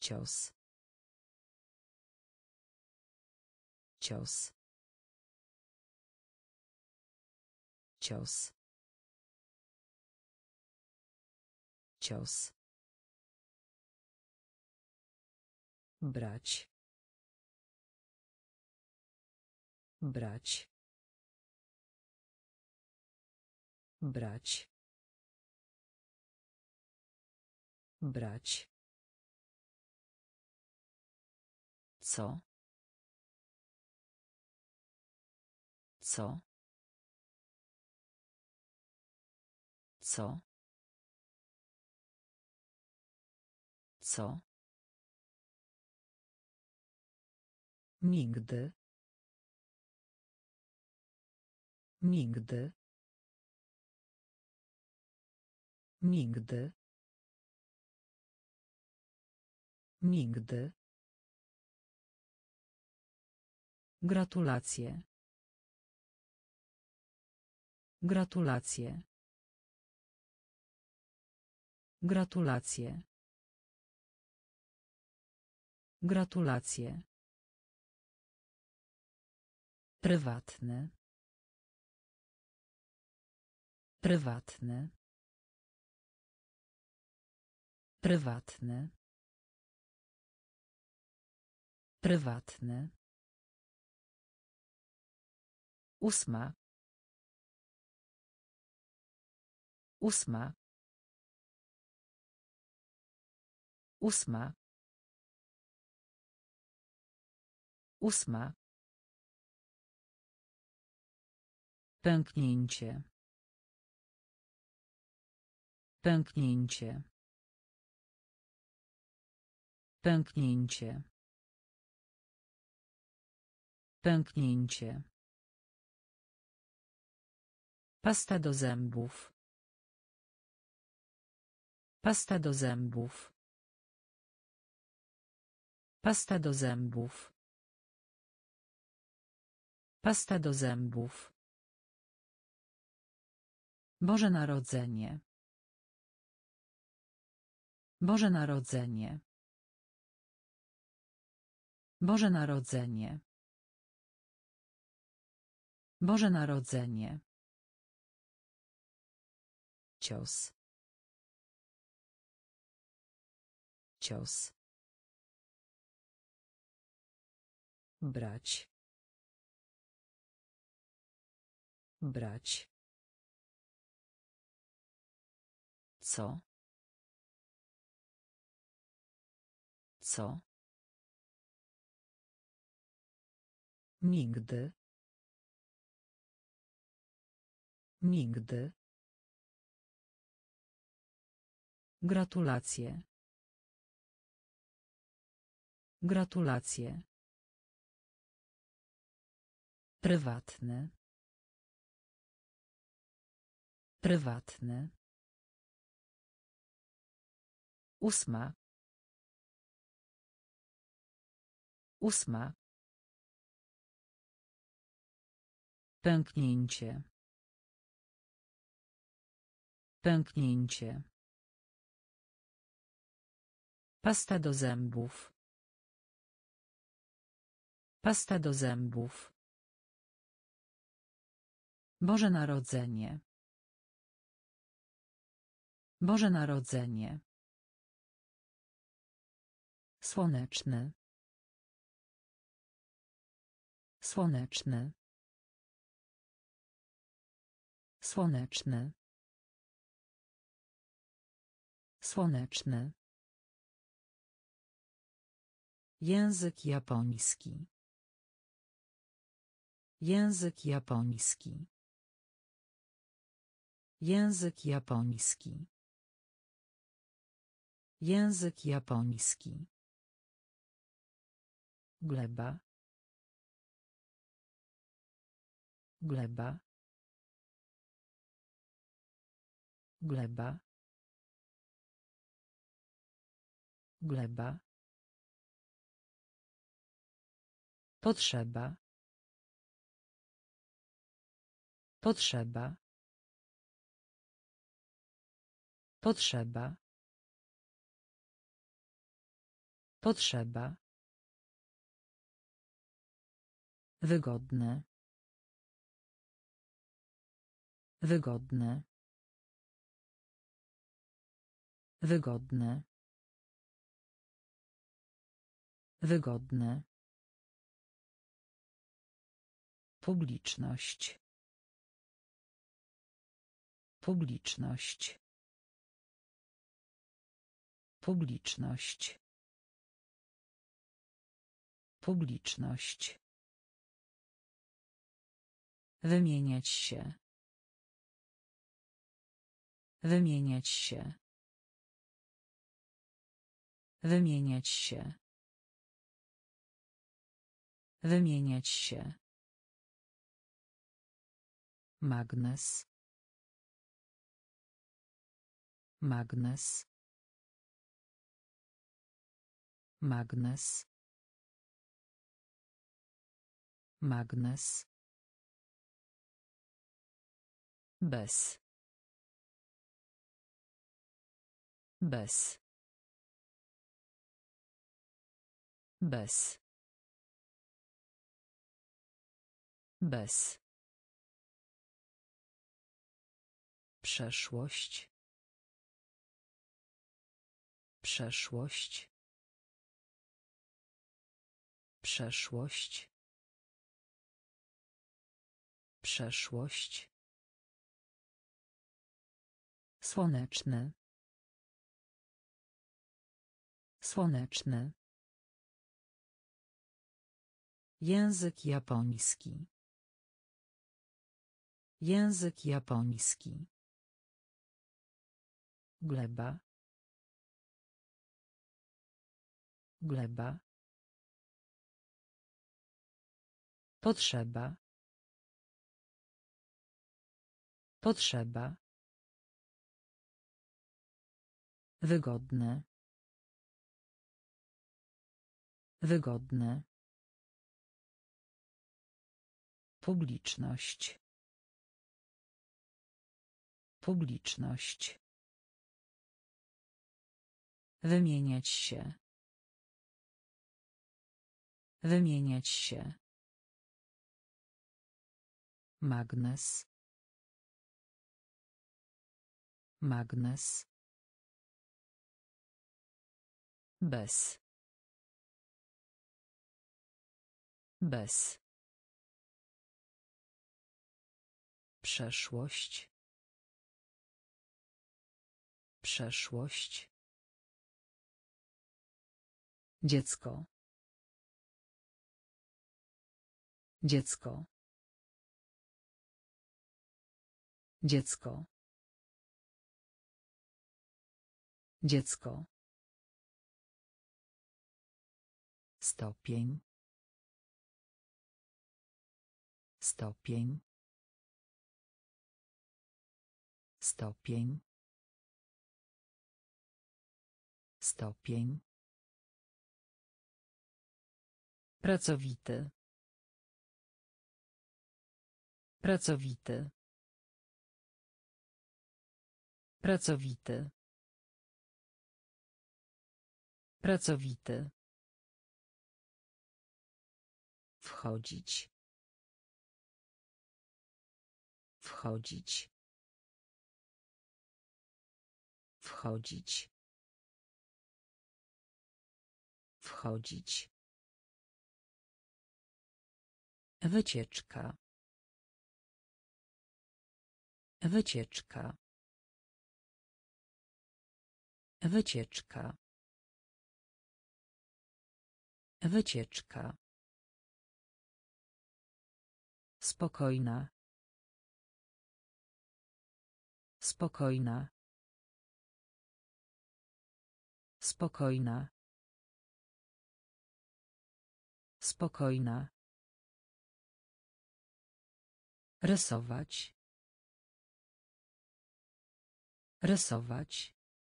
cios, cios, cios, cios, brać, brać, brać, brać. Co? Co? Co? Co? Nigdy. Nigdy. Nigdy. Nigdy. Gratulacje. Gratulacje. Gratulacje. Gratulacje. Prywatny. Prywatny. Prywatny. Prywatny. 8. 8. 8. 8. Pęknięcie. Pęknięcie. Pęknięcie. Pęknięcie. Pasta do zębów. Pasta do zębów. Pasta do zębów. Pasta do zębów. Boże Narodzenie. Boże Narodzenie. Boże Narodzenie. Boże Narodzenie. Cios. Cios. Brać. Brać. Co? Co? Nigdy. Nigdy. Gratulacje. Gratulacje. Prywatny. Prywatny. 8. 8. Pęknięcie. Pęknięcie. Pasta do zębów. Pasta do zębów. Boże Narodzenie. Boże Narodzenie. Słoneczny. Słoneczny. Słoneczny. Słoneczny. Język japoński. Język japoński. Język japoński. Język japoński. Gleba. Gleba. Gleba. Gleba. Potrzeba. Potrzeba. Potrzeba. Potrzeba. Wygodne. Wygodne. Wygodne. Wygodne. Publiczność. Publiczność. Publiczność. Publiczność. Wymieniać się. Wymieniać się. Wymieniać się. Wymieniać się. Magnes. Magnes. Magnes. Magnes. Bez. Bez. Bez. Bez. Przeszłość. Przeszłość. Przeszłość. Przeszłość. Słoneczny. Słoneczny. Język japoński. Język japoński. Gleba. Gleba. Potrzeba. Potrzeba. Wygodne. Wygodne. Publiczność. Publiczność. Wymieniać się. Wymieniać się. Magnes. Magnes. Bez. Bez. Przeszłość. Przeszłość. Dziecko. Dziecko. Dziecko. Dziecko. Stopień. Stopień. Stopień. Stopień. Pracowity. Pracowity. Pracowity. Pracowity. Wchodzić. Wchodzić. Wchodzić. Wchodzić. Wycieczka. Wycieczka. Wycieczka. Wycieczka. Spokojna. Spokojna. Spokojna. Spokojna. Rysować. Rysować.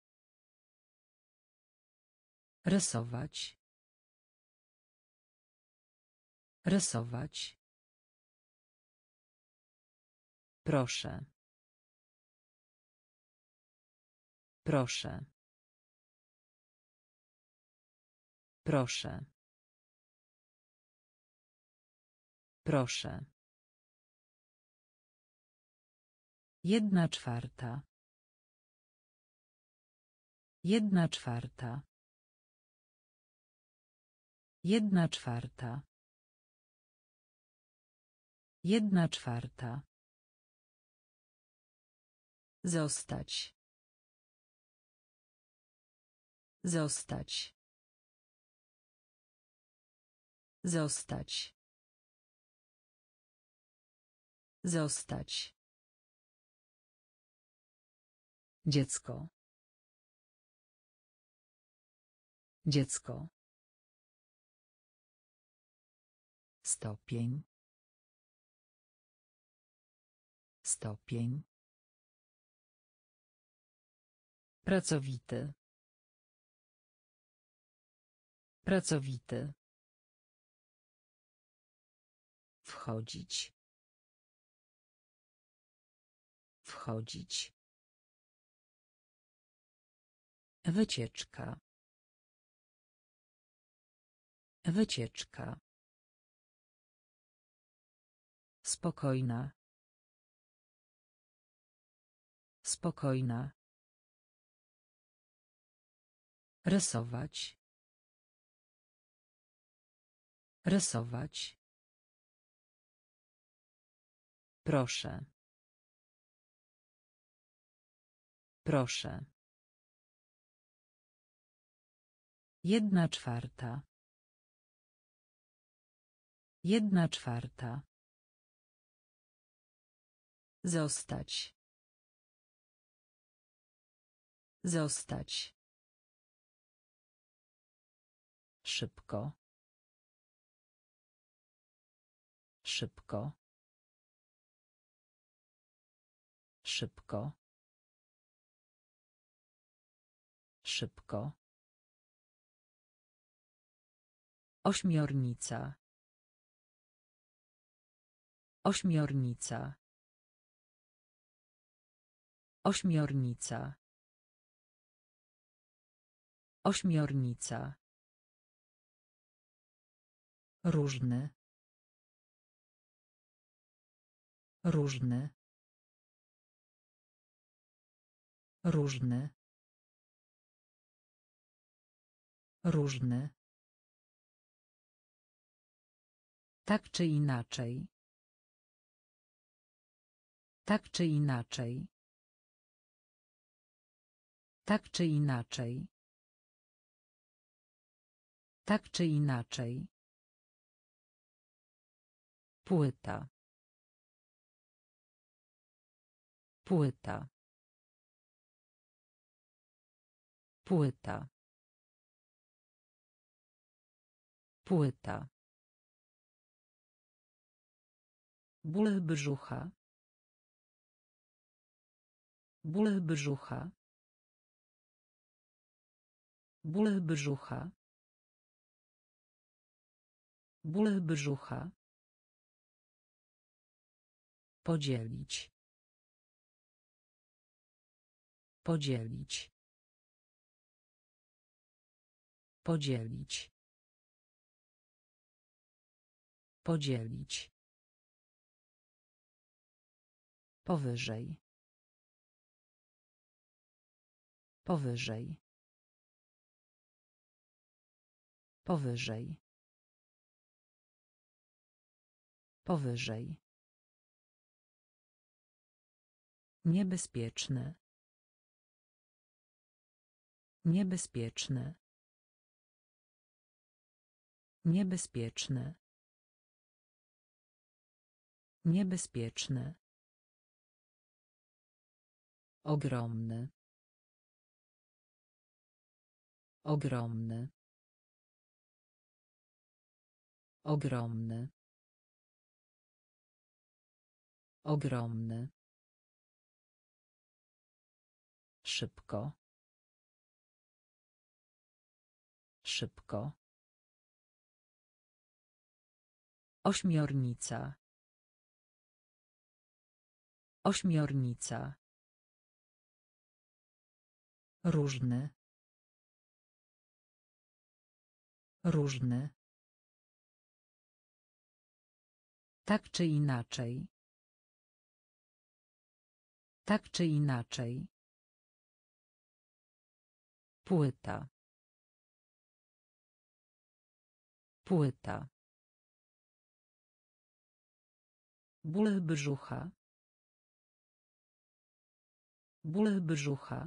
Rysować. Rysować. Proszę. Proszę. Proszę. Proszę. 1/4. 1/4. 1/4. 1/4. Zostać. Zostać. Zostać. Zostać. Dziecko. Dziecko. Stopień. Stopień. Pracowity. Pracowity. Wchodzić. Wchodzić. Wycieczka. Wycieczka. Spokojna. Spokojna. Rysować. Rysować. Proszę. Proszę. 1/4. 1/4. Zostać. Zostać. Szybko. Szybko. Szybko. Szybko. Ośmiornica. Ośmiornica. Ośmiornica. Ośmiornica. Różny. Różny. Różny. Różny. Tak czy inaczej. Tak czy inaczej. Tak czy inaczej. Tak czy inaczej. Płyta. Płyta. Płyta. Płyta. Ból brzucha. Ból brzucha. Ból brzucha. Ból brzucha. Podzielić. Podzielić. Podzielić. Podzielić. Powyżej. Powyżej. Powyżej. Powyżej. Niebezpieczne. Niebezpieczne. Niebezpieczne. Niebezpieczne. Ogromny. Ogromny. Ogromny. Ogromny. Szybko. Szybko. Ośmiornica. Ośmiornica. Różny. Różny. Tak czy inaczej. Tak czy inaczej. Płyta. Płyta. Ból brzucha. Ból brzucha.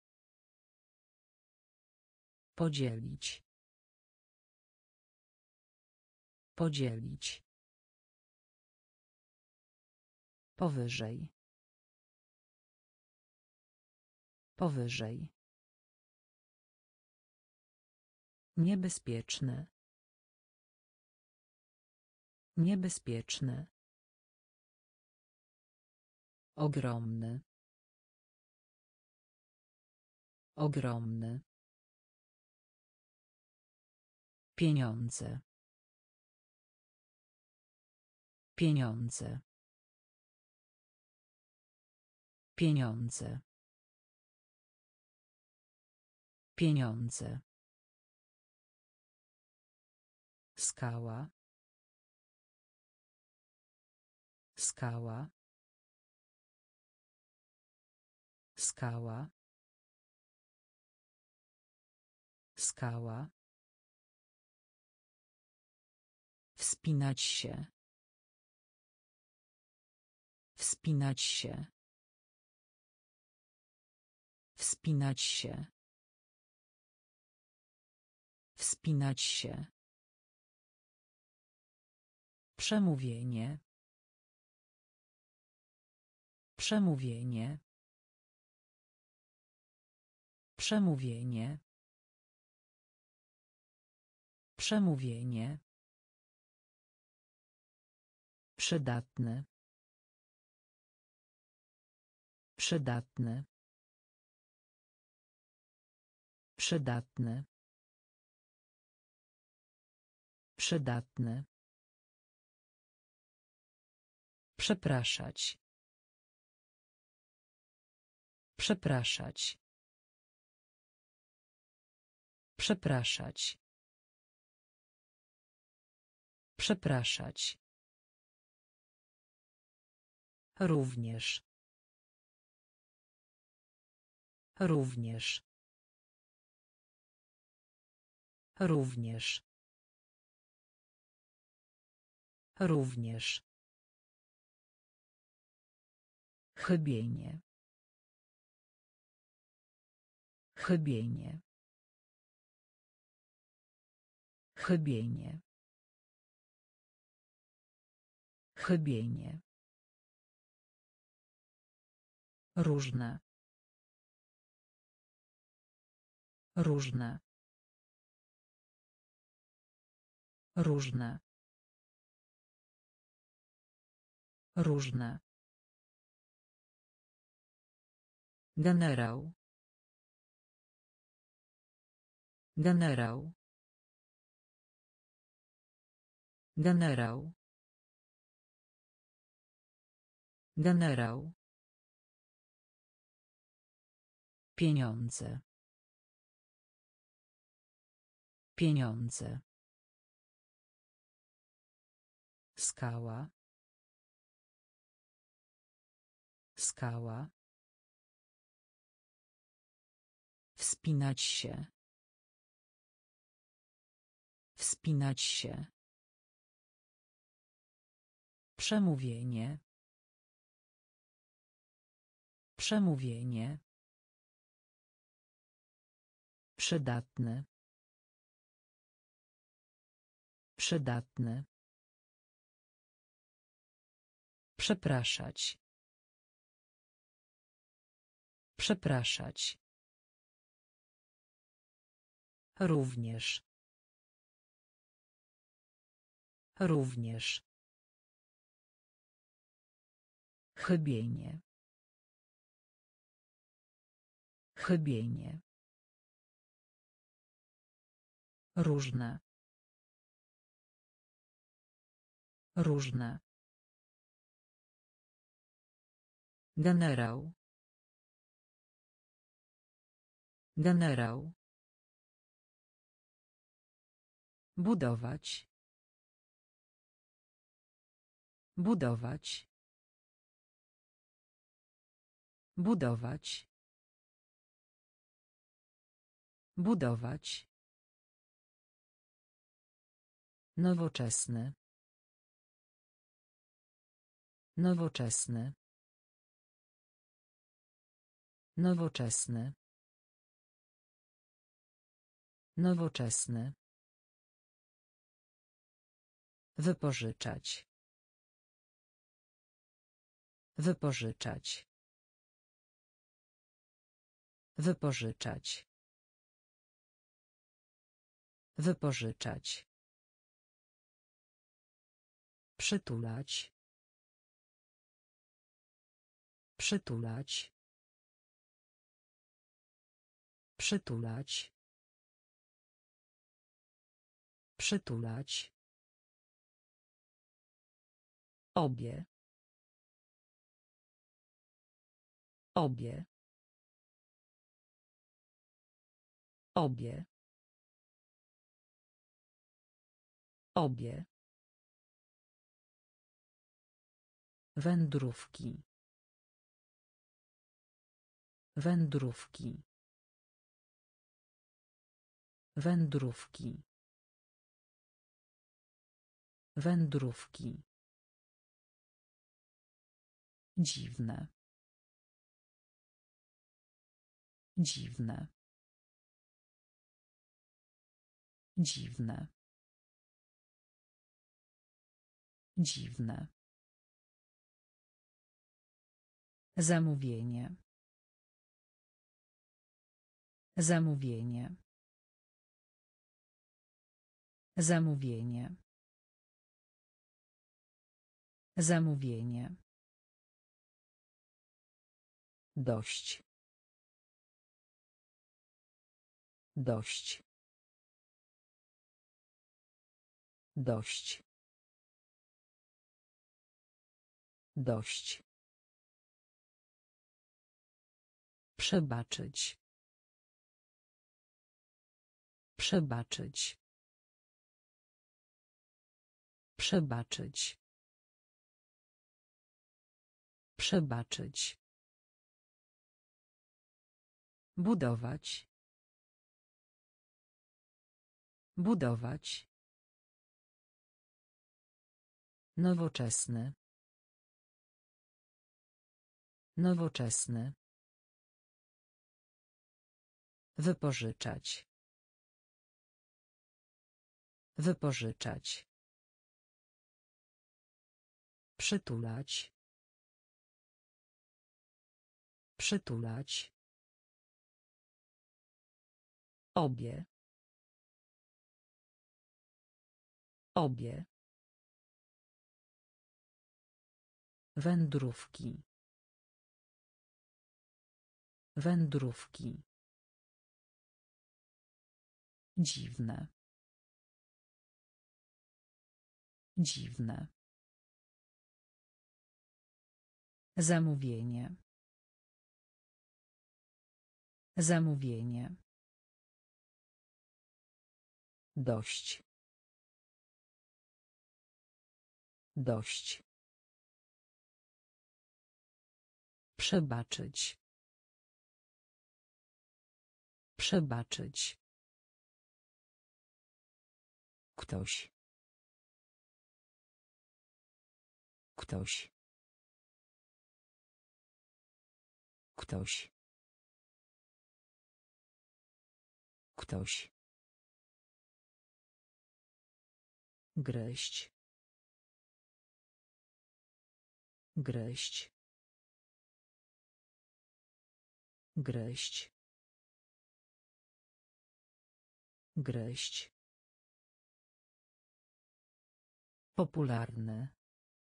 Podzielić. Podzielić. Powyżej. Powyżej. Niebezpieczny. Niebezpieczny. Ogromny. Ogromny. Pieniądze. Pieniądze. Pieniądze. Pieniądze. Skała. Skała. Skała. Skała. Wspinać się. Wspinać się. Wspinać się. Wspinać się. Przemówienie. Przemówienie. Przemówienie. Przemówienie. Przydatny. Przydatny. Przydatny. Przydatny. Przepraszać. Przepraszać. Przepraszać. Przepraszać. Również. Również. Również. Również. Chybienie. Chybienie. Chybienie. Chybienie. Różne. Różne. Różne. Różne. Generał. Generał. Generał. Generał. Pieniądze. Pieniądze. Skała. Skała. Wspinać się. Wspinać się. Przemówienie. Przemówienie. Przydatny. Przydatny. Przepraszać. Przepraszać. Również. Również. Chybienie. Chybienie. Różne. Różne. Generał. Generał. Budować. Budować. Budować. Budować. Nowoczesny. Nowoczesny. Nowoczesny. Nowoczesny. Wypożyczać. Wypożyczać. Wypożyczać. Wypożyczać. Przytulać. Przytulać. Przytulać. Przytulać. Obie. Obie. Obie. Obie. Wędrówki. Wędrówki. Wędrówki. Wędrówki. Dziwne. Dziwne. Dziwne. Dziwne. Zamówienie. Zamówienie. Zamówienie. Zamówienie. Dość. Dość. Dość. Dość. Przebaczyć. Przebaczyć. Przebaczyć. Przebaczyć. Budować. Budować. Nowoczesny. Nowoczesny. Wypożyczać. Wypożyczać. Przytulać. Przytulać. Obie. Obie. Wędrówki. Wędrówki. Dziwne. Dziwne. Zamówienie. Zamówienie. Dość. Dość. Przebaczyć. Przebaczyć. Ktoś. Ktoś. Ktoś. Ktoś. Gryźć. Gryźć. Gryźć. Gryźć. Popularny.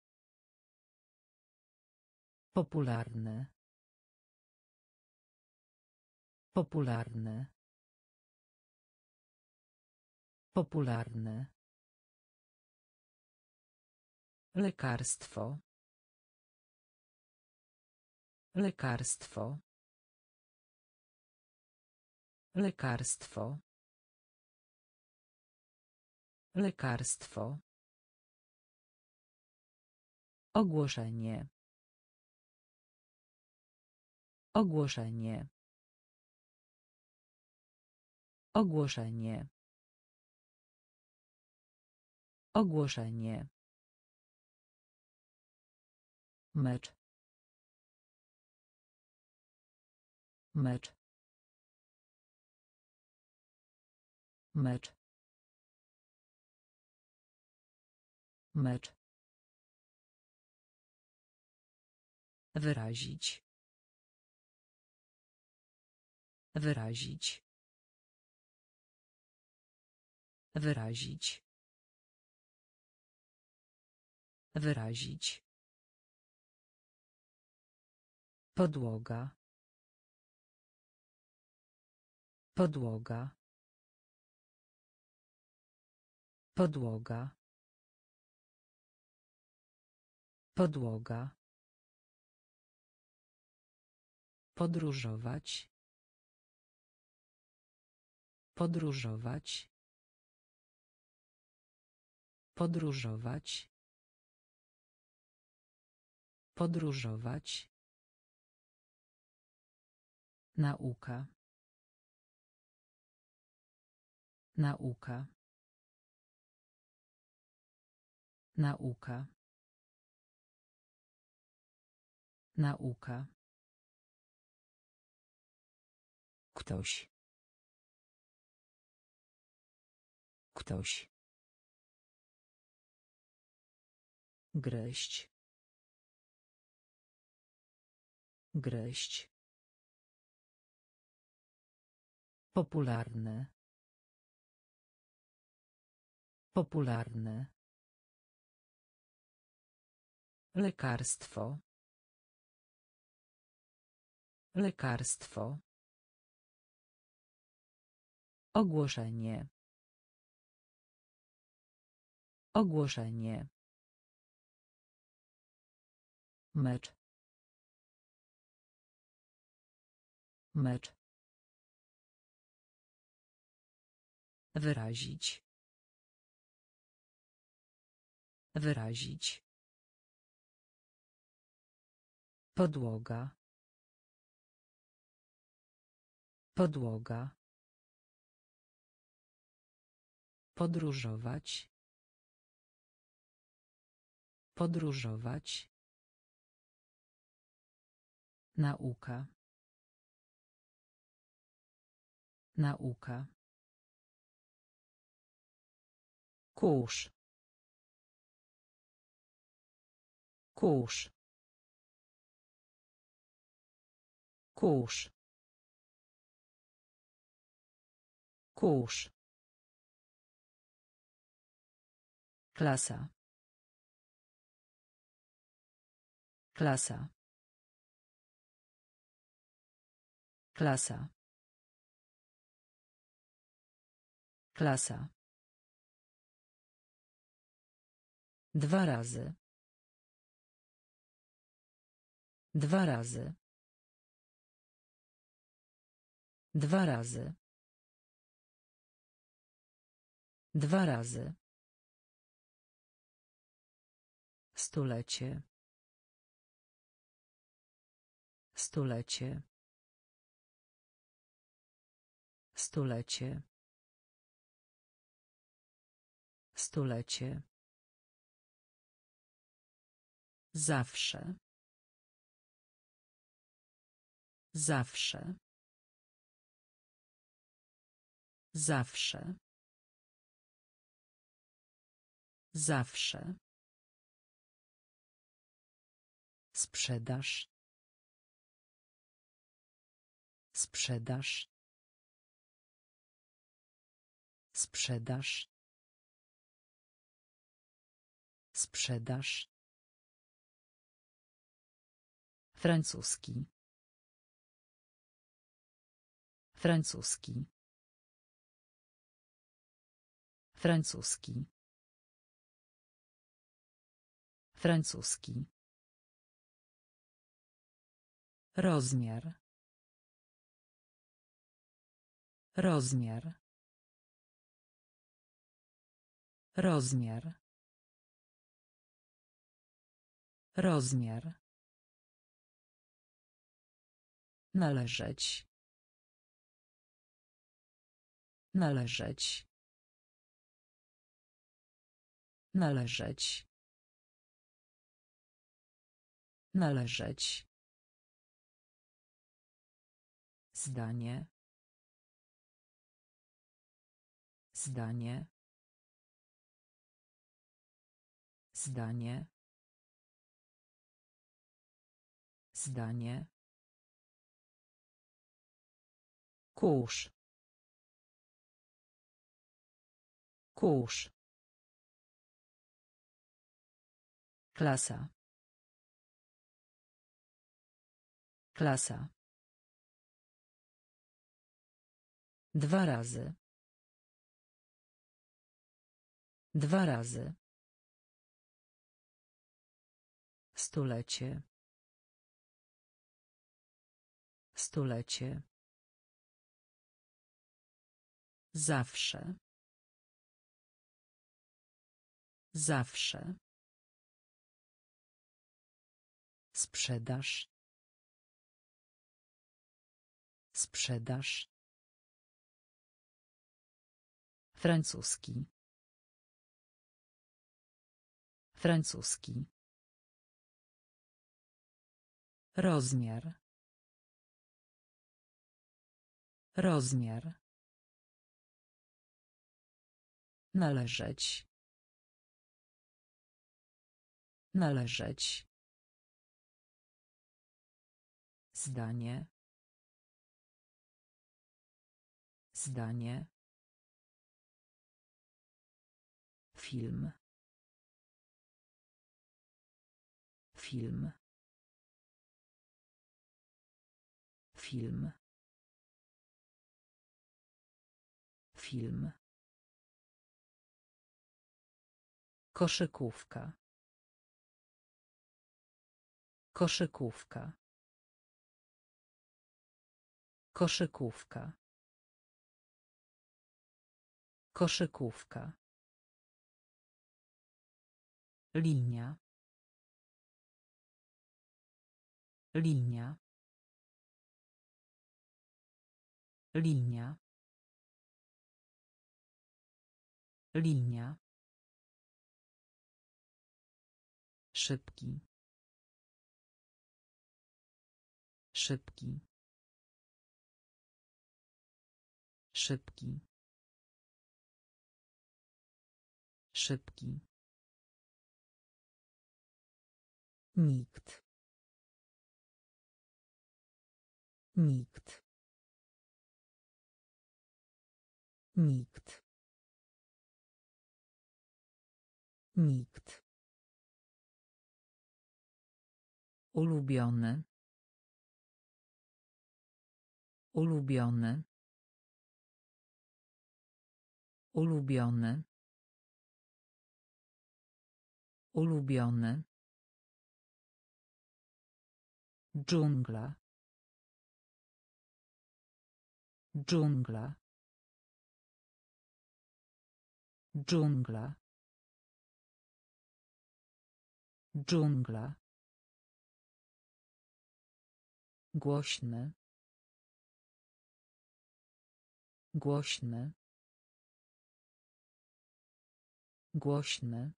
Popularny. Popularny. Popularny. Lekarstwo. Lekarstwo. Lekarstwo. Lekarstwo. Ogłoszenie. Ogłoszenie. Ogłoszenie. Ogłoszenie. Mecz. Mecz. Mecz. Mecz. Wyrazić. Wyrazić. Wyrazić. Wyrazić. Podłoga. Podłoga. Podłoga. Podłoga. Podróżować. Podróżować. Podróżować. Podróżować. Nauka. Nauka. Nauka. Nauka. Ktoś. Ktoś. Gryźć. Gryźć. Popularny. Popularny. Lekarstwo. Lekarstwo. Ogłoszenie. Ogłoszenie. Mecz. Mecz. Wyrazić. Wyrazić. Podłoga. Podłoga. Podróżować. Podróżować. Nauka. Nauka. Kurz. Kurz. Kurz. Kurz. Klasa. Klasa. Klasa. Klasa. Dwa razy. Dwa razy. Dwa razy. Dwa razy. Stulecie. Stulecie. Stulecie. Stulecie. Zawsze. Zawsze. Zawsze. Zawsze. Sprzedaż. Sprzedaż. Sprzedaż. Sprzedaż. Francuski. Francuski. Francuski. Francuski. Rozmiar. Rozmiar. Rozmiar. Rozmiar. Należeć. Należeć. Należeć. Należeć. Zdanie. Zdanie. Zdanie. Zdanie. Kurz. Kurz. Klasa. Klasa. Dwa razy. Dwa razy. Stulecie. Stulecie. Zawsze. Zawsze. Sprzedaż. Sprzedaż. Francuski. Francuski. Rozmiar. Rozmiar. Należeć. Należeć. Zdanie. Zdanie. Film. Film. Film. Film. Koszykówka. Koszykówka. Koszykówka. Koszykówka. Linia. Linia. Linia. Linia. Szybki. Szybki. Szybki. Szybki. Nikt. Nikt. Nikt. Nikt. Ulubiony. Ulubiony. Ulubiony. Ulubiony. Dżungla. Dżungla. Dżungla. Dżungla. Głośny. Głośny. Głośny.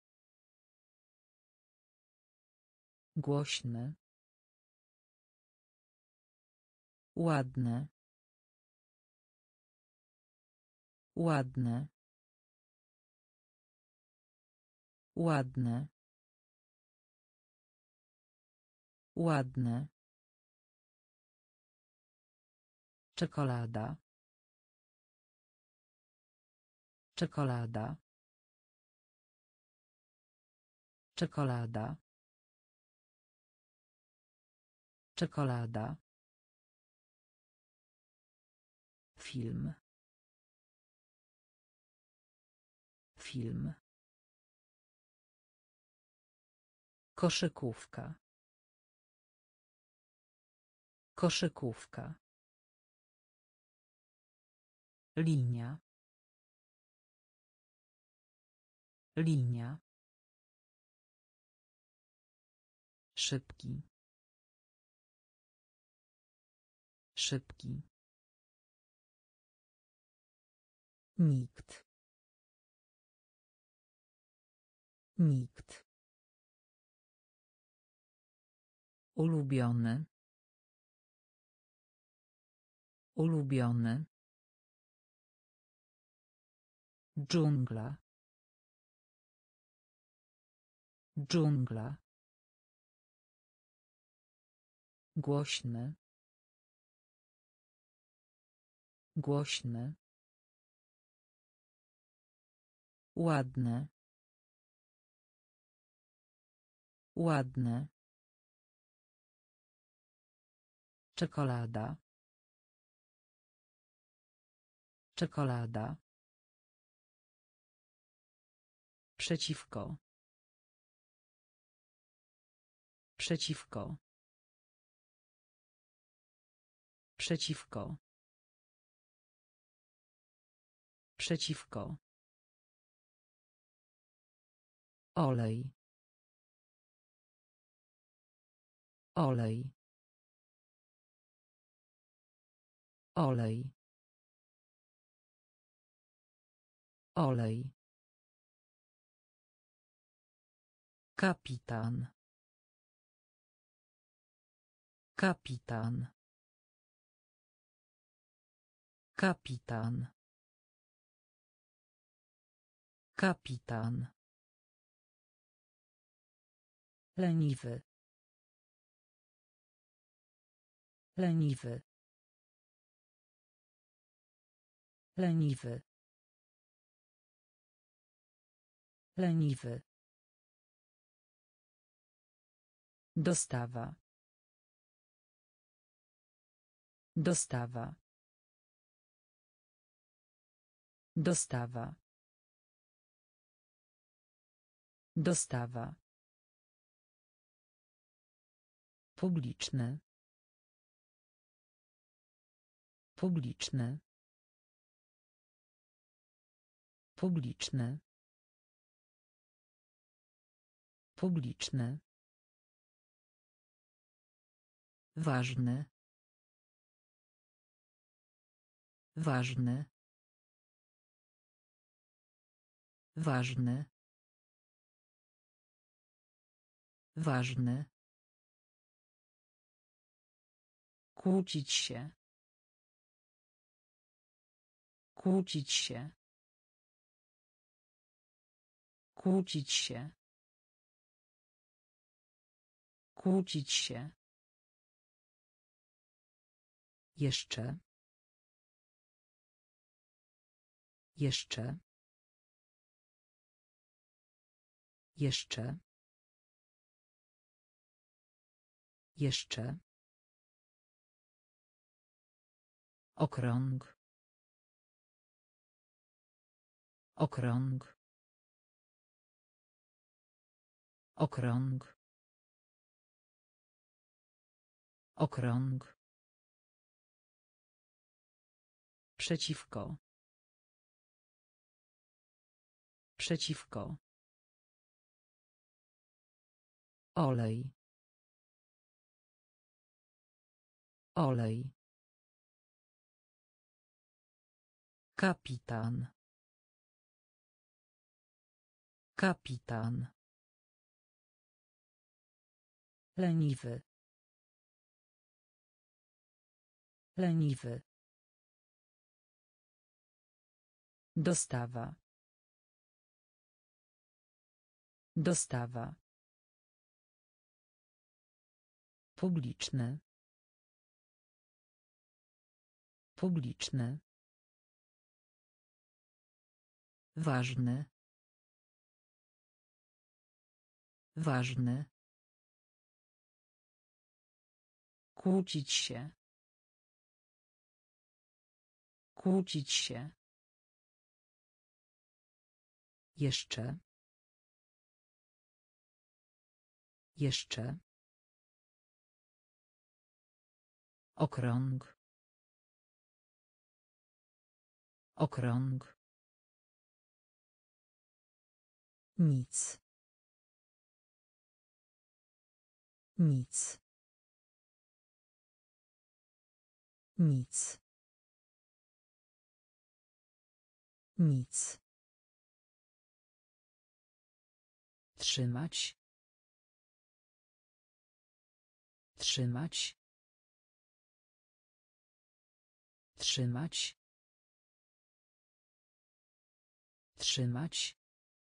Głośny. Ładne. Ładne. Ładne. Ładne. Czekolada. Czekolada. Czekolada. Czekolada. Film. Film. Koszykówka. Koszykówka. Linia. Linia. Szybki. Szybki. Nikt. Nikt. Ulubiony. Ulubiony. Dżungla. Dżungla. Głośny. Głośny. Ładne. Ładne. Czekolada. Czekolada. Przeciwko. Przeciwko. Przeciwko. Przeciwko. Olej. Olej. Olej. Olej. Kapitan. Kapitan. Kapitan. Kapitan. Leniwy. Leniwy. Leniwy. Leniwy. Dostawa. Dostawa. Dostawa. Dostawa. Publiczny. Publiczny. Publiczny. Publiczny. Ważny. Ważny. Ważny. Ważny. Kłócić się. Kłócić się. Kłócić się. Kłócić się. Jeszcze. Jeszcze. Jeszcze. Jeszcze. Okrąg. Okrąg. Okrąg. Okrąg. Przeciwko. Przeciwko. Olej. Olej. Kapitan. Kapitan. Leniwy. Leniwy. Dostawa. Dostawa. Publiczny. Publiczny. Ważny. Ważny. Kłócić się. Kłócić się. Jeszcze. Jeszcze. Okrąg. Okrąg. Nic. Nic. Nic. Nic. Trzymać. Trzymać. Trzymać. Trzymać.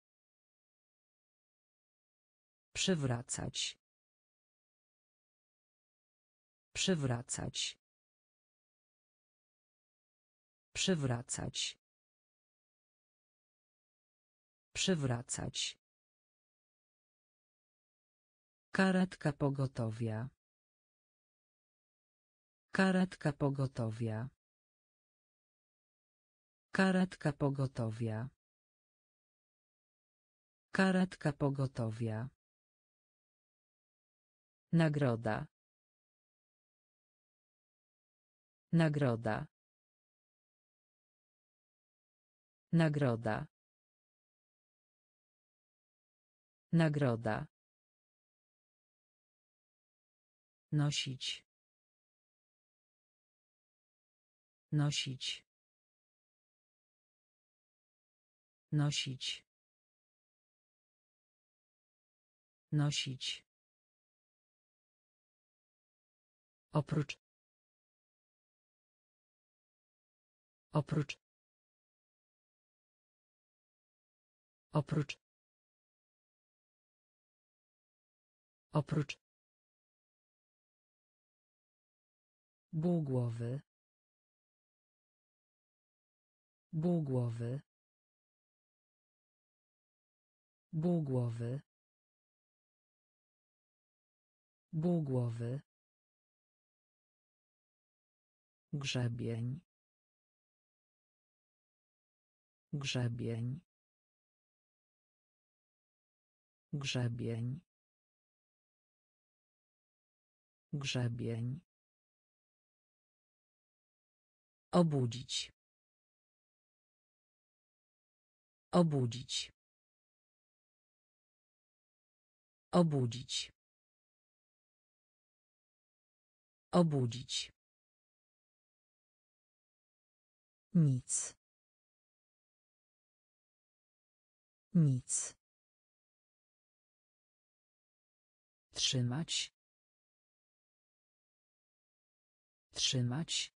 Przywracać. Przywracać. Przywracać. Przywracać. Karetka pogotowia. Karetka pogotowia. Karetka pogotowia. Karetka pogotowia. Nagroda. Nagroda. Nagroda. Nagroda. Nosić. Nosić. Nosić. Nosić. Oprócz. Oprócz. Oprócz. Oprócz. Półgłowy. Półgłowy. Półgłowy. Półgłowy. Grzebień. Grzebień. Grzebień. Grzebień. Obudzić. Obudzić. Obudzić. Obudzić. Nic. Nic. Trzymać. Trzymać.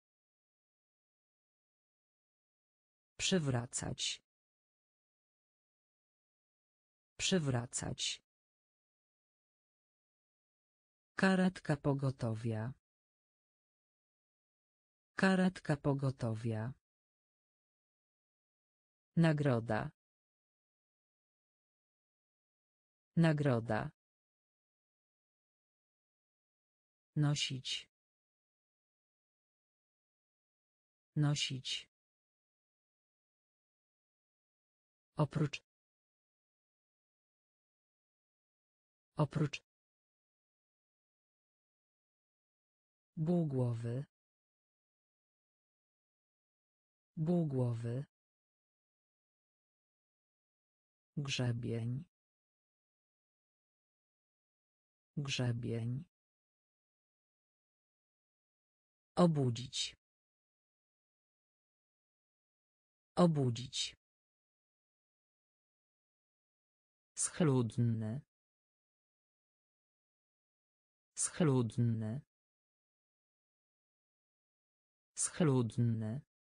Przywracać. Przywracać. Karetka pogotowia. Karetka pogotowia. Nagroda. Nagroda. Nosić. Nosić. Oprócz. Oprócz. Półgłowy. Półgłowy. Grzebień. Grzebień. Obudzić. Obudzić. Schludny. Schludny. Schludny.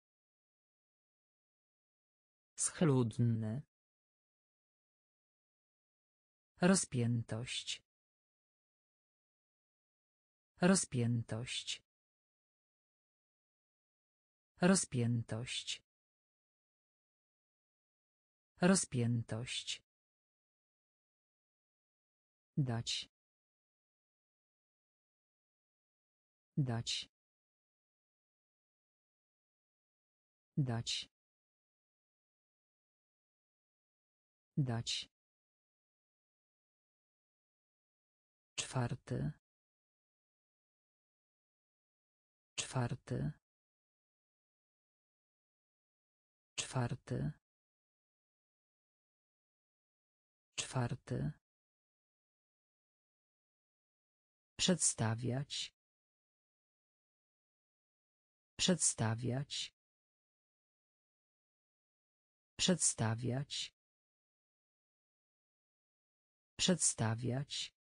Schludny. Rozpiętość. Rozpiętość. Rozpiętość. Rozpiętość. Dać. Dać. Dać. Dać. Czwarty. Czwarty. Czwarty. Czwarty. Przedstawiać. Przedstawiać. Przedstawiać. Przedstawiać.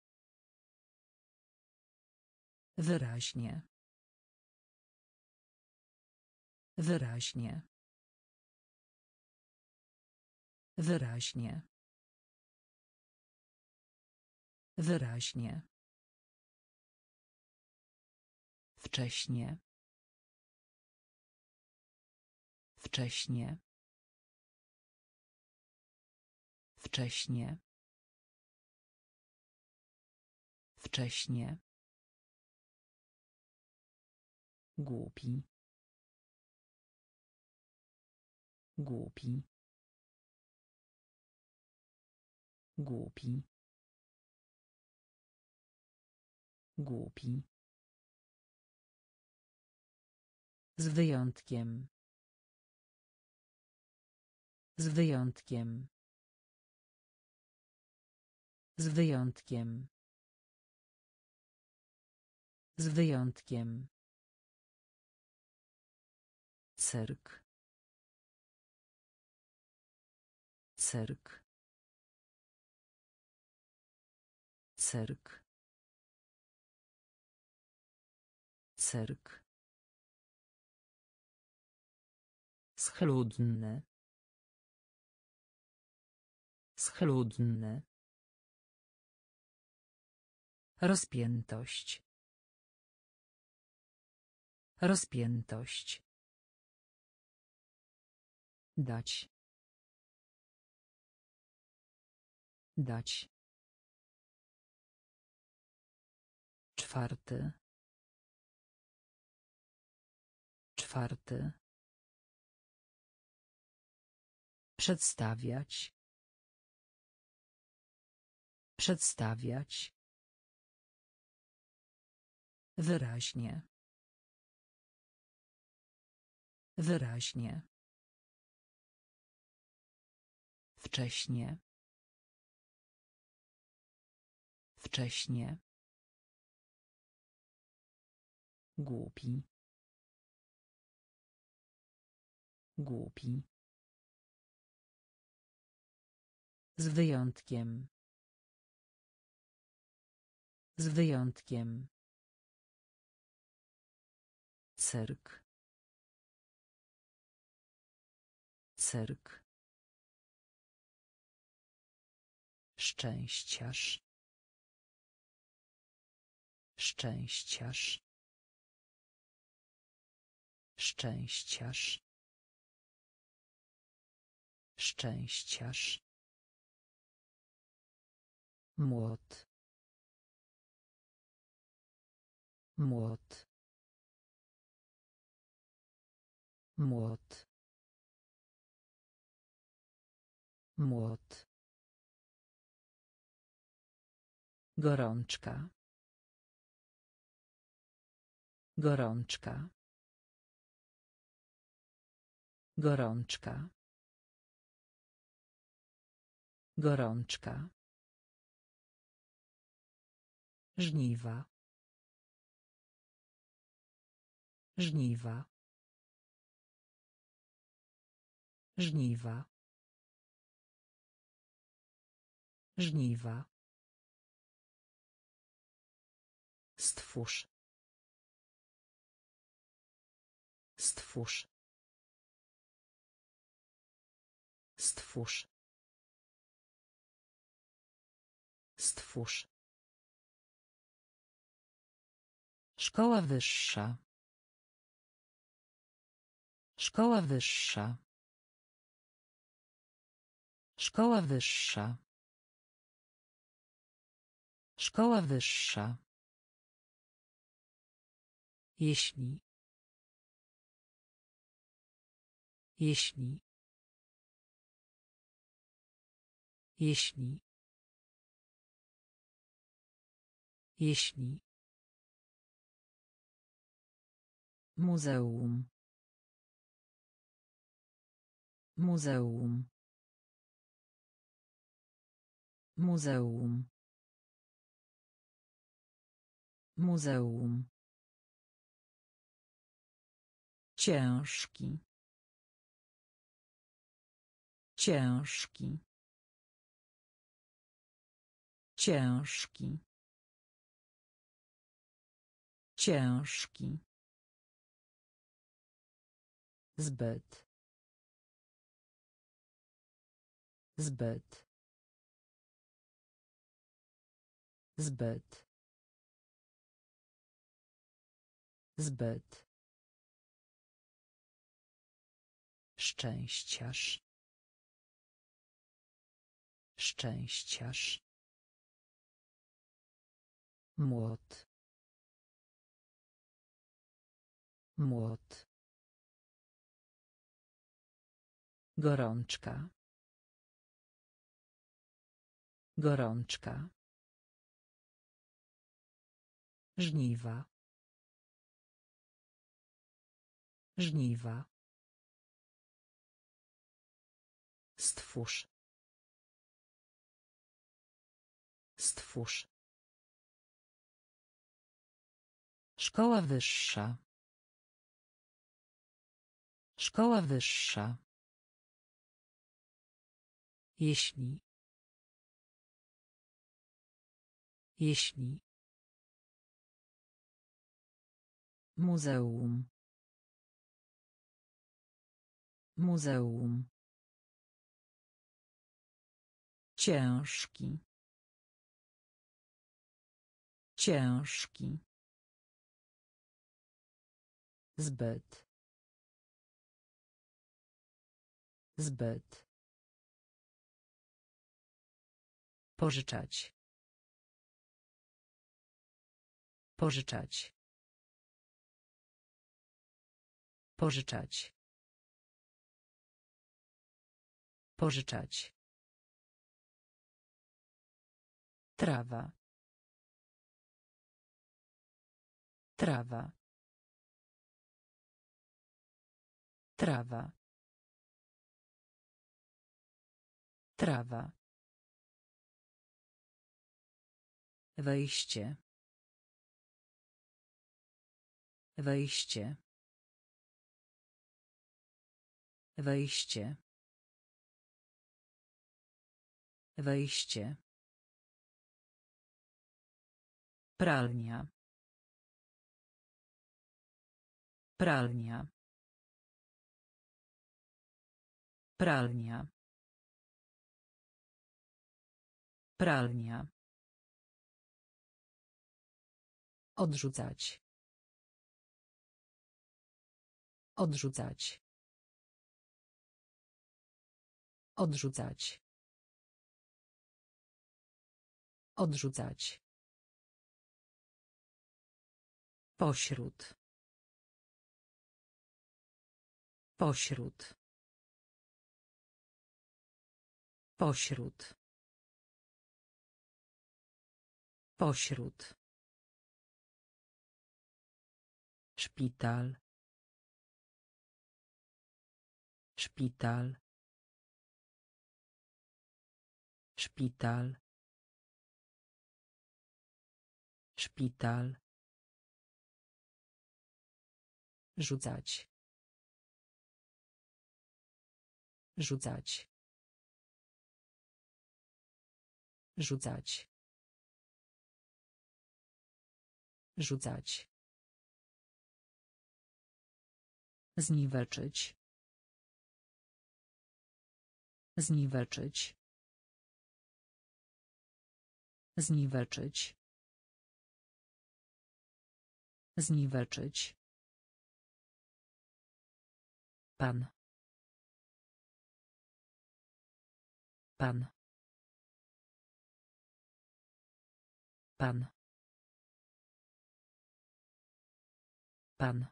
Wyraźnie. Wyraźnie. Wyraźnie. Wyraźnie. Wcześnie. Wcześnie. Wcześnie. Wcześnie. Głupi. Głupi. Głupi. Głupi. Z wyjątkiem. Z wyjątkiem. Z wyjątkiem. Z wyjątkiem. Cyrk. Cyrk. Cyrk. Cyrk. Schludny. Schludny. Rozpiętość. Rozpiętość. Dać. Dać. Czwarty. Czwarty. Przedstawiać. Przedstawiać. Wyraźnie. Wyraźnie. Wcześnie. Wcześnie. Głupi. Głupi. Z wyjątkiem. Z wyjątkiem. Cyrk. Cyrk. Szczęściarz. Szczęściarz. Szczęściarz. Szczęściarz. Młot. Młot. Młot. Młot. Gorączka. Gorączka. Gorączka. Gorączka. Żniwa. Żniwa. Żniwa. Żniwa. Stwórz. Stwórz. Stwórz. Stwórz. Szkoła wyższa. Szkoła wyższa. Szkoła wyższa. Szkoła wyższa. Jeśli. Jeśli. Jeśli. Jeśli. Muzeum. Muzeum. Muzeum. Muzeum. Ciężki. Ciężki. Ciężki. Ciężki. Zbyt. Zbyt. Zbyt. Zbyt. Szczęściarz. Szczęściarz. Młot. Młot. Gorączka. Gorączka. Żniwa. Żniwa. Stwórz. Stwórz. Szkoła wyższa. Szkoła wyższa. Jeśli. Jeśli. Muzeum. Muzeum. Ciężki. Ciężki. Zbyt. Zbyt. Pożyczać. Pożyczać. Pożyczać. Pożyczać. Trawa. Trawa. Trawa. Trawa. Wejście. Wejście. Wejście. Wejście. Pralnia. Pralnia. Pralnia. Pralnia. Odrzucać. Odrzucać. Odrzucać. Odrzucać. Pośród. Pośród. Pośród. Pośród. Szpital. Szpital. Szpital. Szpital. Rzucać. Rzucać. Rzucać. Rzucać. Zniweczyć. Zniweczyć. Zniweczyć. Zniweczyć. Pan. Pan. Pan. Pan.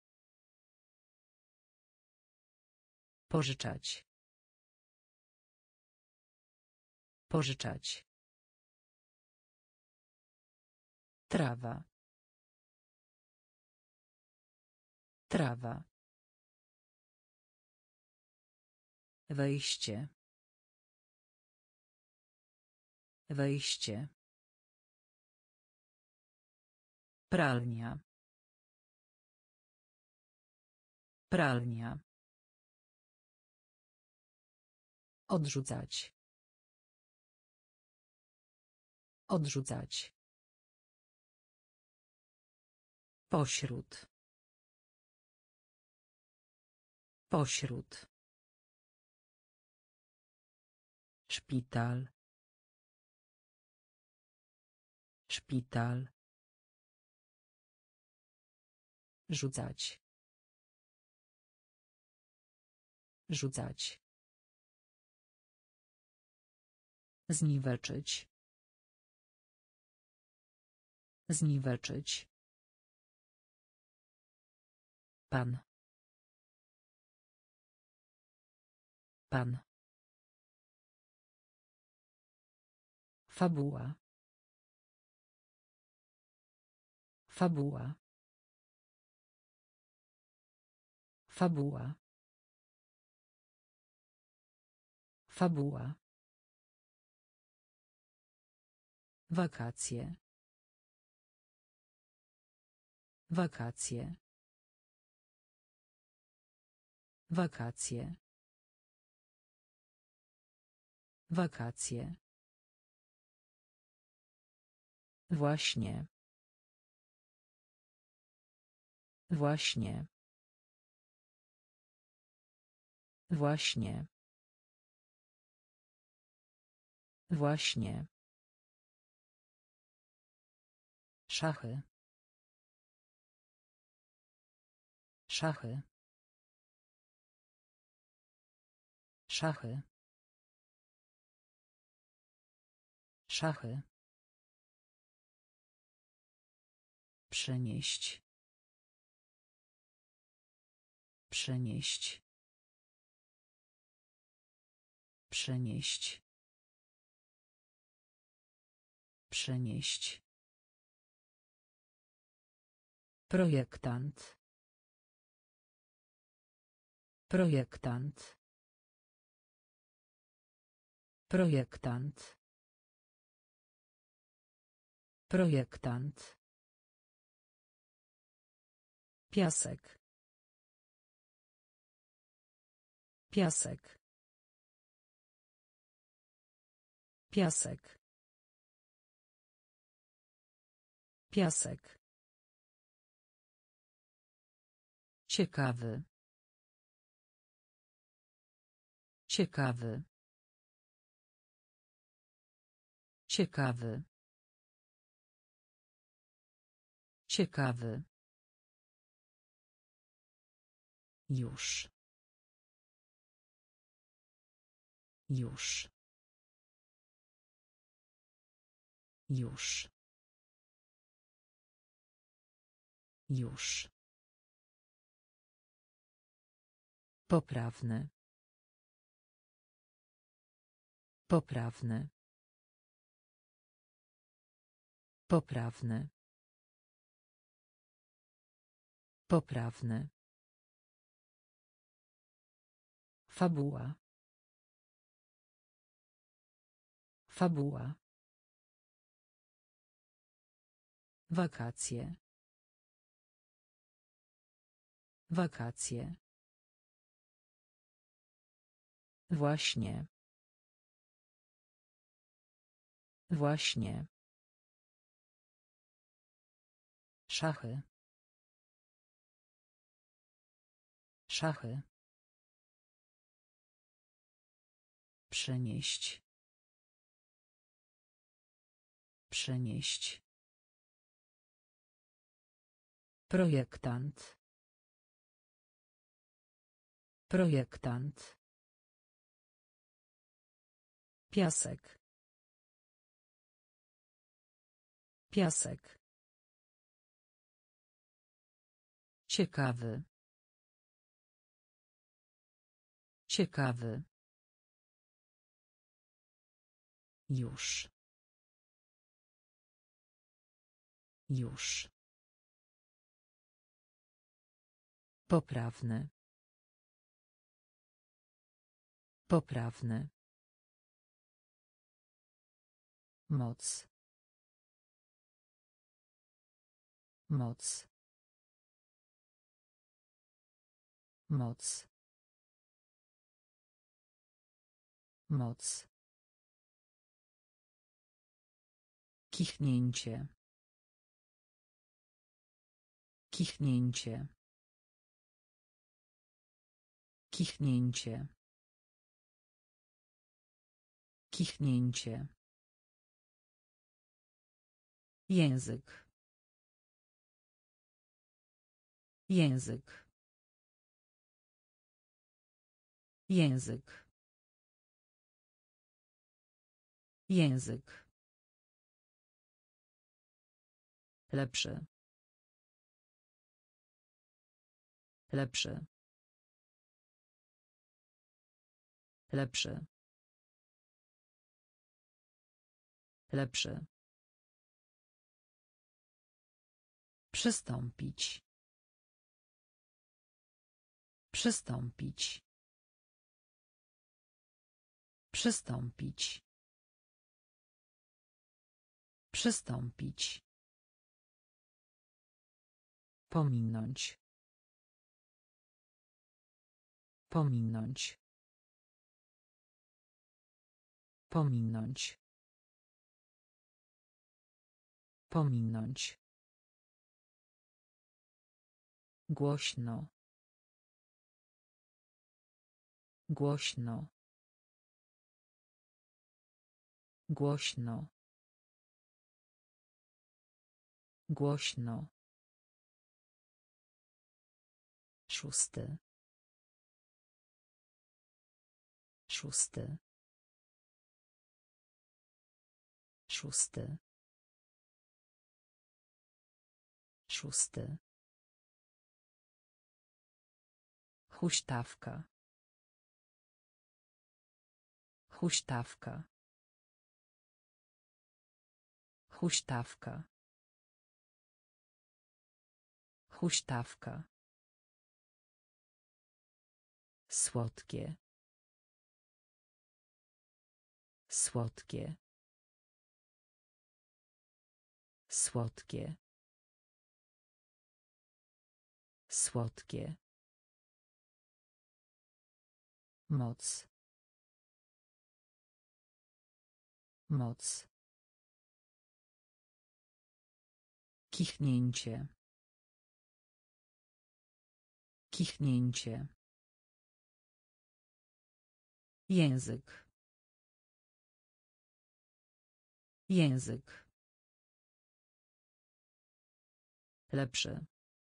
Pożyczać. Pożyczać. Trawa. Trawa. Wejście. Wejście. Pralnia. Pralnia. Odrzucać. Odrzucać. Pośród. Pośród. Szpital. Szpital. Rzucać. Rzucać. Zniweczyć. Zniweczyć. Pan. Pan. Fabuła. Fabuła. Fabuła. Fabuła. Wakacje. Wakacje. Wakacje. Wakacje. Właśnie. Właśnie. Właśnie. Właśnie. Szachy. Szachy. Szachy. Szachy. Przenieść. Przenieść. Przenieść. Przenieść. Projektant. Projektant. Projektant. Projektant. Piasek. Piasek. Piasek. Piasek. Ciekawy. Ciekawy. Ciekawy. Ciekawy. Już. Już. Już. Już. Poprawny. Poprawny. Poprawny. Poprawny. Fabuła. Fabuła. Wakacje. Wakacje. Właśnie. Właśnie. Szachy. Szachy. Przenieść. Przenieść. Projektant. Projektant. Piasek. Piasek. Ciekawy. Ciekawy. Już. Już. Poprawny. Poprawny. Moc. Moc. Moc. Moc. Kichnięcie. Kichnięcie. Kichnięcie. Kichnięcie. Język. Język. Język. Język. Lepszy. Lepszy. Lepszy. Lepszy. Przystąpić. Przystąpić. Przystąpić. Przystąpić. Pominąć. Pominąć. Pominąć. Pominąć. Głośno. Głośno. Głośno. Głośno. Szósty. Szósty. Szósty. Szósty. Huśtawka. Huśtawka. Huśtawka. Huśtawka. Słodkie. Słodkie. Słodkie. Słodkie. Moc. Moc. Kichnięcie. Kichnięcie. Język. Język. Lepszy.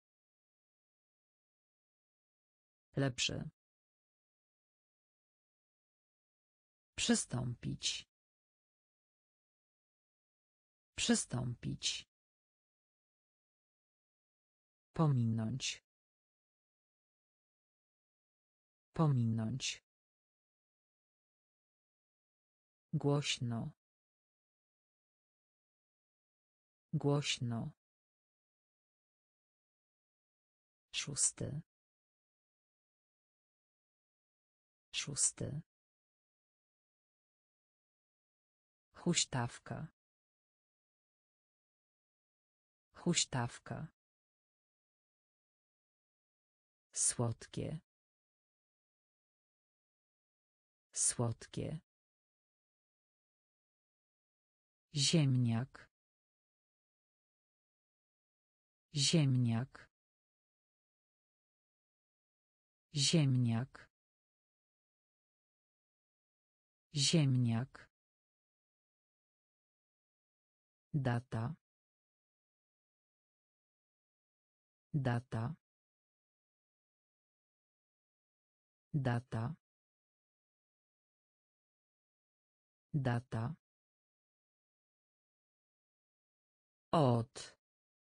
Lepszy. Przystąpić. Przystąpić. Pominąć. Pominąć. Głośno. Głośno. Szósty. Szósty. Huśtawka. Huśtawka. Słodkie. Słodkie. Ziemniak. Ziemniak. Ziemniak. Ziemniak. Data. Data. Data. Data. Od.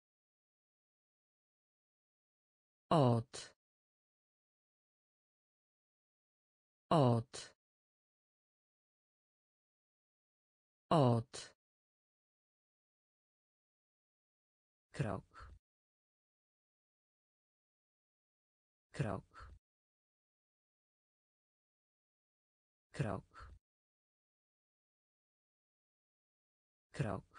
Od. Od. Od. Krok. Krok. Krok. krok,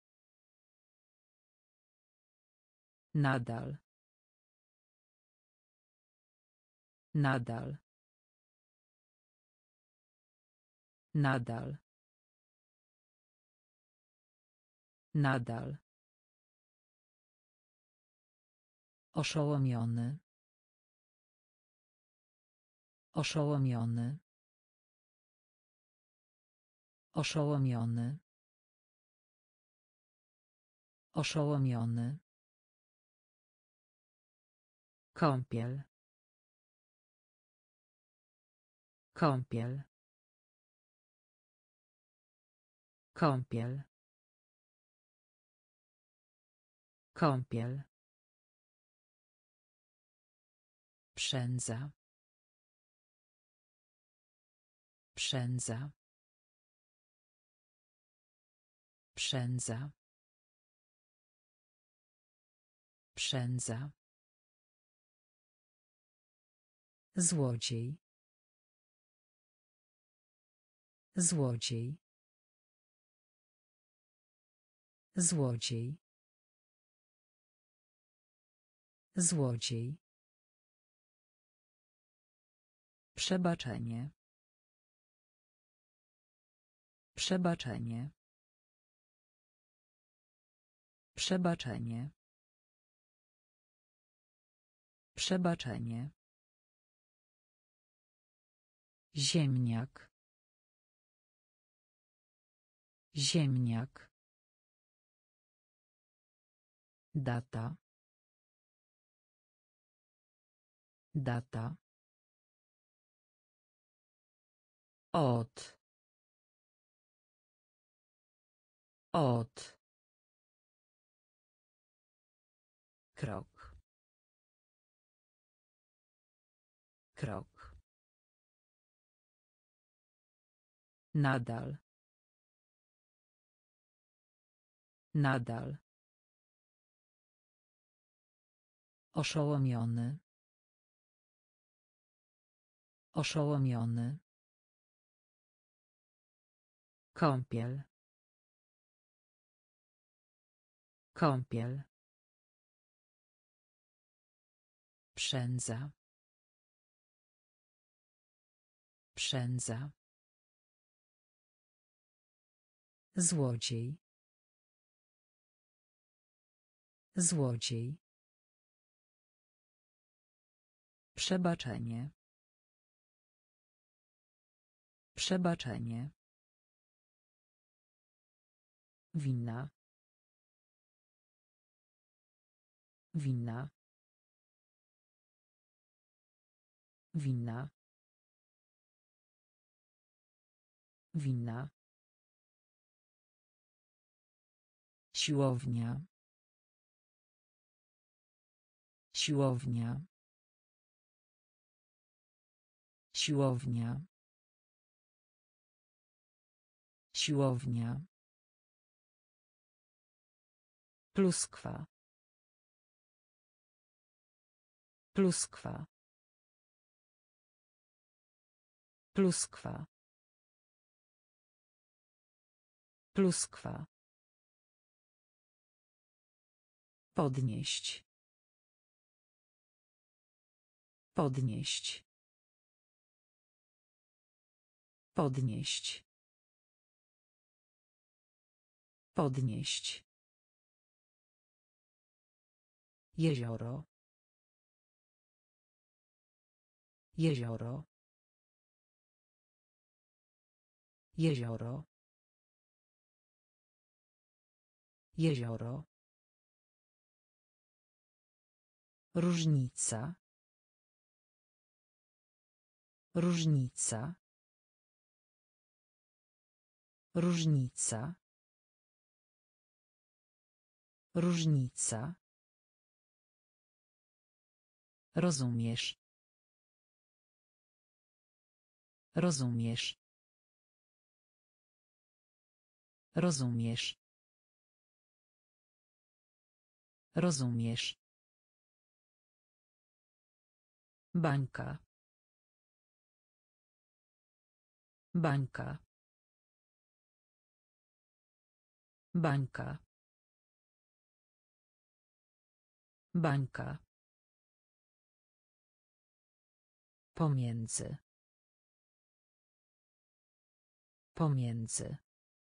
nadal, nadal, nadal, nadal, oszołomiony, oszołomiony, oszołomiony, oszołomiony, kąpiel, kąpiel, kąpiel, kąpiel, przędza, przędza, przędza, przędza, złodziej, złodziej, złodziej, złodziej, przebaczenie, przebaczenie, przebaczenie, przebaczenie, ziemniak, ziemniak, data, data, od, od, krok, krok, nadal, nadal, oszołomiony, oszołomiony, kąpiel, kąpiel, przędza, przędza, złodziej, złodziej, przebaczenie, przebaczenie, wina, wina, wina, wina, siłownia, siłownia, siłownia, siłownia, pluskwa, pluskwa, pluskwa, pluskwa, podnieść, podnieść, podnieść, podnieść, jezioro, jezioro, jezioro, jezioro, różnica, różnica, różnica, różnica, rozumiesz, rozumiesz, rozumiesz, rozumiesz, bańka, bańka, Bańka. Bańka. Pomiędzy. Pomiędzy.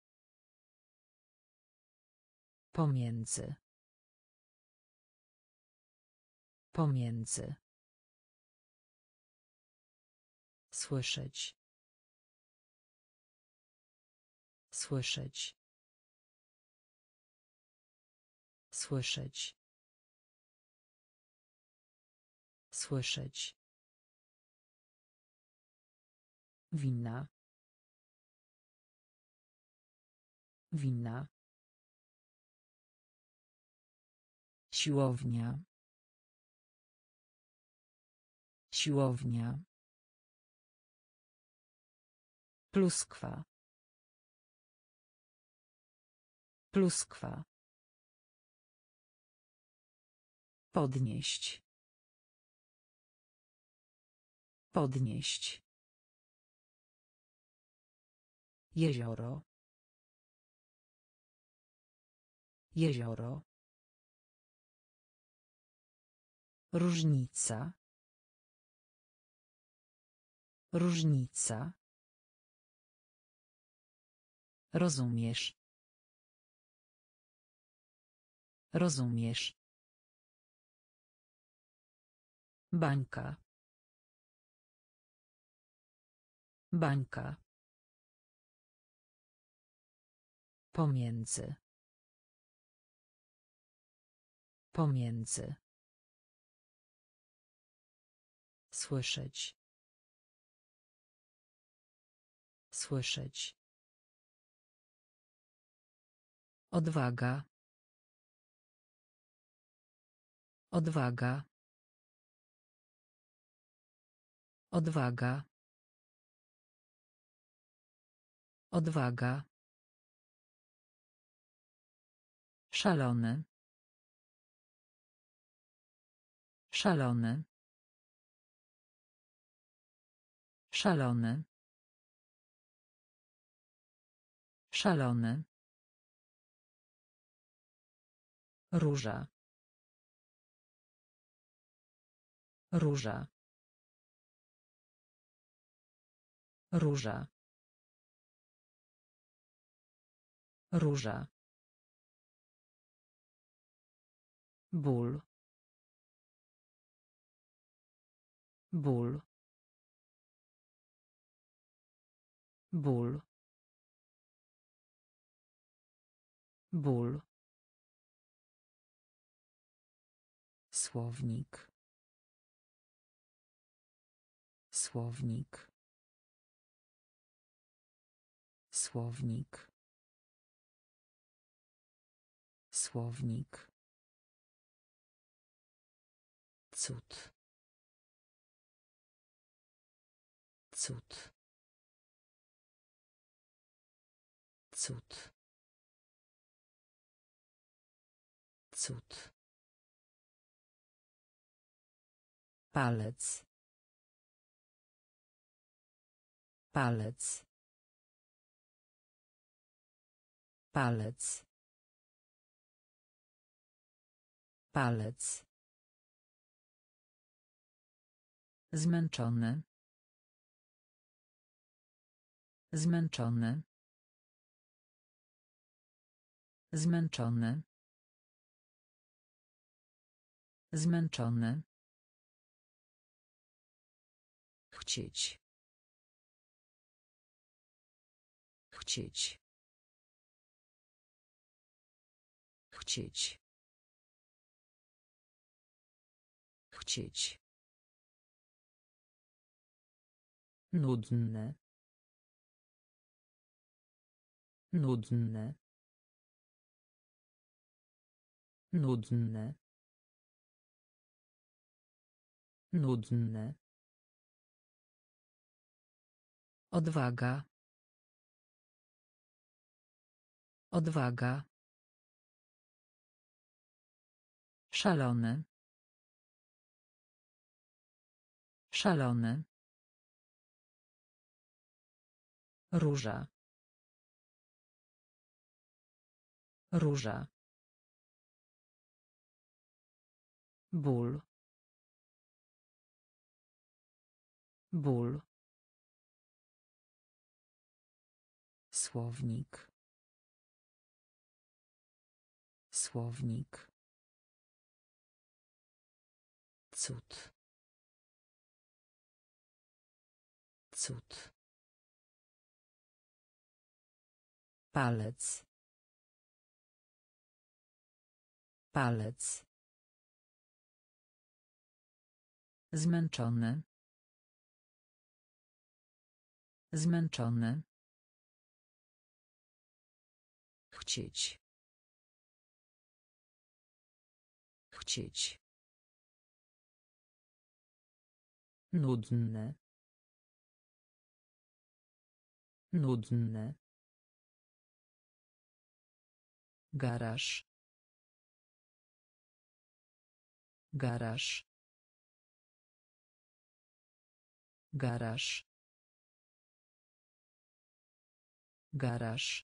Pomiędzy. Pomiędzy. Słyszeć. Słyszeć. Słyszeć. Słyszeć. Winna. Winna. Siłownia. Siłownia. Pluskwa. Pluskwa. Podnieść. Podnieść. Jezioro. Jezioro. Różnica. Różnica. Rozumiesz. Rozumiesz. Bańka. Bańka. Pomiędzy. Pomiędzy. Słyszeć. Słyszeć. Odwaga. Odwaga. Odwaga. Odwaga. Szalony. Szalony. Szalony. Szalony. Róża. Róża. Róża. Róża. Ból. Ból. Ból. Ból. Słownik. Słownik. Słownik. Słownik. Cud. Cud. Cud. Cud. Palec. Palec. Palec. Palec. Zmęczony. Zmęczony. Zmęczony. Zmęczony. Chcieć. Chcieć. Chcieć. Chcieć. Nudne. Nudne. Nudne. Nudne. Odwaga. Odwaga. Szalony. Szalony. Róża. Róża. Ból. Ból. Słownik. Słownik. Cud. Cud. Palec. Palec. Zmęczony. Zmęczony. Chcieć. Chcieć. Nudny. Nudny. Garaż. Garaż. Garaż. Garaż.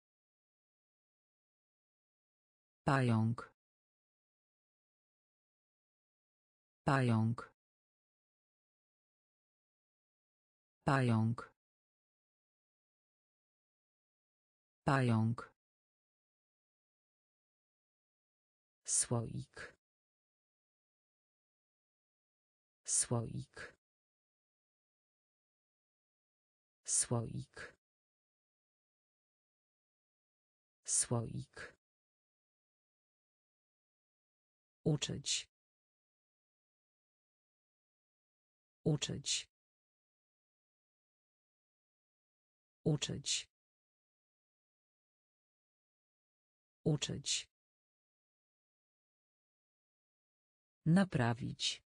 Pająk. Pająk. Pająk. Pająk. Słoik. Słoik. Słoik. Słoik. Uczyć. Uczyć. Uczyć. Uczyć. Naprawić.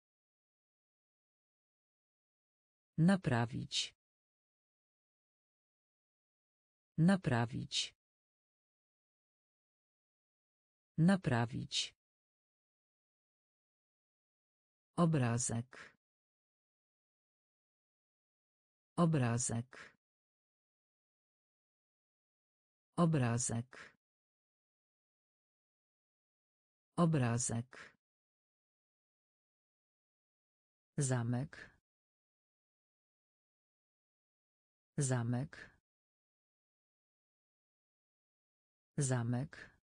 Naprawić. Naprawić. Naprawić. Obrazek. Obrazek. Obrazek. Obrazek. Zamek. Zamek. Zamek.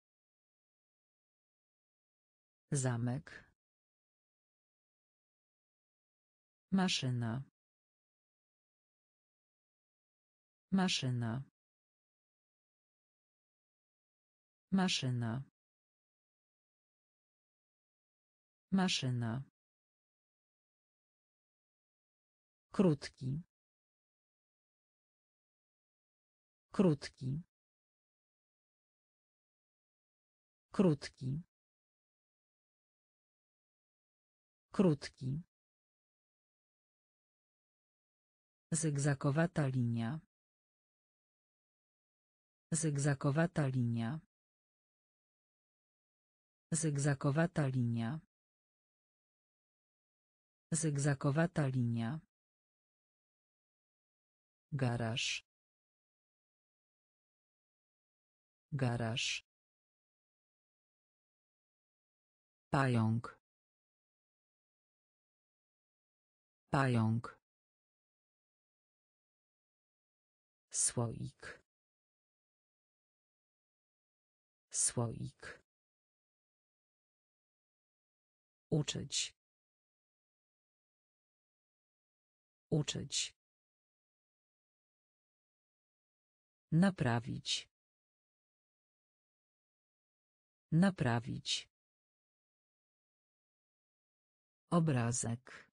Zamek. Maszyna. Maszyna. Maszyna. Maszyna. Krótki. Krótki. Krótki. Krótki. Zygzakowata linia. Zygzakowata linia. Zygzakowata linia. Zygzakowata linia. Garaż. Garaż. Pająk. Pająk. Słoik. Słoik. Uczyć. Uczyć. Naprawić. Naprawić. Obrazek.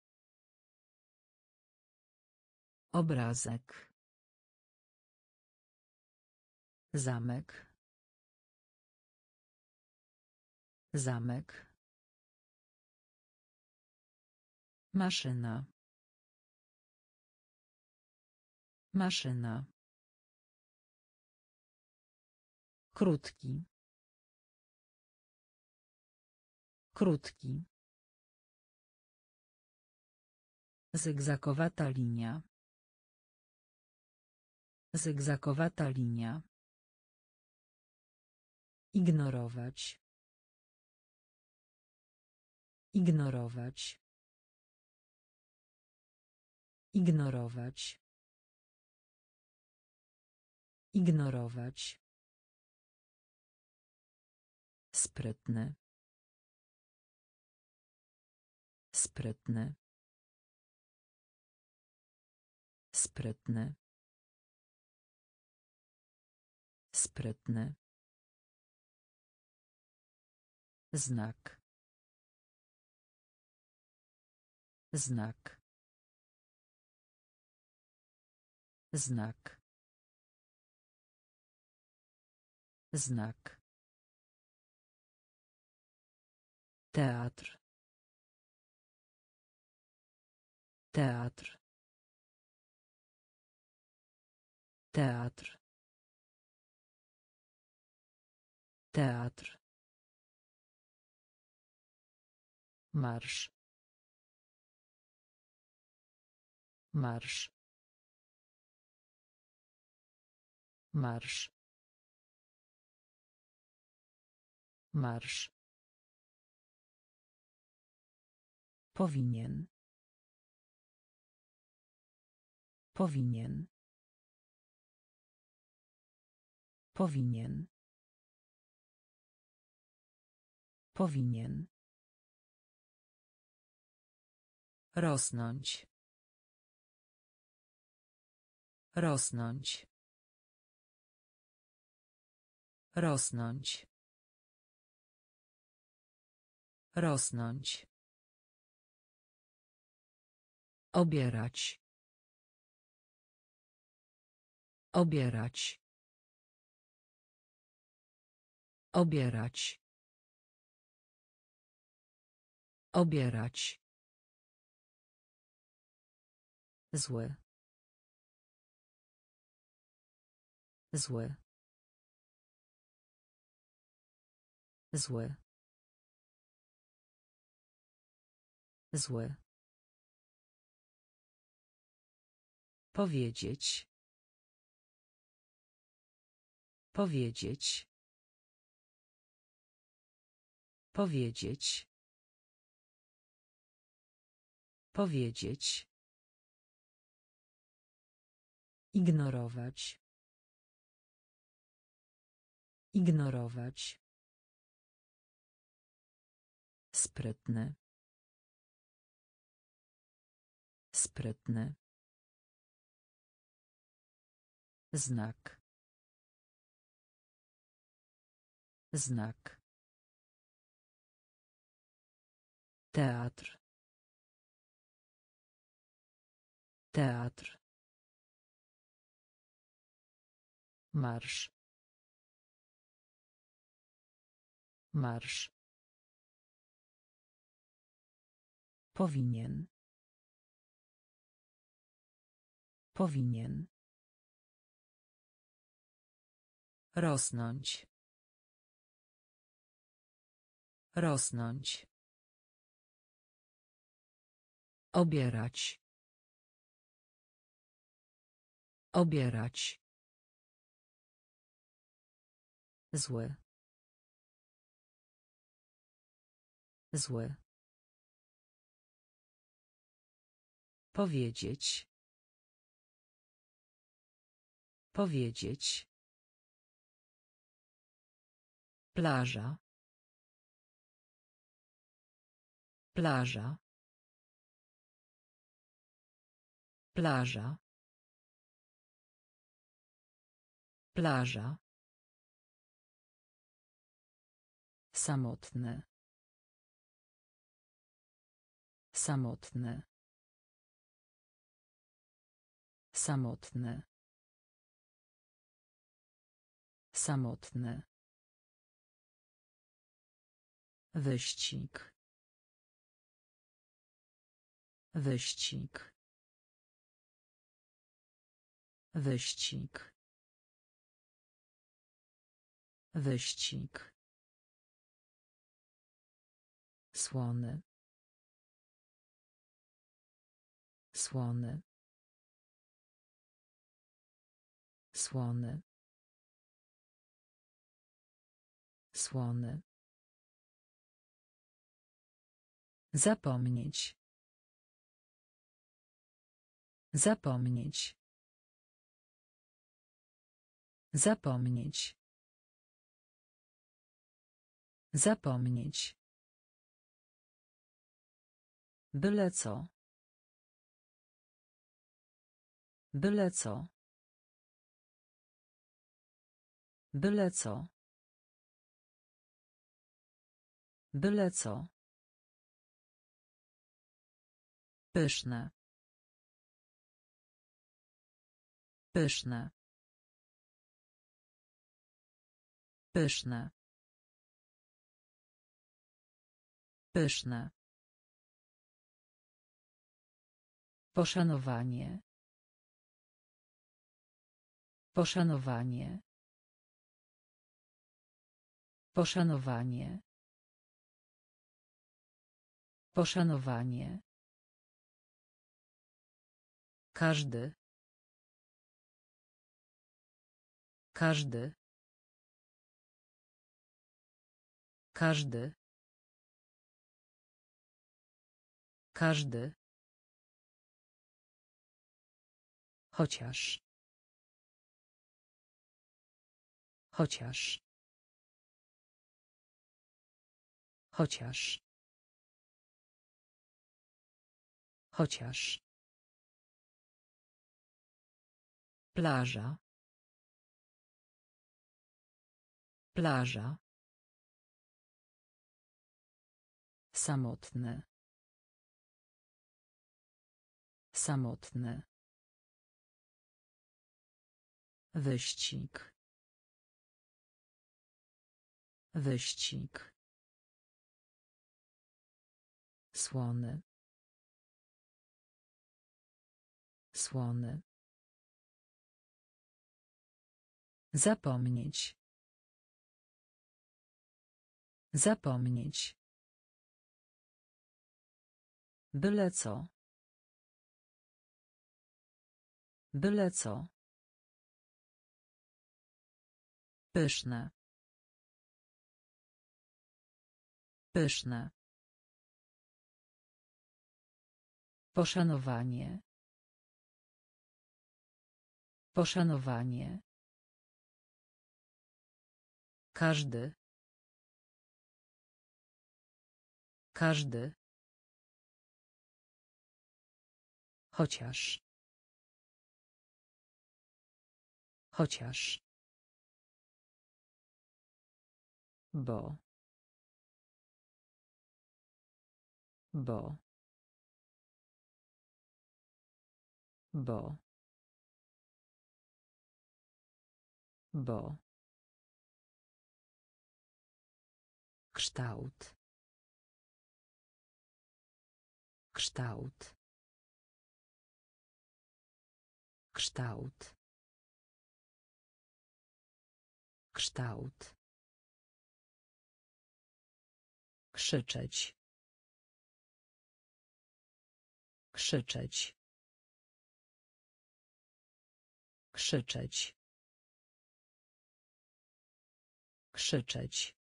Obrazek. Zamek. Zamek. Maszyna. Maszyna. Krótki. Krótki. Zygzakowata linia. Zygzakowata linia. Ignorować. Ignorować. Ignorować. Ignorować. Sprytny. Sprytny. Sprytny. Sprytny. Znak. Znak. Znak. Znak. Teatr. Teatr. Teatr. Teatr. Marsz. Marsz. Marsz. Marsz. Powinien. Powinien. Powinien. Powinien. Rosnąć. Rosnąć. Rosnąć. Rosnąć. Obierać. Obierać. Obierać. Obierać. Zły. Zły. Zły. Zły. Powiedzieć. Powiedzieć. Powiedzieć. Powiedzieć. Ignorować. Ignorować. Sprytny. Sprytny. Znak. Znak. Teatr. Teatr. Marsz. Marsz. Powinien. Powinien. Rosnąć. Rosnąć. Obierać. Obierać. Zły. Zły. Powiedzieć. Powiedzieć. Plaża. Plaża. Plaża. Plaża. Samotne. Samotne. Samotne. Samotne. Wyścig. Wyścig. Wyścig. Wyścig. Słony. Słony. Słony. Słony. Zapomnieć. Zapomnieć. Zapomnieć. Zapomnieć. Byle co. Byle co. Byle co. Byle co. Pyszne. Pyszne. Pyszne. Pyszne. Poszanowanie. Poszanowanie. Poszanowanie. Poszanowanie. Każdy. Każdy. Każdy. Każdy. Chociaż. Chociaż. Chociaż. Chociaż. Plaża. Plaża. Samotny. Samotny. Wyścig. Wyścig. Słony. Słony. Zapomnieć. Zapomnieć. Byle co. Byle co. Pyszne. Pyszne. Poszanowanie. Poszanowanie. Każdy. Każdy. Chociaż. Chociaż. Bo. Bo. Bo. Bo. Kształt. Kształt. Kształt. Kształt. Krzyczeć. Krzyczeć. Krzyczeć. Krzyczeć.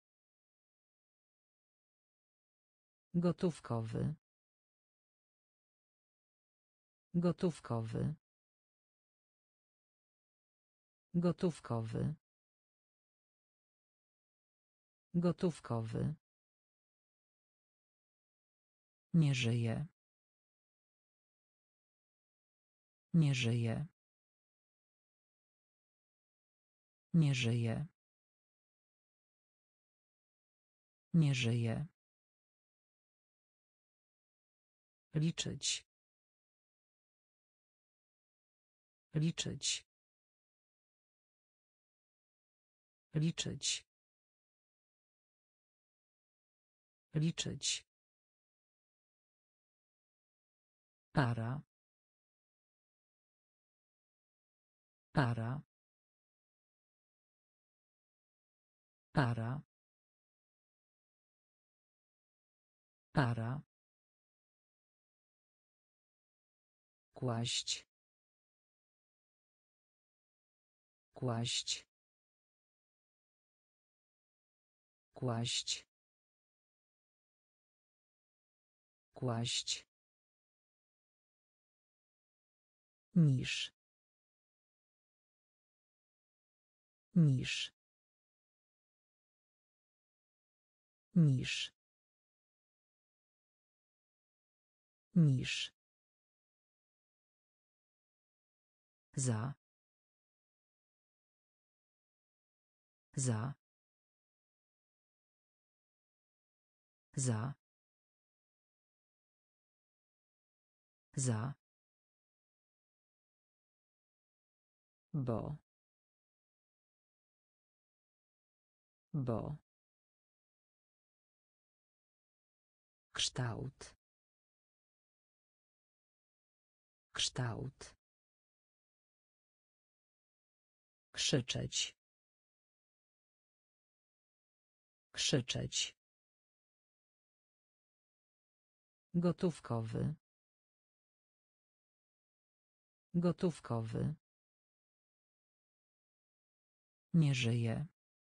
Gotówkowy. Gotówkowy. Gotówkowy. Gotówkowy. Nie żyje. Nie żyje. Nie żyje. Nie żyje. Liczyć. Liczyć. Liczyć. Liczyć. Para. Para. Para. Para. Kłaść. Kłaść. Kłaść. Kłaść. Niż. Niż. Niż. Niż. Za. Za. Za. Za. Bo. Bo. Kształt. Kształt. Krzyczeć. Krzyczeć. Gotówkowy. Gotówkowy. Nie żyje.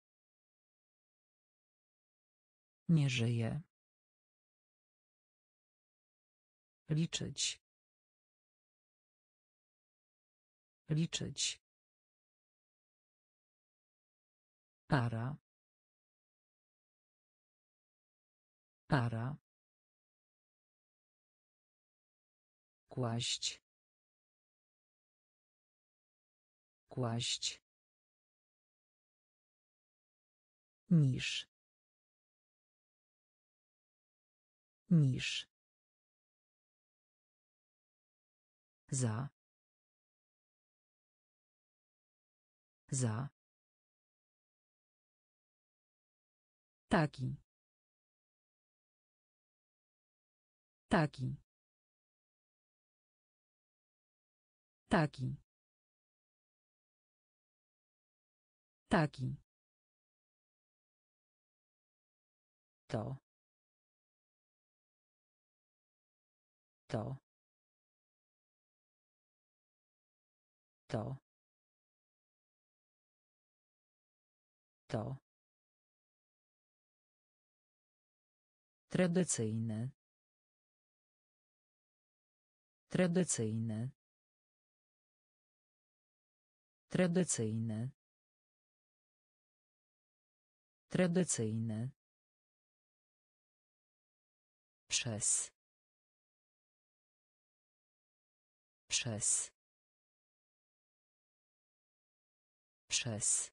Nie żyje. Liczyć. Liczyć. Para. Para. Kłaść. Kłaść. Niż. Niż. Za. Za. Taki. Taki. Taki. Taki. To. To. To. To. Tradycyjny. Tradycyjny. Tradycyjny. Tradycyjny. Przez. Przez. Przez.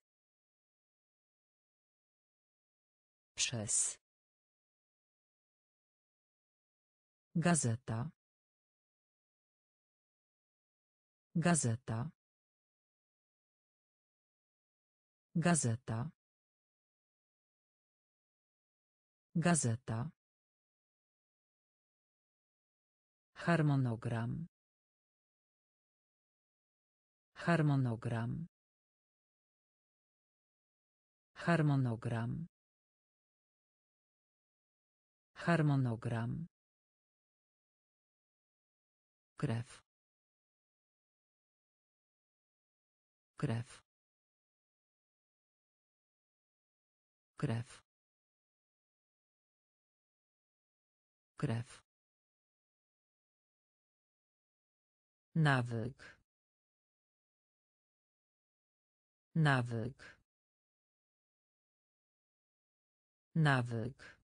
Przez. Gazeta. Gazeta. Gazeta. Gazeta. Harmonogram. Harmonogram. Harmonogram. Harmonogram. Krew. Krew. Krew. Krew. Nawyk. Nawyk. Nawyk.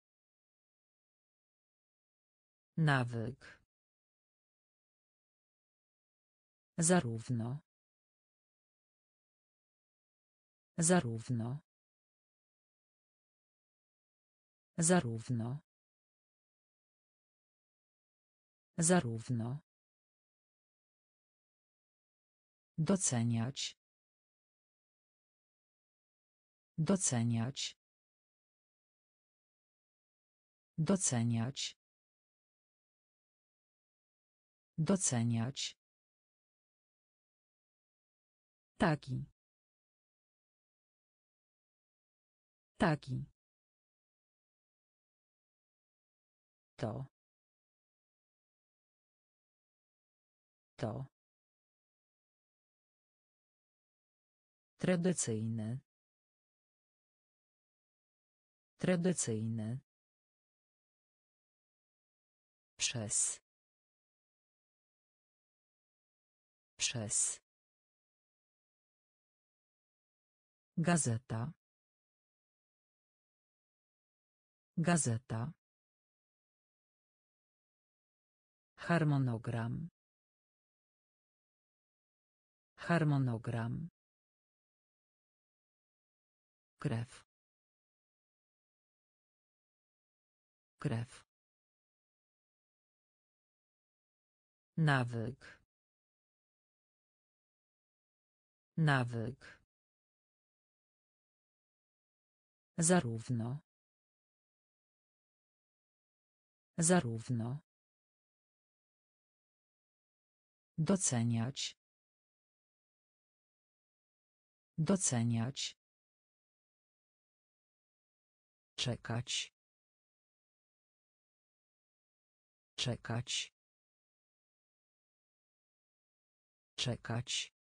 Nawyk. Zarówno. Zarówno. Zarówno. Zarówno. Doceniać. Doceniać. Doceniać. Doceniać. Taki. Taki. To. To. Tradycyjny. Tradycyjny. Przez. Przez. Gazeta. Gazeta. Harmonogram. Harmonogram. Krew. Krew. Nawyk. Nawyk. Zarówno. Zarówno. Doceniać. Doceniać. Czekać. Czekać. Czekać.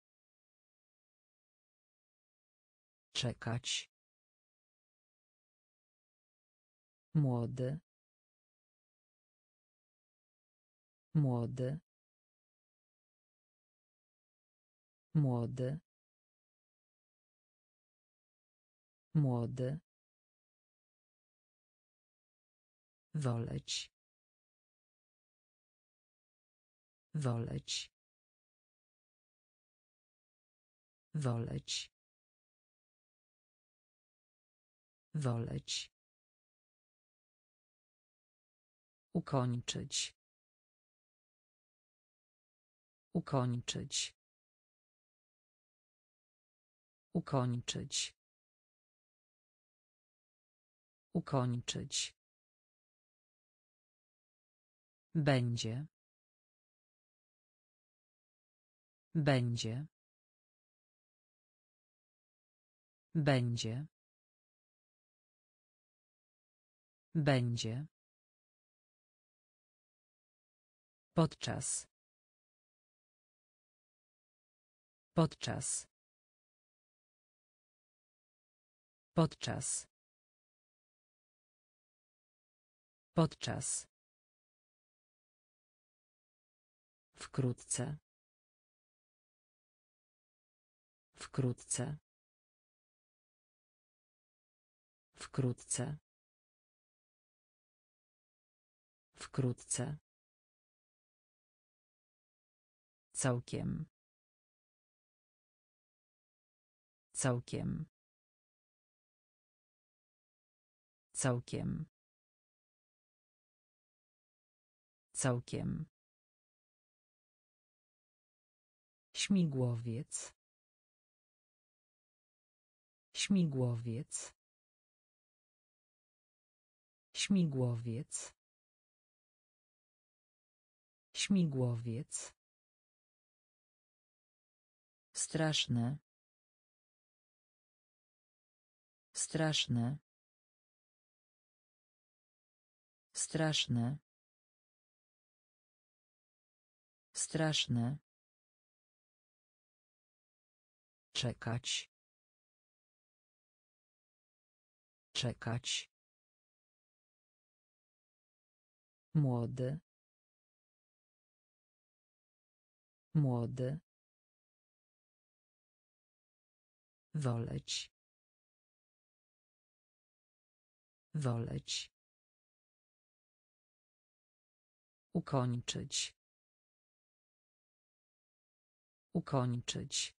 Czekać. Młody. Młody. Młody. Młody. Woleć. Woleć. Woleć. Woleć. Ukończyć. Ukończyć. Ukończyć. Ukończyć. Będzie. Będzie. Będzie. Będzie. Podczas. Podczas. Podczas. Podczas. Wkrótce. Wkrótce. Wkrótce. Wkrótce. Całkiem. Całkiem. Całkiem. Całkiem. Śmigłowiec. Śmigłowiec. Śmigłowiec. Śmigłowiec. Straszne. Straszne. Straszne. Straszne. Czekać. Czekać. Młody. Młody. Woleć. Woleć. Ukończyć. Ukończyć.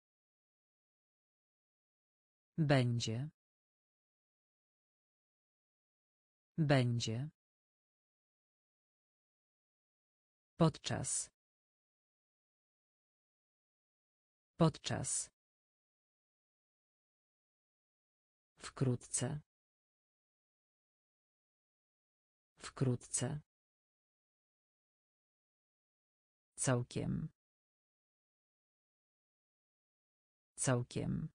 Będzie. Będzie. Podczas. Podczas. Wkrótce. Wkrótce. Całkiem. Całkiem.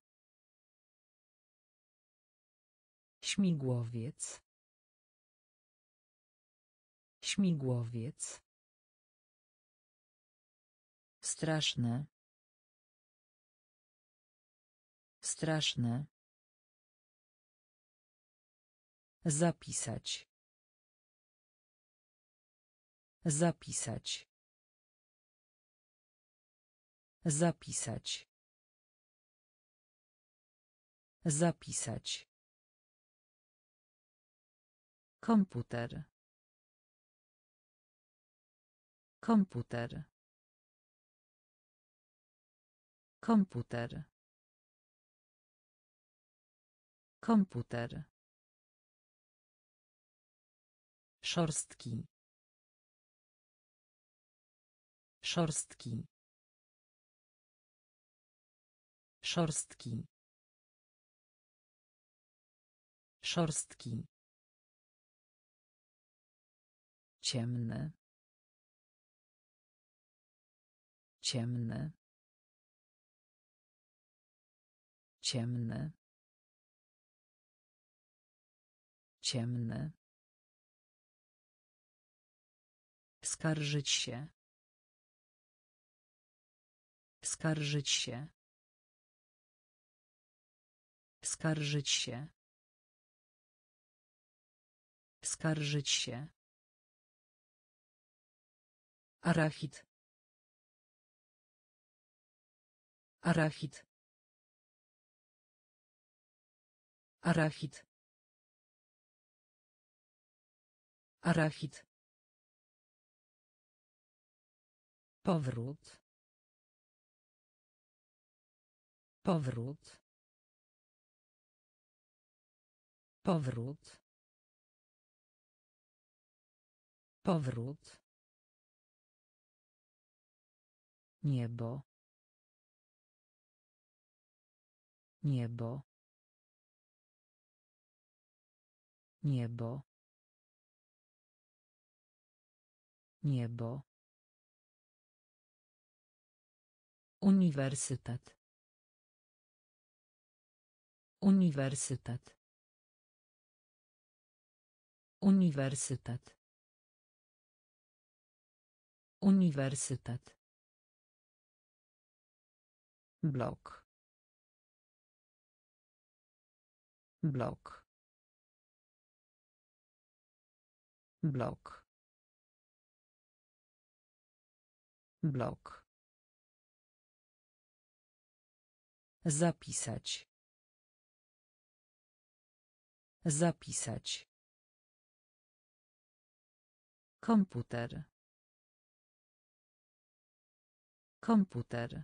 Śmigłowiec. Śmigłowiec. Straszne. Straszne. Zapisać. Zapisać. Zapisać. Zapisać. Komputer. Komputer. Komputer. Komputer. Szorstki. Szorstki. Szorstki. Szorstki. Ciemny. Ciemny. Ciemny. Ciemny. Skarżyć się. Skarżyć się. Skarżyć się. Skarżyć się. Arachid. Arachid. Arachid. Arachid. Powrót. Powrót. Powrót. Powrót. Niebo. Niebo. Niebo. Niebo. Uniwersytet. Uniwersytet. Uniwersytet. Uniwersytet. Blok. Blok. Blok. Blok. Zapisać. Zapisać. Komputer. Komputer.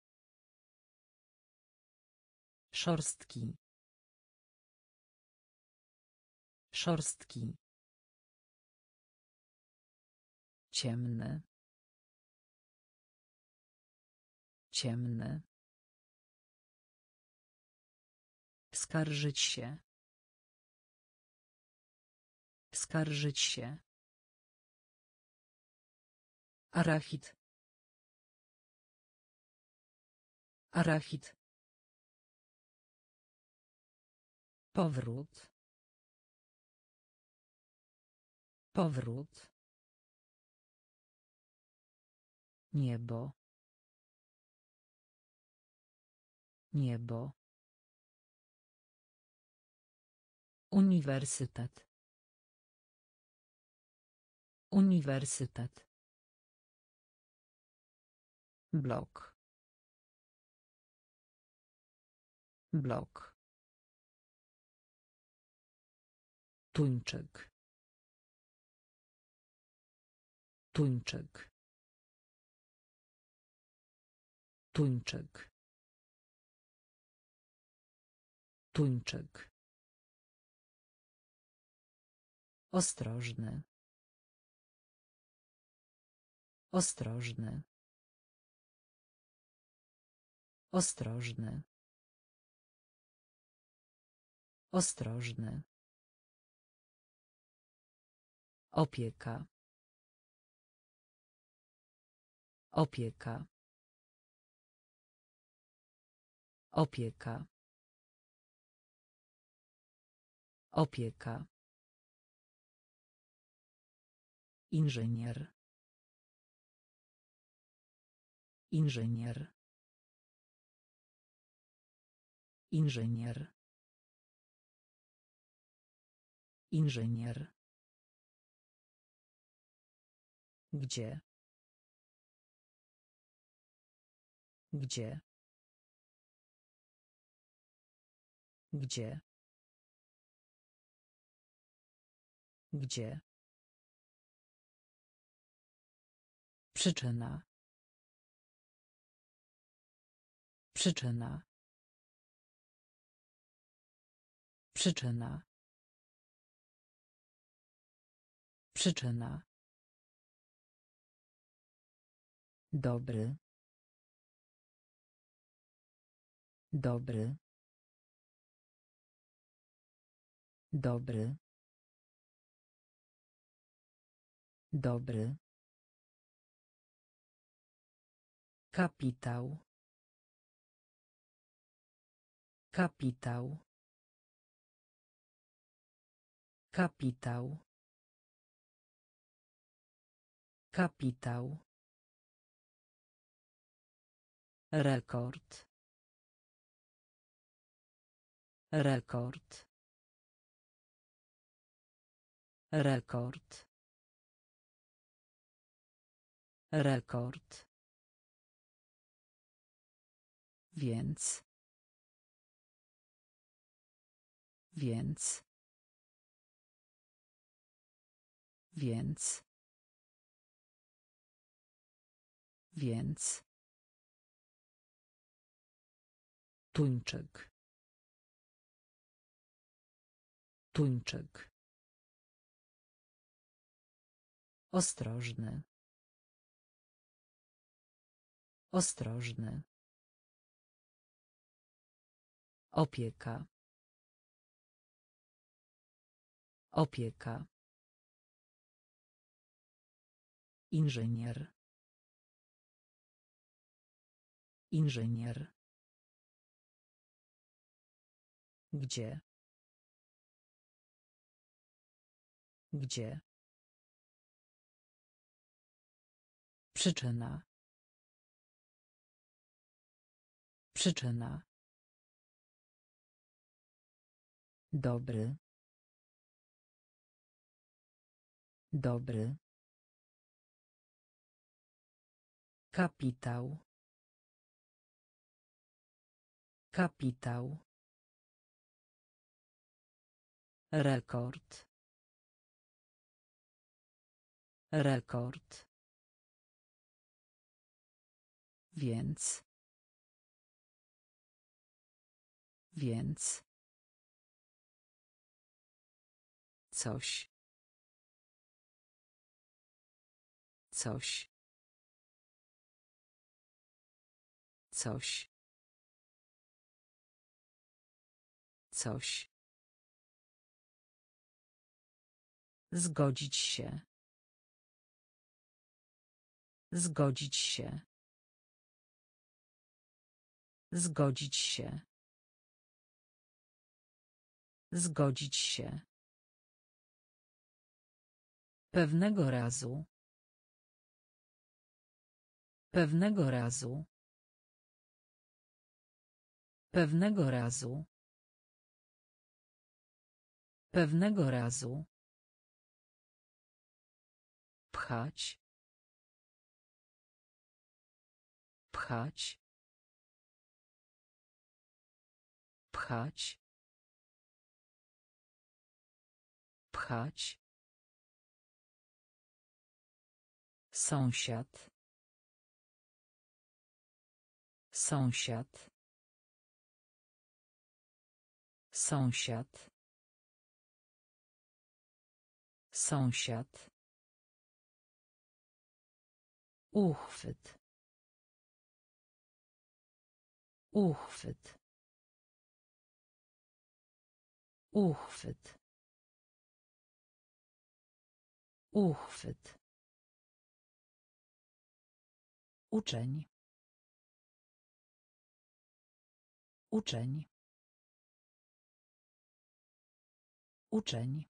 Szorstki. Szorstki. Ciemny. Ciemny. Skarżyć się. Skarżyć się. Arachid. Arachid. Powrót. Powrót. Niebo. Niebo. Uniwersytet. Uniwersytet. Blok. Blok. Tuńczyk. Tuńczyk. Tuńczyk. Tuńczyk. Ostrożny. Ostrożny. Ostrożny. Ostrożny. Opieka. Opieka. Opieka. Opieka. Inżynier. Inżynier. Inżynier. Inżynier. Gdzie? Gdzie? Gdzie? Gdzie? Przyczyna. Przyczyna. Przyczyna. Przyczyna. Dobry. Dobry. Dobry. Dobry. Kapitał. Kapitał. Kapitał. Kapitał. Rekord. Rekord. Rekord. Rekord. Więc. Więc. Więc. Więc. Tuńczyk. Tuńczyk. Ostrożny. Ostrożny. Opieka. Opieka. Inżynier. Inżynier. Gdzie? Gdzie? Przyczyna. Przyczyna. Dobry. Dobry. Kapitał. Kapitał. Rekord. Rekord. Więc. Więc. Coś. Coś. Coś. Coś. Zgodzić się. Zgodzić się. Zgodzić się. Zgodzić się. Pewnego razu. Pewnego razu. Pewnego razu. Pewnego razu. Pchać. Pchać. Pchać. Pchać. Sąsiad. Sąsiad. Sąsiad. Sąsiad. Uchwyt. Uchwyt. Uchwyt. Uchwyt. Uczeń. Uczeń. Uczeń.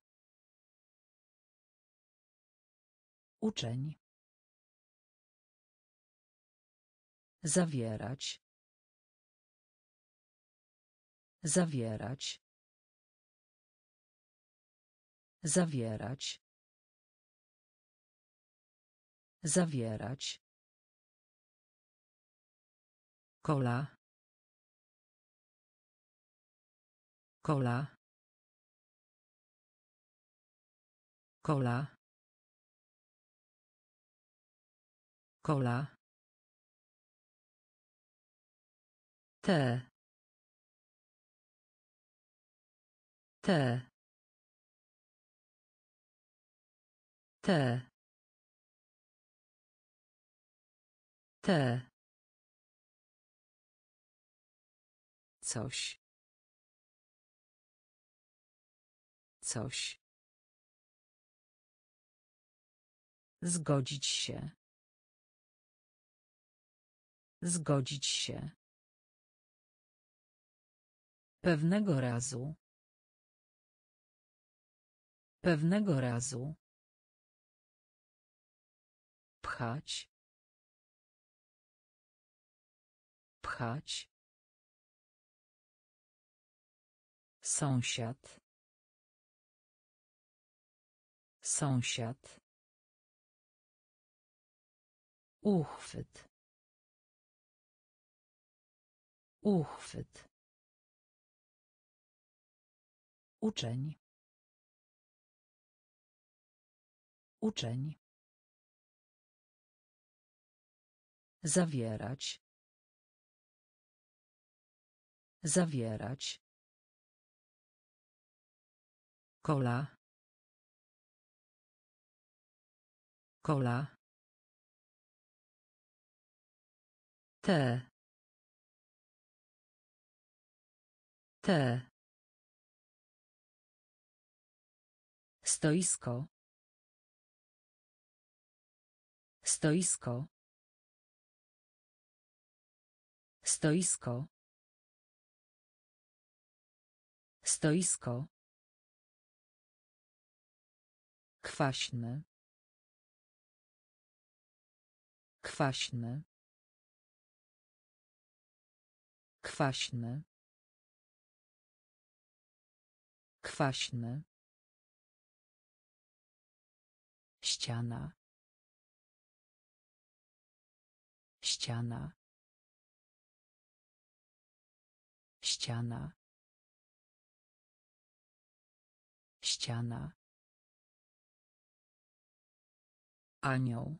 Uczeń. Zawierać. Zawierać. Zawierać. Zawierać. Kola. Kola. Kola. Kola. Te. Te. Te. Te. Coś. Coś. Zgodzić się. Zgodzić się. Pewnego razu. Pewnego razu. Pchać. Pchać. Sąsiad. Sąsiad. Uchwyt. Uchwyt. Uczeń. Uczeń. Zawierać. Zawierać. Kola. Kola. Te. Te. Stoisko. Stoisko. Stoisko. Stoisko. Kwaśny. Kwaśny. Kwaśny. Kwaśny. Ściana. Ściana. Ściana. Ściana. Anioł.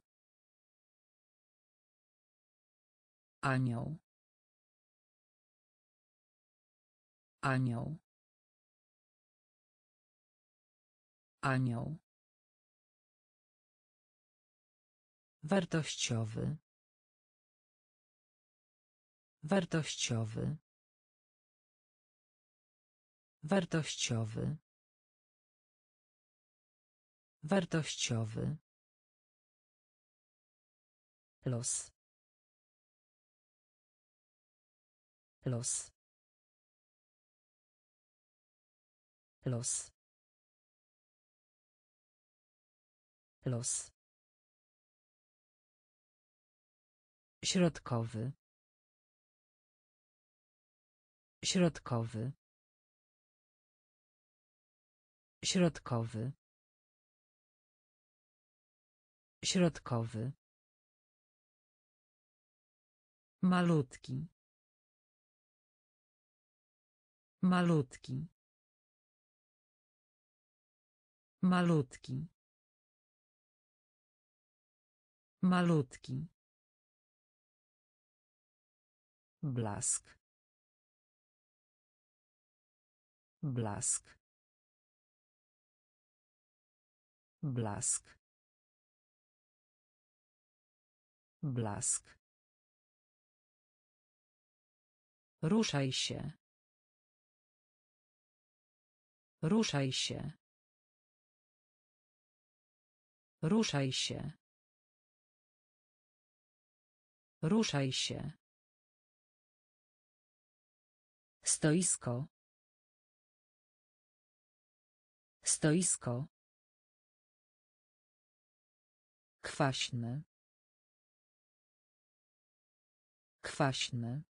Anioł. Anioł. Anioł. Wartościowy. Wartościowy. Wartościowy. Wartościowy. Los. Los. Los. Los. Środkowy. Środkowy. Środkowy. Środkowy. Malutki. Malutki. Malutki. Malutki. Blask. Blask. Blask. Blask. Ruszaj się. Ruszaj się. Ruszaj się. Ruszaj się. Stoisko. Stoisko. Kwaśny. Kwaśny.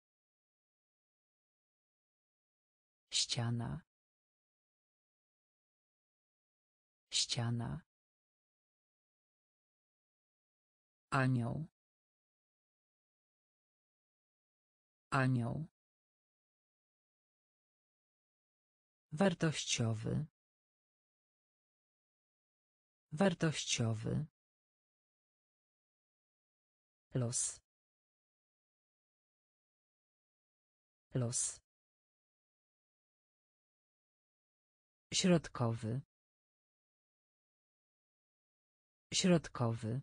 Ściana. Ściana. Anioł. Anioł. Wartościowy. Wartościowy. Los. Los. Środkowy. Środkowy.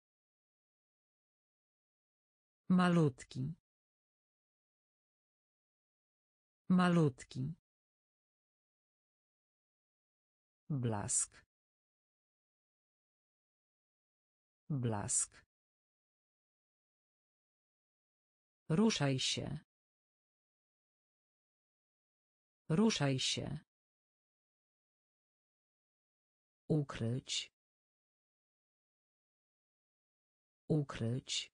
Malutki. Malutki. Blask. Blask. Ruszaj się. Ruszaj się. Ukryć. Ukryć.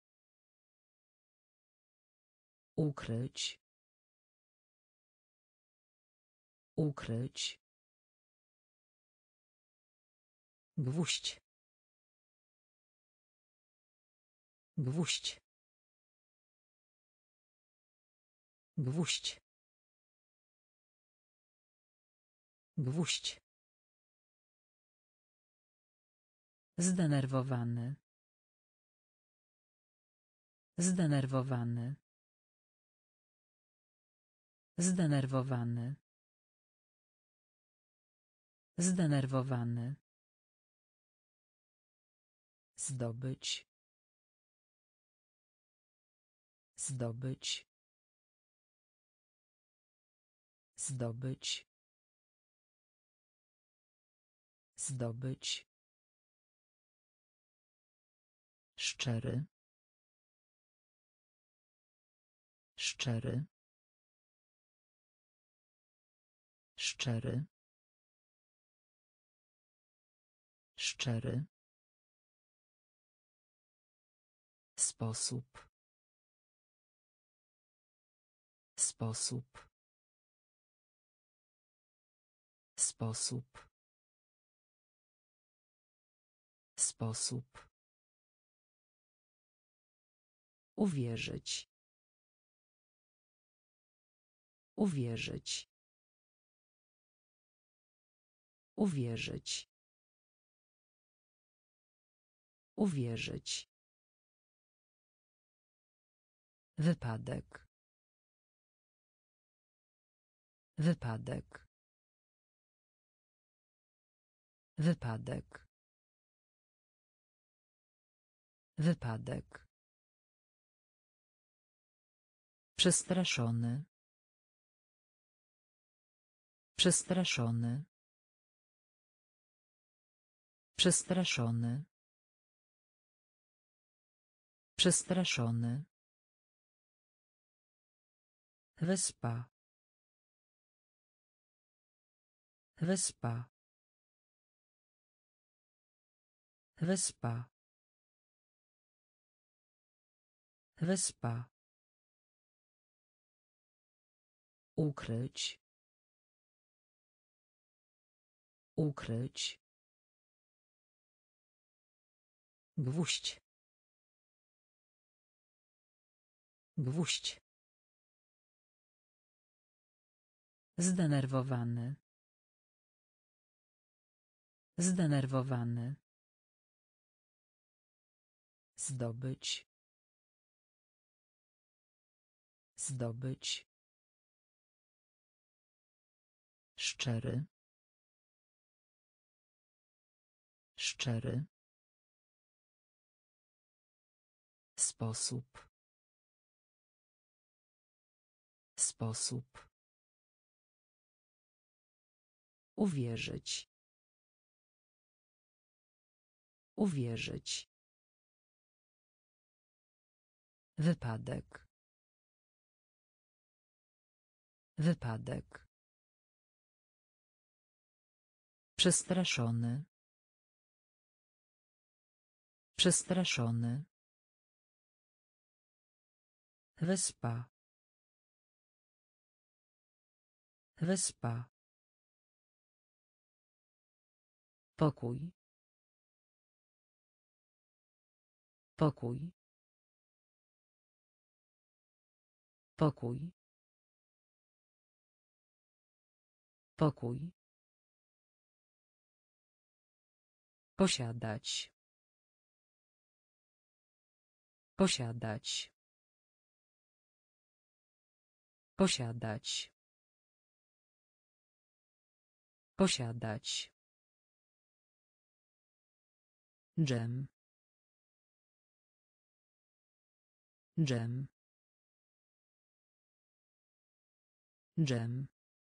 Ukryć. Ukryć. Gwóźdź. Gwóźdź. Gwóźdź. Gwóźdź. Zdenerwowany. Zdenerwowany. Zdenerwowany. Zdenerwowany. Zdobyć. Zdobyć. Zdobyć. Zdobyć. Szczery. Szczery. Szczery. Szczery. Sposób. Sposób. Sposób. Sposób. Uwierzyć. Uwierzyć. Uwierzyć. Uwierzyć. Wypadek. Wypadek. Wypadek. Wypadek. Przestraszony. Przestraszony. Przestraszony. Przestraszony. Wyspa. Wyspa. Wyspa. Wyspa. Ukryć. Ukryć. Gwóźdź. Gwóźdź. Zdenerwowany. Zdenerwowany. Zdobyć. Zdobyć. Szczery. Szczery. Sposób. Sposób. Uwierzyć. Uwierzyć. Wypadek. Wypadek. Przestraszony. Przestraszony. Wyspa. Wyspa. Pokój. Pokój. Pokój. Pokój. Posiadać. Posiadać. Posiadać. Posiadać. Dżem. Dżem. Dżem.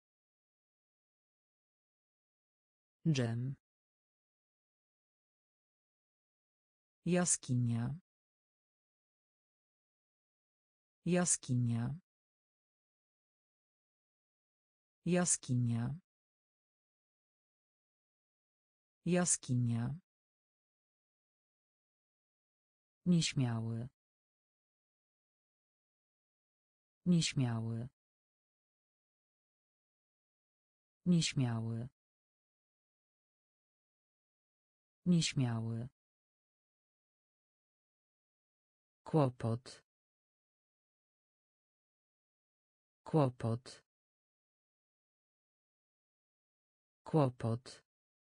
Dżem. Jaskinia. Jaskinia. Jaskinia. Jaskinia. Nieśmiały. Nieśmiały. Nieśmiały. Nieśmiały. Kłopot. Kłopot. Kłopot.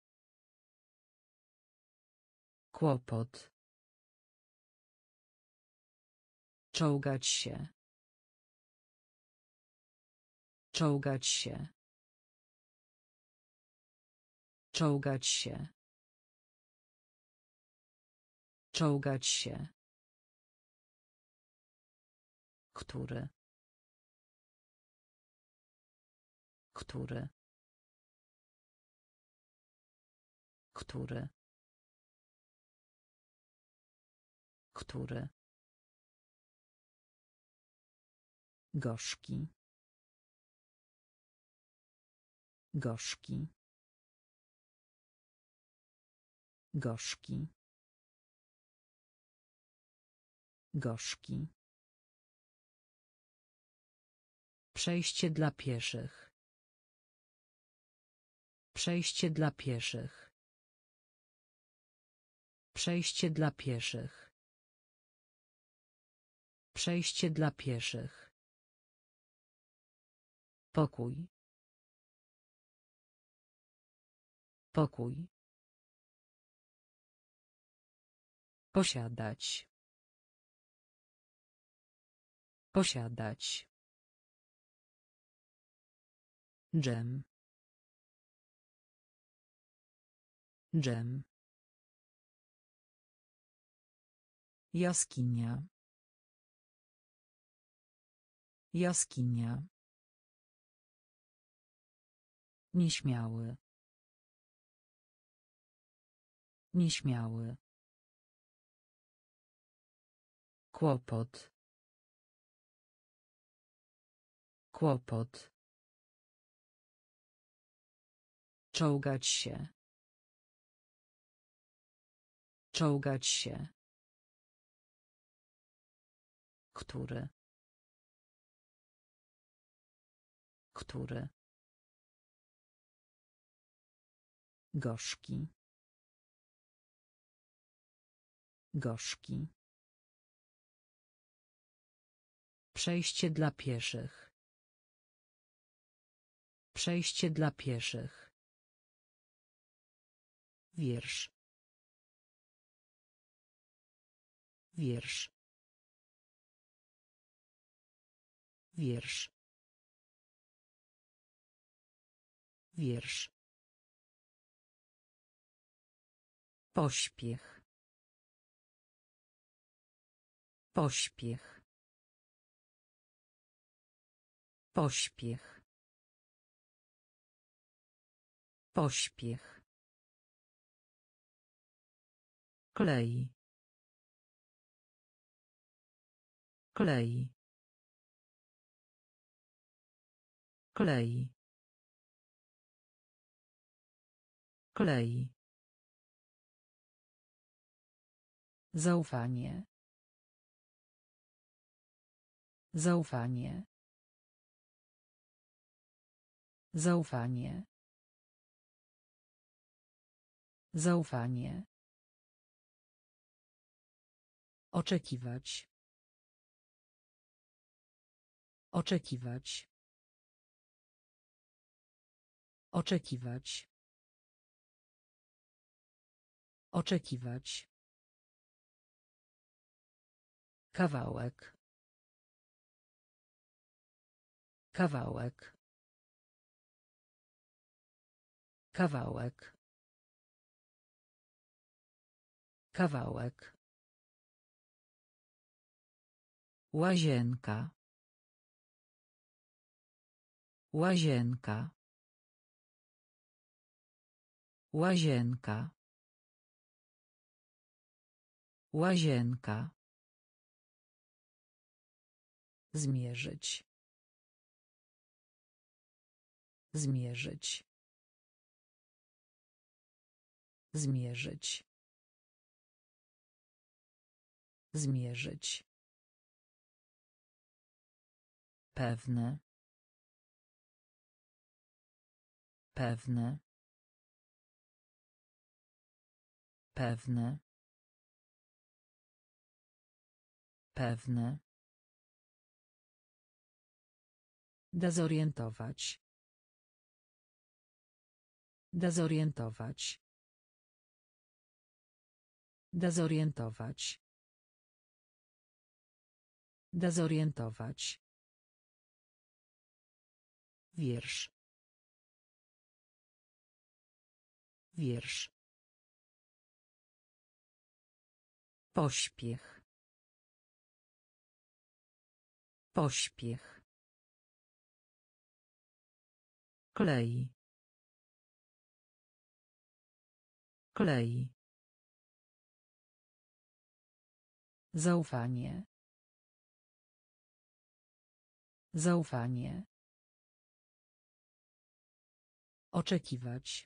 Kłopot. Czołgać się. Czołgać się. Czołgać się. Czołgać się. Który. Który. Który. Który. Gorzki. Gorzki. Gorzki. Gorzki. Przejście dla pieszych. Przejście dla pieszych. Przejście dla pieszych. Przejście dla pieszych. Pokój. Pokój. Posiadać. Posiadać. Dżem. Dżem. Jaskinia. Jaskinia. Nieśmiały. Nieśmiały. Kłopot. Kłopot. Czołgać się. Czołgać się. Który. Który. Gorzki. Gorzki. Przejście dla pieszych. Przejście dla pieszych. Wiersz. Wiersz. Wiersz. Wiersz. Pośpiech. Pośpiech. Pośpiech. Pośpiech. Klej. Klej. Klej. Klej. Zaufanie. Zaufanie. Zaufanie. Zaufanie. Oczekiwać. Oczekiwać. Oczekiwać. Oczekiwać. Kawałek. Kawałek. Kawałek. Kawałek. Łazienka. Łazienka. Łazienka. Łazienka. Zmierzyć. Zmierzyć. Zmierzyć. Zmierzyć. Pewne. Pewne. Pewne. Pewne. Dezorientować. Dezorientować. Dezorientować. Dezorientować. Wiersz. Wiersz. Pośpiech. Pośpiech. Klei. Klei. Zaufanie. Zaufanie. Oczekiwać.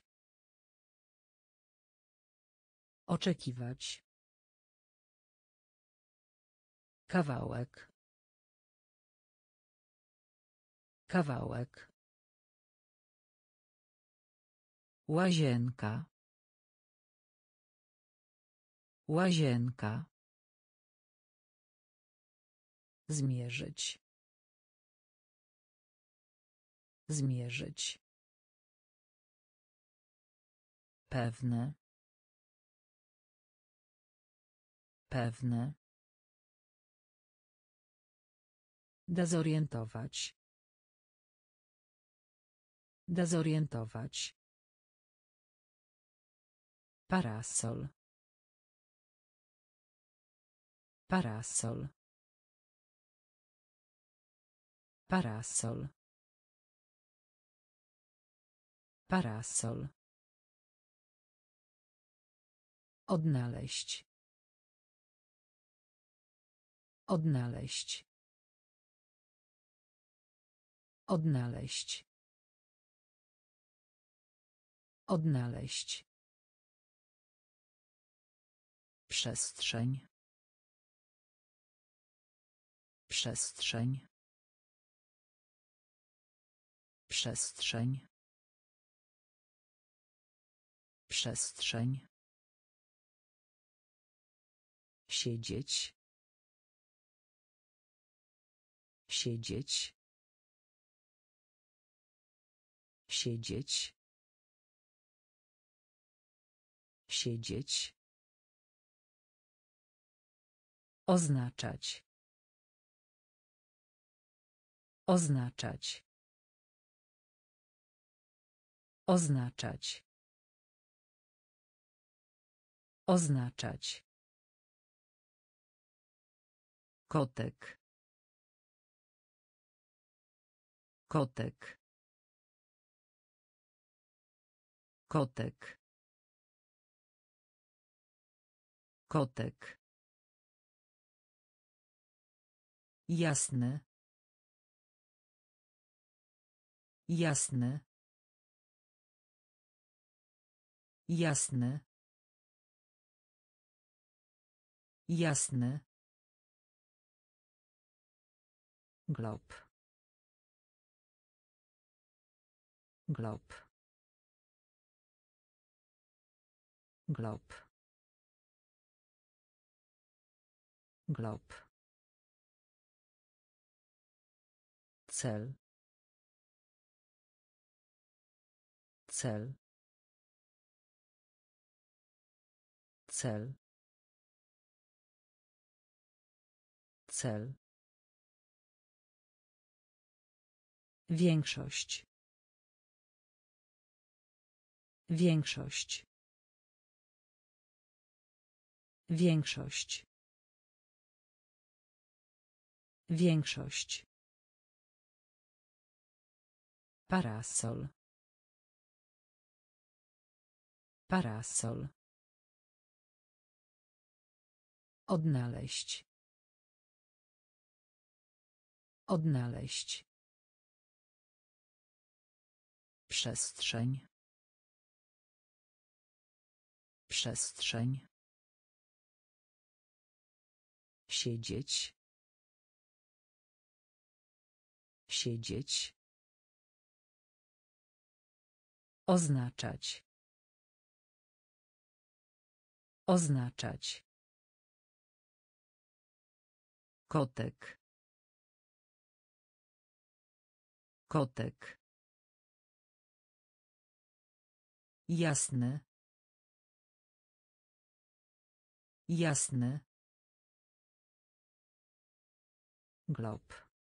Oczekiwać. Kawałek. Kawałek. Łazienka. Łazienka. Zmierzyć. Zmierzyć. Pewne. Pewne. Dezorientować. Dezorientować. Parasol. Parasol. Parasol. Parasol. Odnaleźć. Odnaleźć. Odnaleźć. Odnaleźć. Przestrzeń. Przestrzeń. Przestrzeń. Przestrzeń. Siedzieć. Siedzieć. Siedzieć. Siedzieć. Oznaczać. Oznaczać. Oznaczać. Oznaczać. Kotek. Kotek. Kotek. Kotek. Jasne. Jasne. Jasne. Jasne. Glob. Glob. Glob. Glob. Cel. Cel. Cel. Cel. Większość. Większość. Większość. Większość. Parasol. Parasol. Odnaleźć. Odnaleźć. Przestrzeń. Przestrzeń. Siedzieć. Siedzieć. Oznaczać. Oznaczać. Kotek. Kotek. Jasny. Jasny. Glob.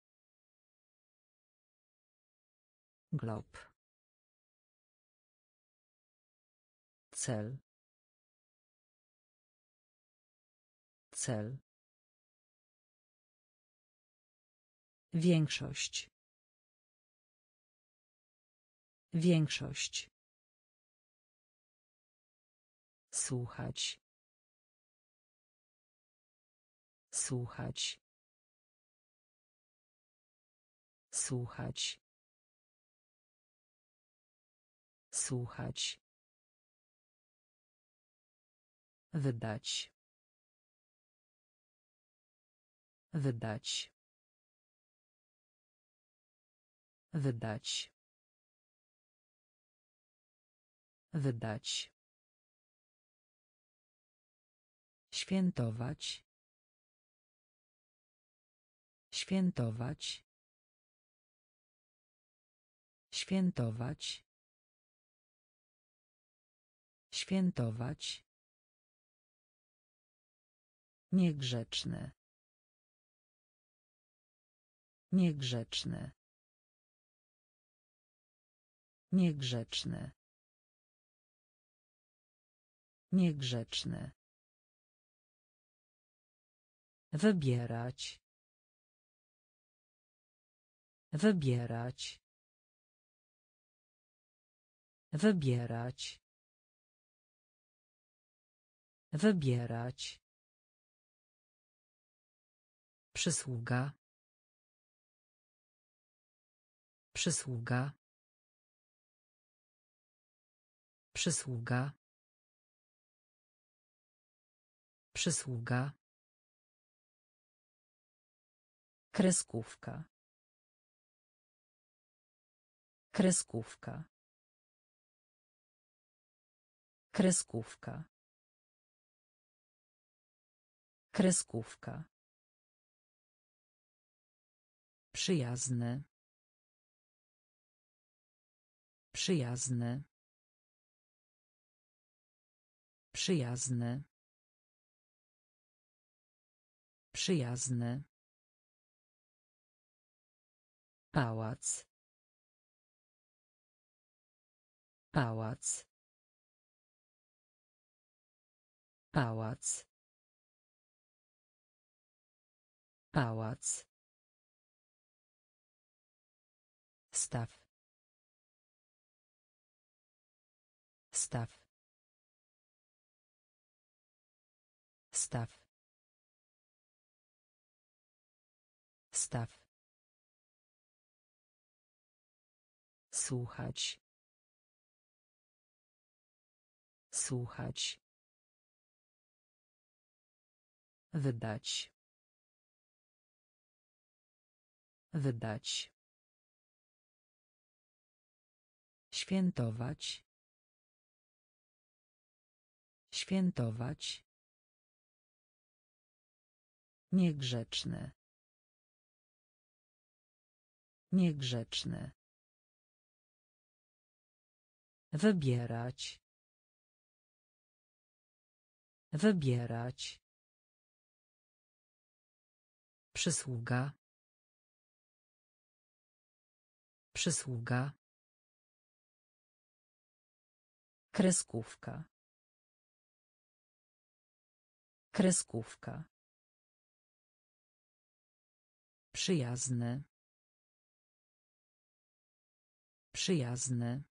Glob. Cel. Cel. Większość. Większość. Słuchać. Słuchać. Słuchać. Słuchać. Wydać. Wydać. Wydać. Wydać. Świętować. Świętować. Świętować. Świętować. Niegrzeczny. Niegrzeczny. Niegrzeczny. Niegrzeczny. Wybierać. Wybierać. Wybierać. Wybierać. Przysługa. Przysługa. Przysługa. Przysługa. Kreskówka. Kreskówka. Kreskówka. Kreskówka. Przyjazny. Przyjazny. Przyjazny. Przyjazny. Pałac. Pałac. Pałac. Pałac. Staw. Staw. Staw. Staw. Słuchać. Słuchać. Wydać. Wydać. Świętować. Świętować. Niegrzeczny. Niegrzeczny. Wybierać. Wybierać. Przysługa. Przysługa. Kreskówka. Kreskówka. Przyjazny. Przyjazny.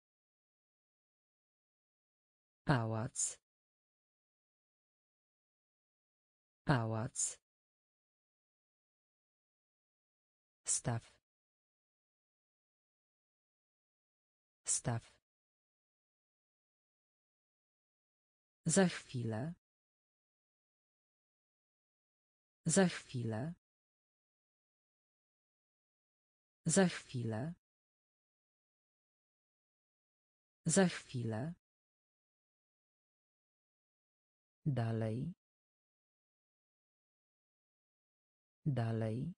Pałac. Pałac. Staw. Staw. Za chwilę. Za chwilę. Za chwilę. Za chwilę. Dalej. Dalej.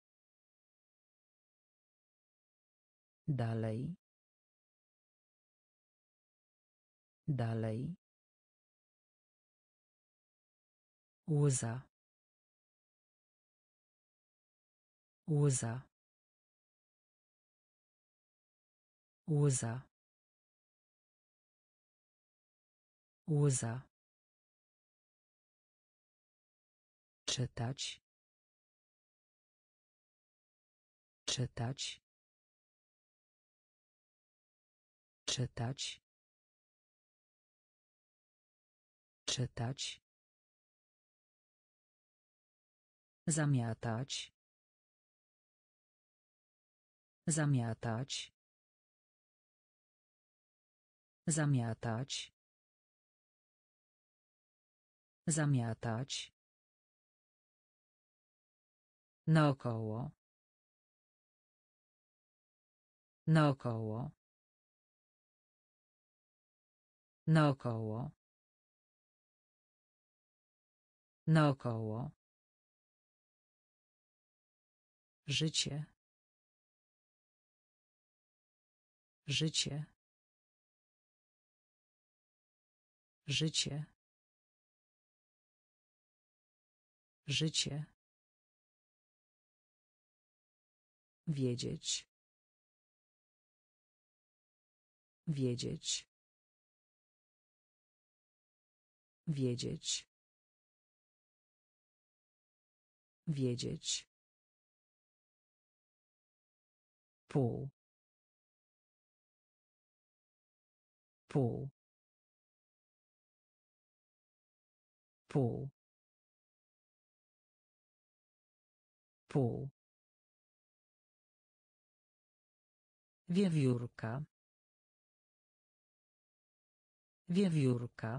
Dalej. Dalej. Łza. Łza. Łza. Łza. Czytać. Czytać. Czytać. Czytać. Zamiatać. Zamiatać. Zamiatać. Zamiatać. Naokoło. Naokoło. Naokoło. Naokoło. Życie. Życie. Życie. Życie. Wiedzieć. Wiedzieć. Wiedzieć. Wiedzieć. Pół. Pół. Pół. Pół. Wiewiórka. Wiewiórka.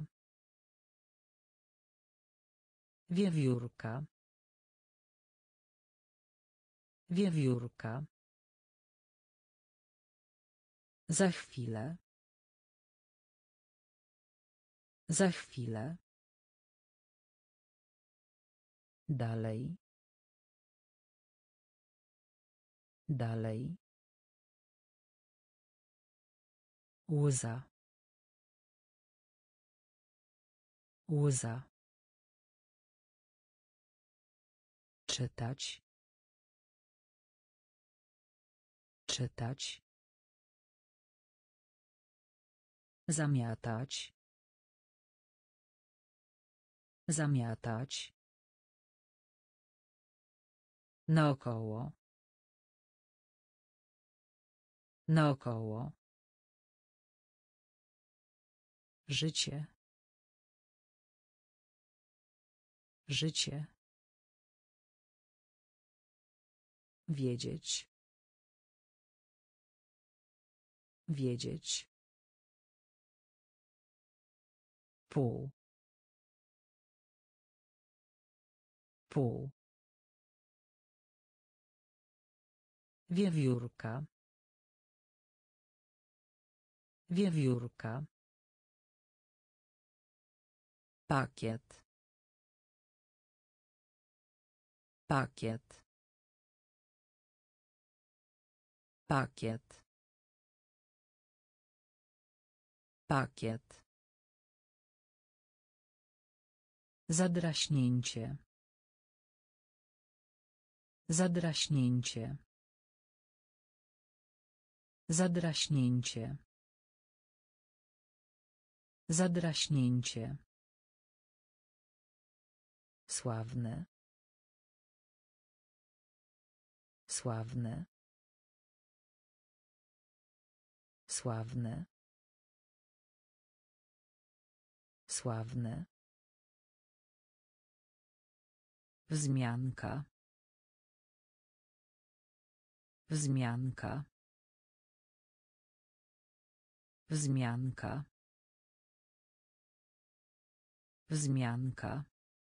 Wiewiórka. Wiewiórka. Za chwilę. Za chwilę. Dalej. Dalej. Łza. Łza. Czytać. Czytać. Zamiatać. Zamiatać. Naokoło. Naokoło. Życie. Życie. Wiedzieć. Wiedzieć. Pół. Pół. Wiewiórka. Wiewiórka. Pakiet. Pakiet. Pakiet. Pakiet. Zadraśnięcie. Zadraśnięcie. Zadraśnięcie. Zadraśnięcie. Sławny. Sławny. Sławny. Sławny. Wzmianka. Wzmianka. Wzmianka. Wzmianka.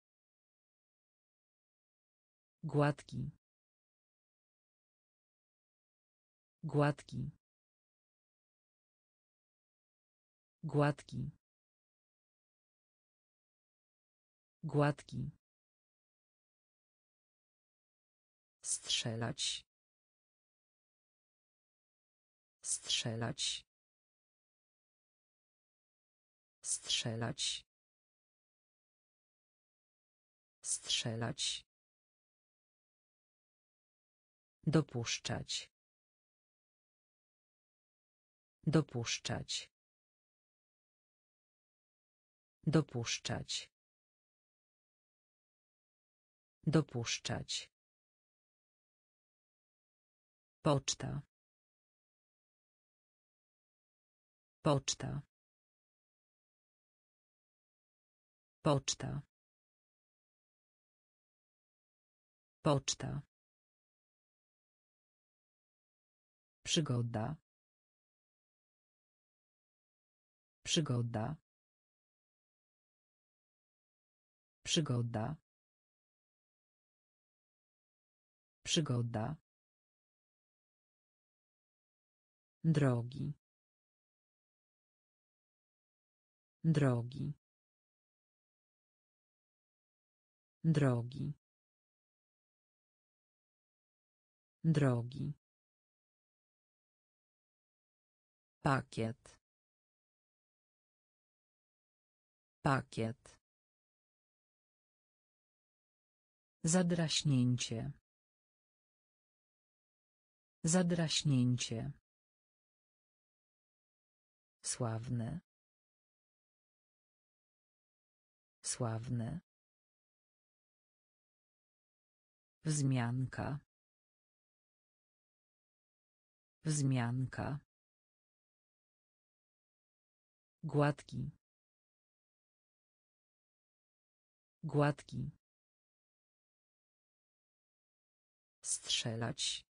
Gładki. Gładki. Gładki. Gładki. Strzelać. Strzelać. Strzelać. Strzelać. Dopuszczać. Dopuszczać. Dopuszczać. Dopuszczać. Poczta. Poczta. Poczta. Poczta. Przygoda. Przygoda. Przygoda. Przygoda. Drogi. Drogi. Drogi. Drogi. Pakiet. Pakiet. Zadraśnięcie. Zadraśnięcie. Sławny. Sławny. Wzmianka. Wzmianka. Gładki. Gładki. Strzelać.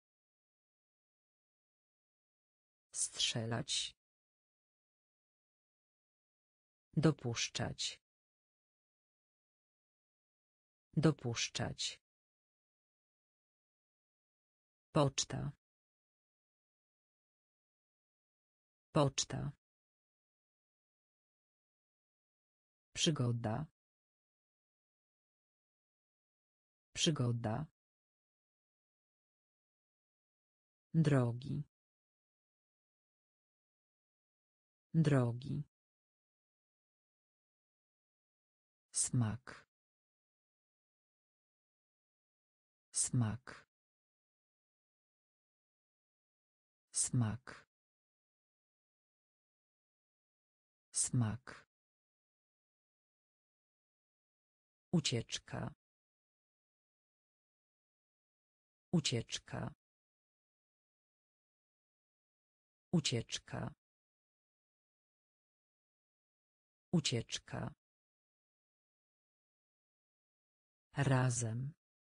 Strzelać. Dopuszczać. Dopuszczać. Poczta. Poczta. Przygoda. Przygoda. Drogi. Drogi. Smak. Smak. Smak. Smak. Ucieczka. Ucieczka. Ucieczka. Ucieczka. Razem.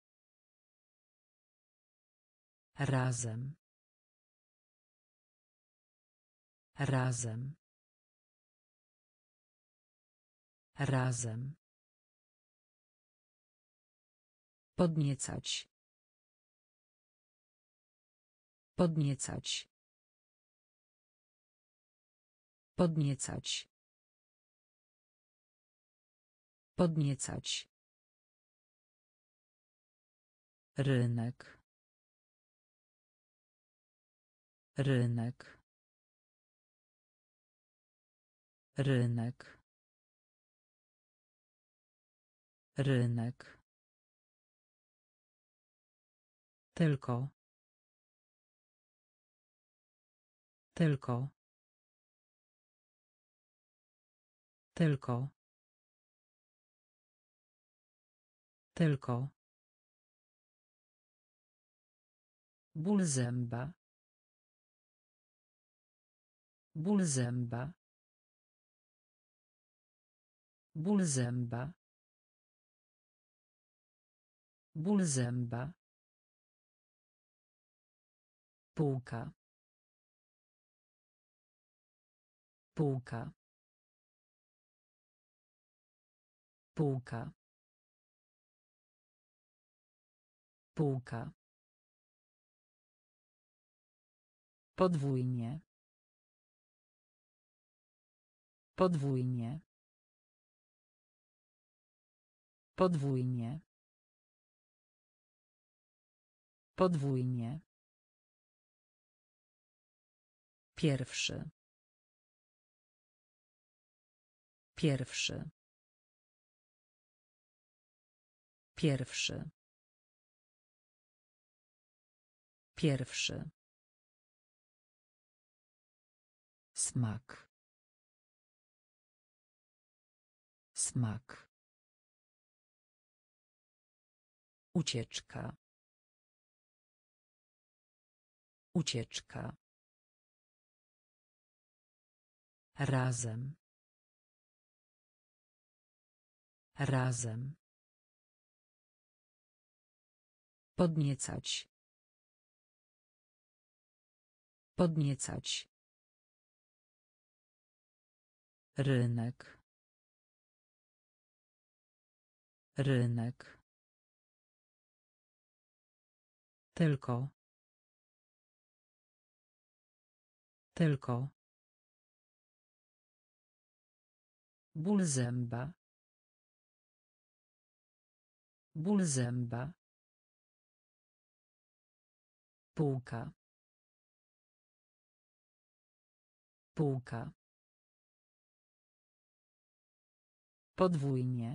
Razem. Razem. Razem. Podniecać. Podniecać. Podniecać. Podniecać. Rynek. Rynek. Rynek. Rynek. Tylko. Tylko. Tylko. Tylko. Ból zęba. Ból zęba. Ból zęba. Ból zęba. Półka. Półka. Półka. Półka. Podwójnie. Podwójnie. Podwójnie. Podwójnie. Pierwszy. Pierwszy. Pierwszy. Pierwszy. Smak. Smak. Ucieczka. Ucieczka. Razem. Razem. Podniecać. Podniecać. Rynek. Rynek. Tylko. Tylko. Ból zęba. Ból zęba. Półka. Półka. Podwójnie.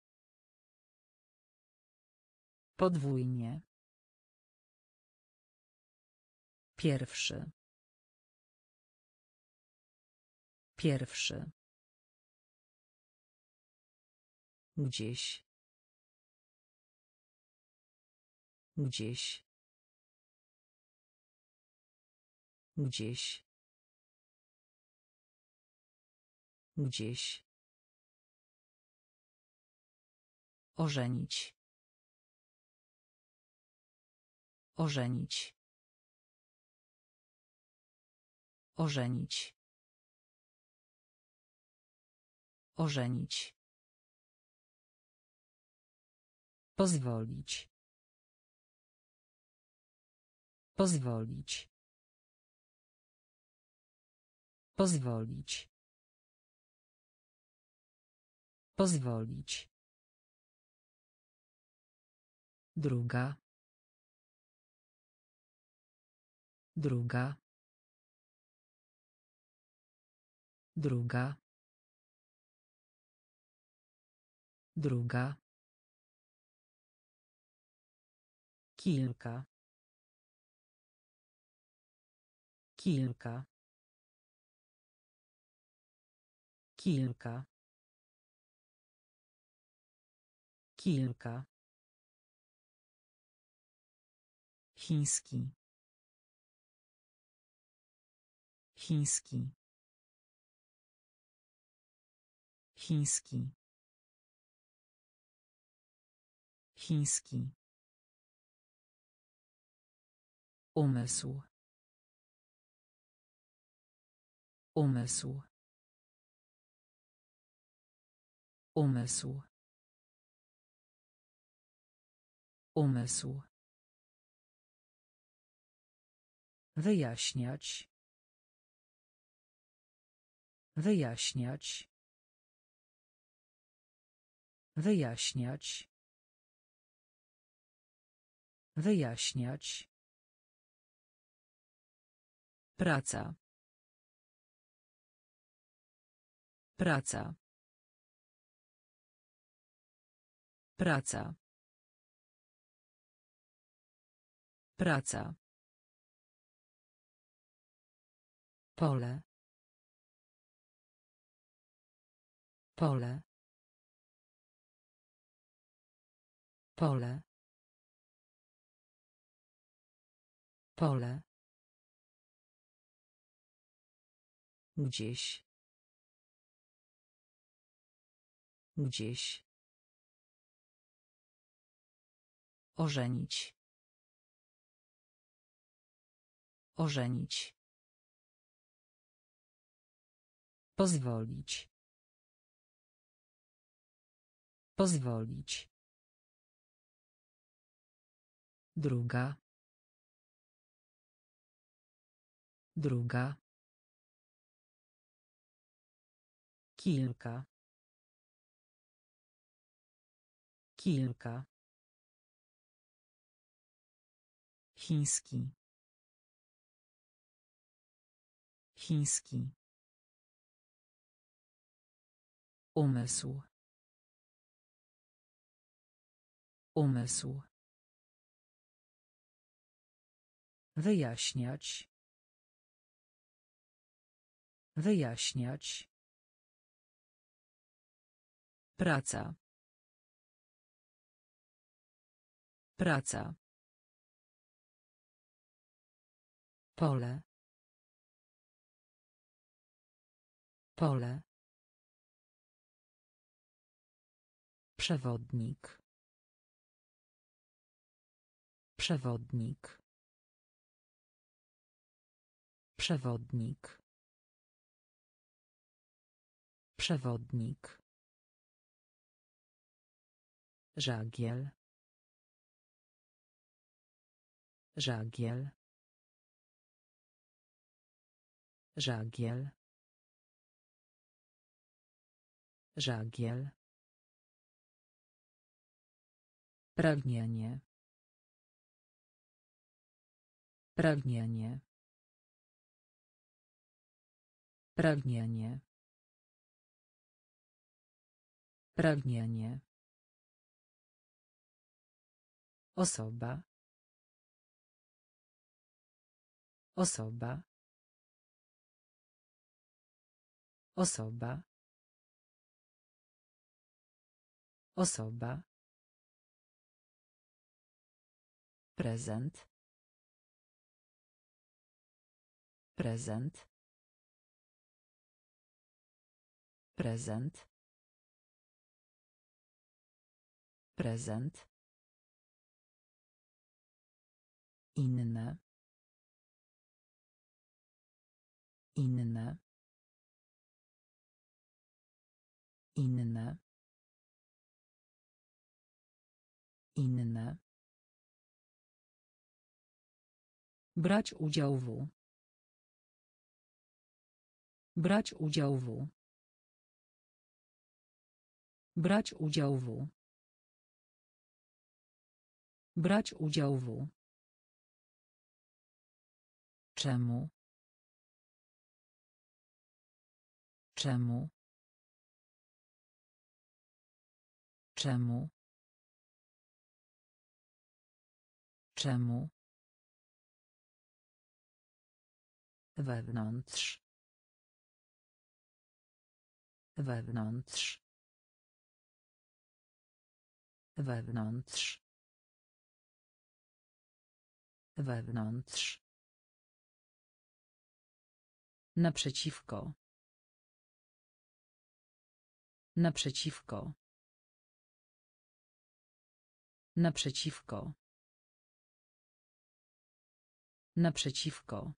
Podwójnie. Pierwszy. Pierwszy. Gdzieś. Gdzieś. Gdzieś. Gdzieś. Ożenić. Ożenić. Ożenić. Ożenić. Pozwolić. Pozwolić. Pozwolić. Pozwolić. Druga. Druga. Druga. Druga. Kilka. Kilka. Kilka. Kilka. Chiński. Chiński. Chiński. Chiński. Umysł. Umysł. Umysł. Umysł. Wyjaśniać. Wyjaśniać. Wyjaśniać. Wyjaśniać. Praca. Praca. Praca. Praca. Pole. Pole. Pole. Pole. Gdzieś. Gdzieś. Ożenić. Ożenić. Pozwolić. Pozwolić. Druga. Druga. Kilka. Kilka. Chiński. Chiński. Umysł. Umysł. Wyjaśniać. Wyjaśniać. Praca. Praca. Pole. Pole. Przewodnik. Przewodnik. Przewodnik. Przewodnik. Żagiel. Żagiel. Żagiel. Żagiel. Pragnienie. Pragnienie. Pragnienie. Pragnienie. Osoba. Osoba. Osoba. Osoba. Prezent. Prezent. Prezent. Prezent. Inne. Inne. Inne. Inne. Brać udział w. Brać udział w. Brać udział w. Brać udział w. Czemu? Czemu? Czemu? Czemu? Wewnątrz. Wewnątrz. Wewnątrz. Wewnątrz. Naprzeciwko. Naprzeciwko. Naprzeciwko. Naprzeciwko.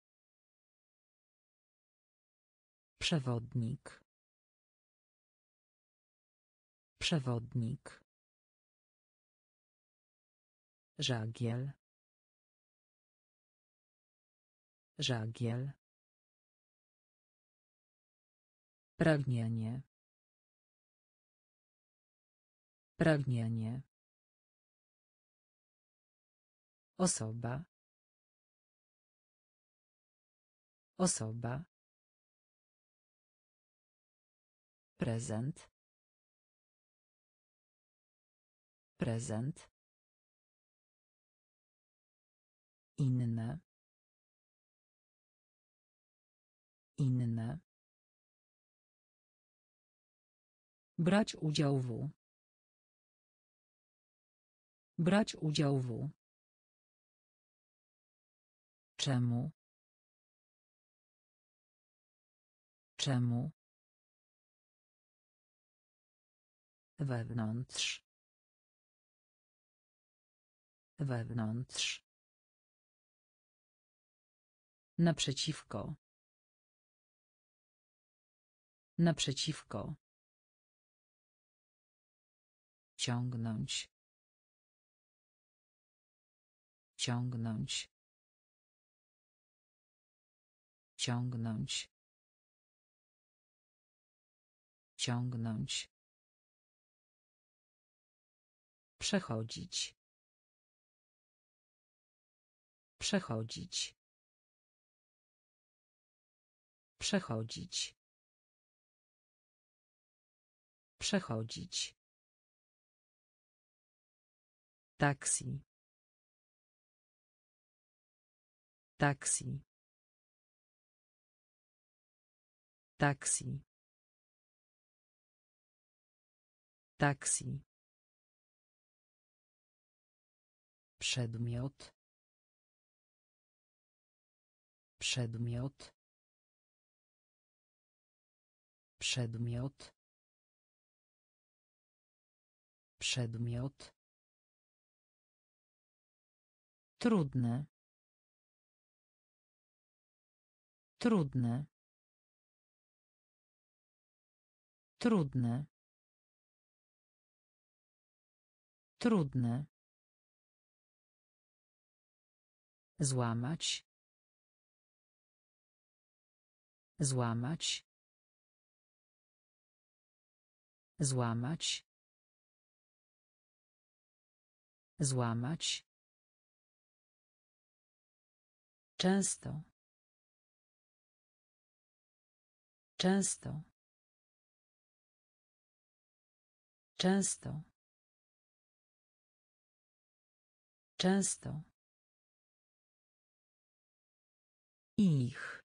Przewodnik. Przewodnik. Żagiel. Żagiel. Pragnienie. Pragnienie. Osoba. Osoba. Prezent. Prezent. Inne. Inne. Brać udział w. Brać udział w. Czemu? Czemu? Wewnątrz. Wewnątrz. Naprzeciwko. Naprzeciwko. Ciągnąć. Ciągnąć. Ciągnąć. Ciągnąć. Przechodzić. Przechodzić. Przechodzić. Przechodzić. Taksi. Taksi. Taksi. Taksi. Przedmiot. Przedmiot. Przedmiot. Przedmiot. Trudne. Trudne. Trudne. Trudne. Złamać. Złamać. Złamać. Złamać. Często. Często. Często. Często. Ich.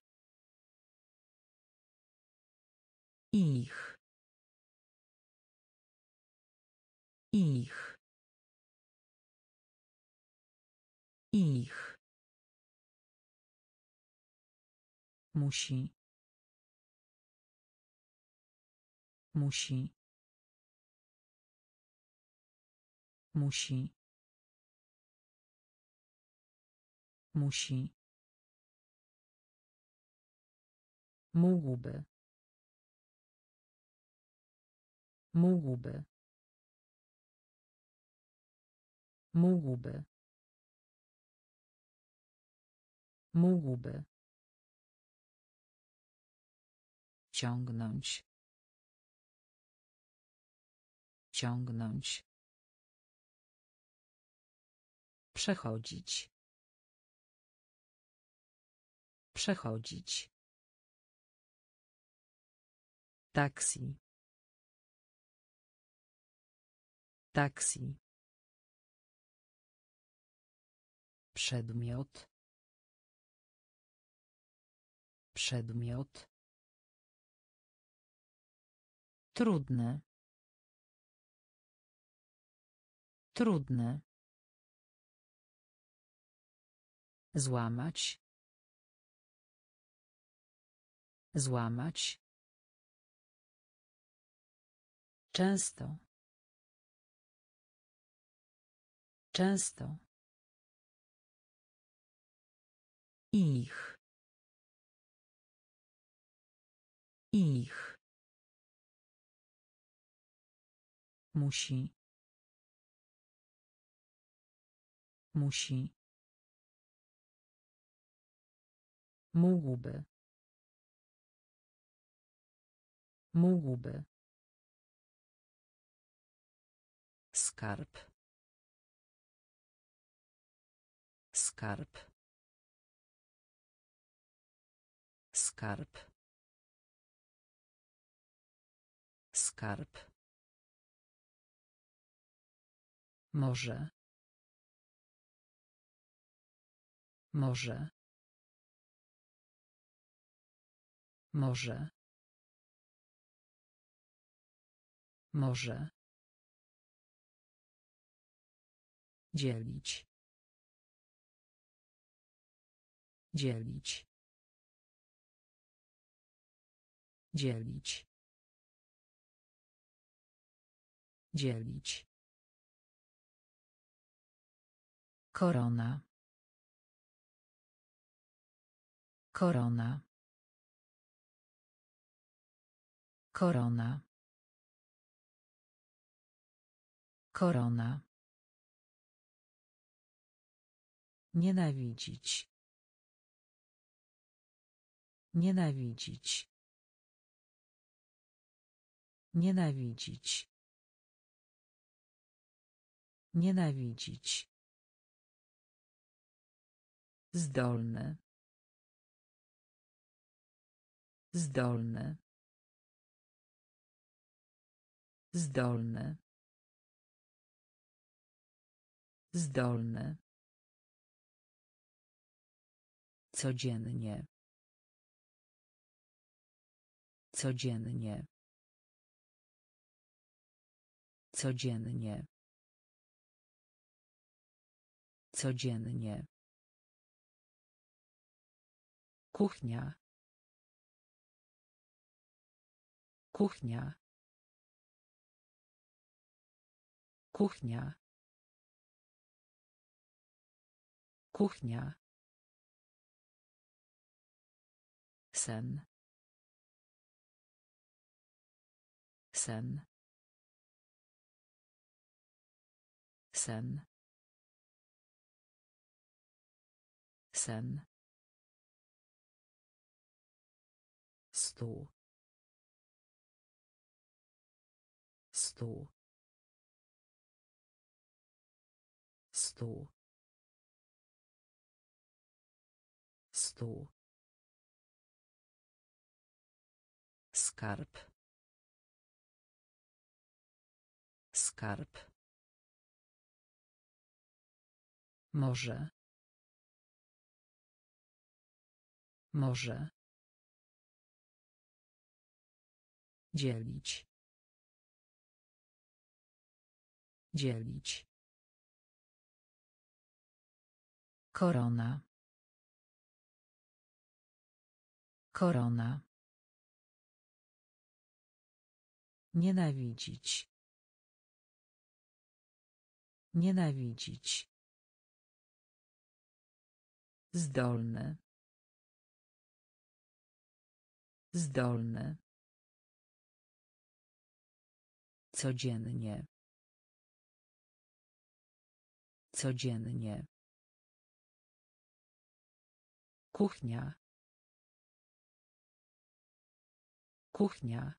Ich. Ich. Ich. Musi. Musi. Musi. Musi. Mógłby. Mógłby. Mógłby. Mógłby. Ciągnąć. Ciągnąć. Przechodzić. Przechodzić. Taksi. Taksi. Przedmiot. Przedmiot. Trudne. Trudne. Złamać. Złamać. Często. Często. Ich. Ich. Musi. Musi. Mógłby. Mógłby. Skarb. Skarb. Skarb. Skarb. Może. Może. Może. Może. Dzielić. Dzielić. Dzielić. Dzielić. Korona. Korona. Korona. Korona. Nienawidzić. Nienawidzić. Nienawidzić. Nienawidzić. Zdolny. Zdolny. Zdolny. Zdolny. Codziennie. Codziennie. Codziennie. Codziennie. Kuchnia. Kuchnia. Kuchnia. Kuchnia. Sen. Sen. Sen. Sen. Stół. Stół. Stół. Stół. Skarb. Skarb. Może. Może. Dzielić. Dzielić. Korona. Korona. Nienawidzić. Nienawidzić. Zdolny. Zdolny. Codziennie. Codziennie. Kuchnia. Kuchnia.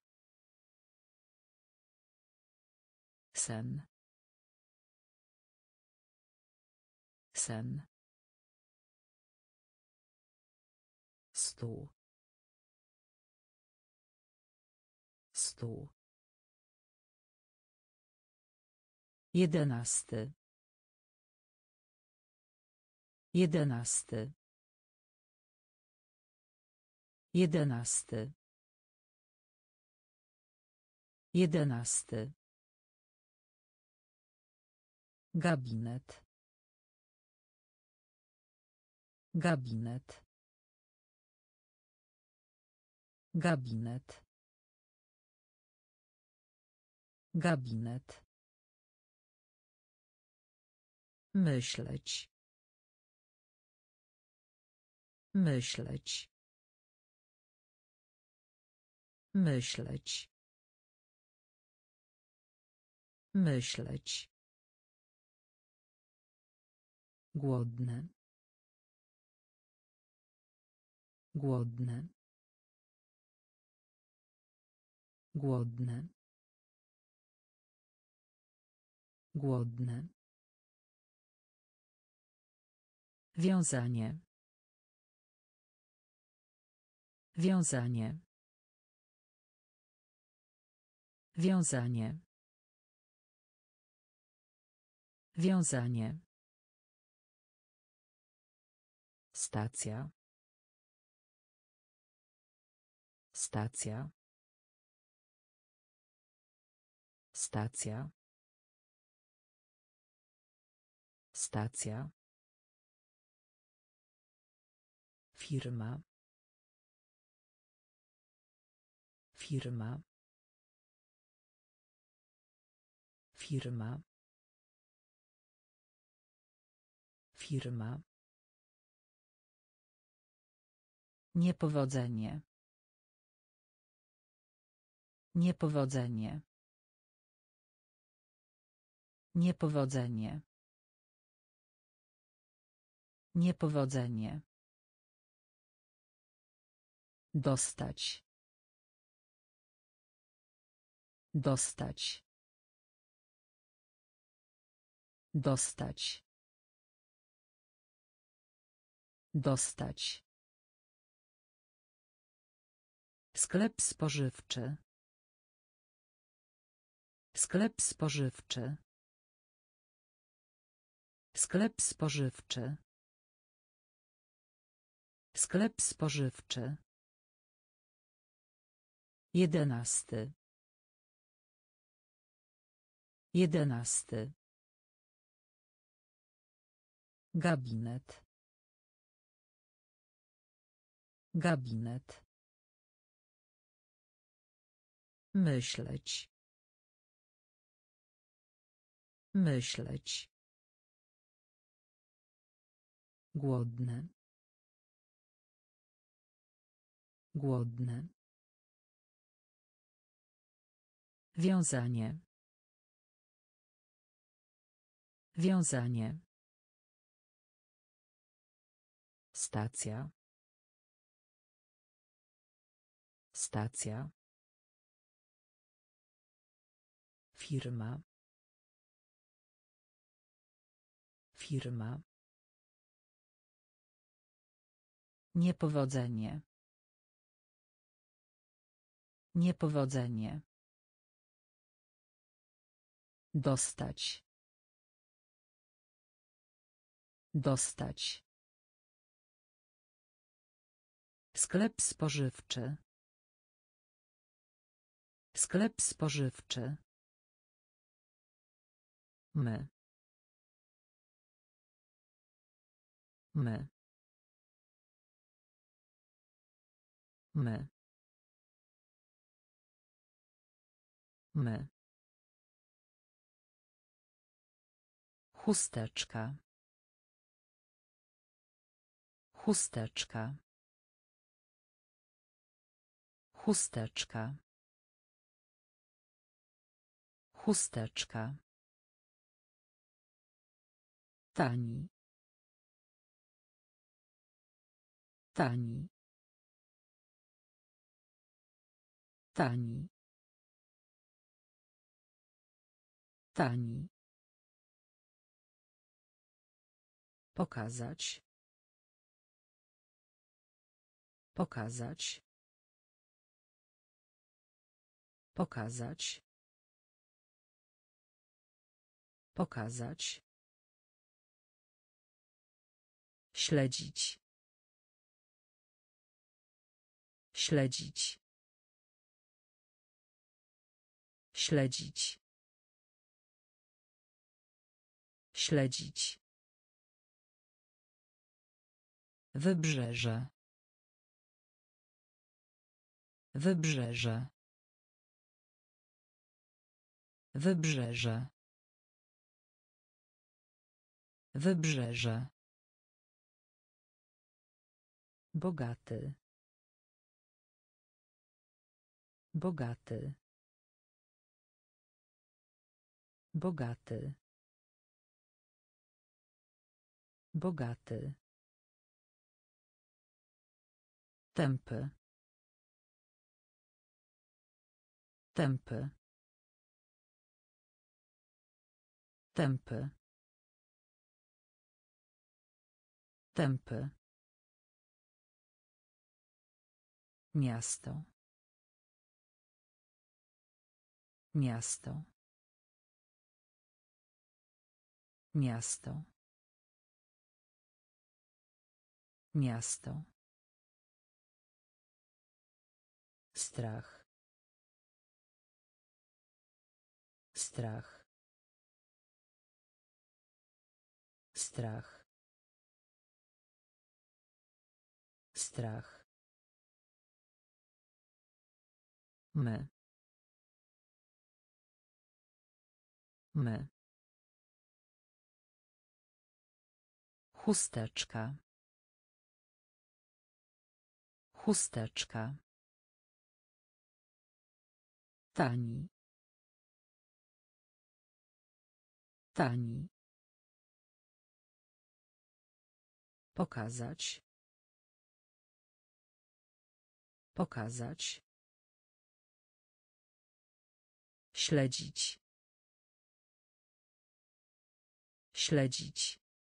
Sen. Sen. Stół. Stół. 11. 11. 11. 11. Gabinet. Gabinet. Gabinet. Gabinet. Myśleć. Myśleć. Myśleć. Myśleć. Głodny. Głodny. Głodny. Głodny. Wiązanie. Wiązanie. Wiązanie. Wiązanie. Stacja. Stacja. Stacja. Stacja. Firma. Firma. Firma. Firma. Niepowodzenie. Niepowodzenie. Niepowodzenie. Niepowodzenie. Dostać. Dostać. Dostać. Dostać. Sklep spożywczy. Sklep spożywczy. Sklep spożywczy. Sklep spożywczy. 11. 11. Gabinet. Gabinet. Myśleć. Myśleć. Głodny. Głodny. Wiązanie. Wiązanie. Stacja. Stacja. Firma. Firma. Niepowodzenie. Niepowodzenie. Dostać. Dostać. Sklep spożywczy. Sklep spożywczy. My. My. My. My. Chusteczka. Chusteczka. Chusteczka. Chusteczka. Tani. Tani. Tani. Tani. Pokazać. Pokazać. Pokazać. Pokazać. Śledzić. Śledzić. Śledzić. Śledzić. Wybrzeże. Wybrzeże. Wybrzeże. Wybrzeże. Bogaty. Bogaty. Bogaty. Bogaty. Tępy. Tępy. Tępy. Tępy. Miasto. Miasto. Miasto. Miasto. Strach. Strach. Strach. Strach. My. My. Chusteczka. Chusteczka. Tani. Tani. Pokazać. Pokazać. Śledzić. Śledzić.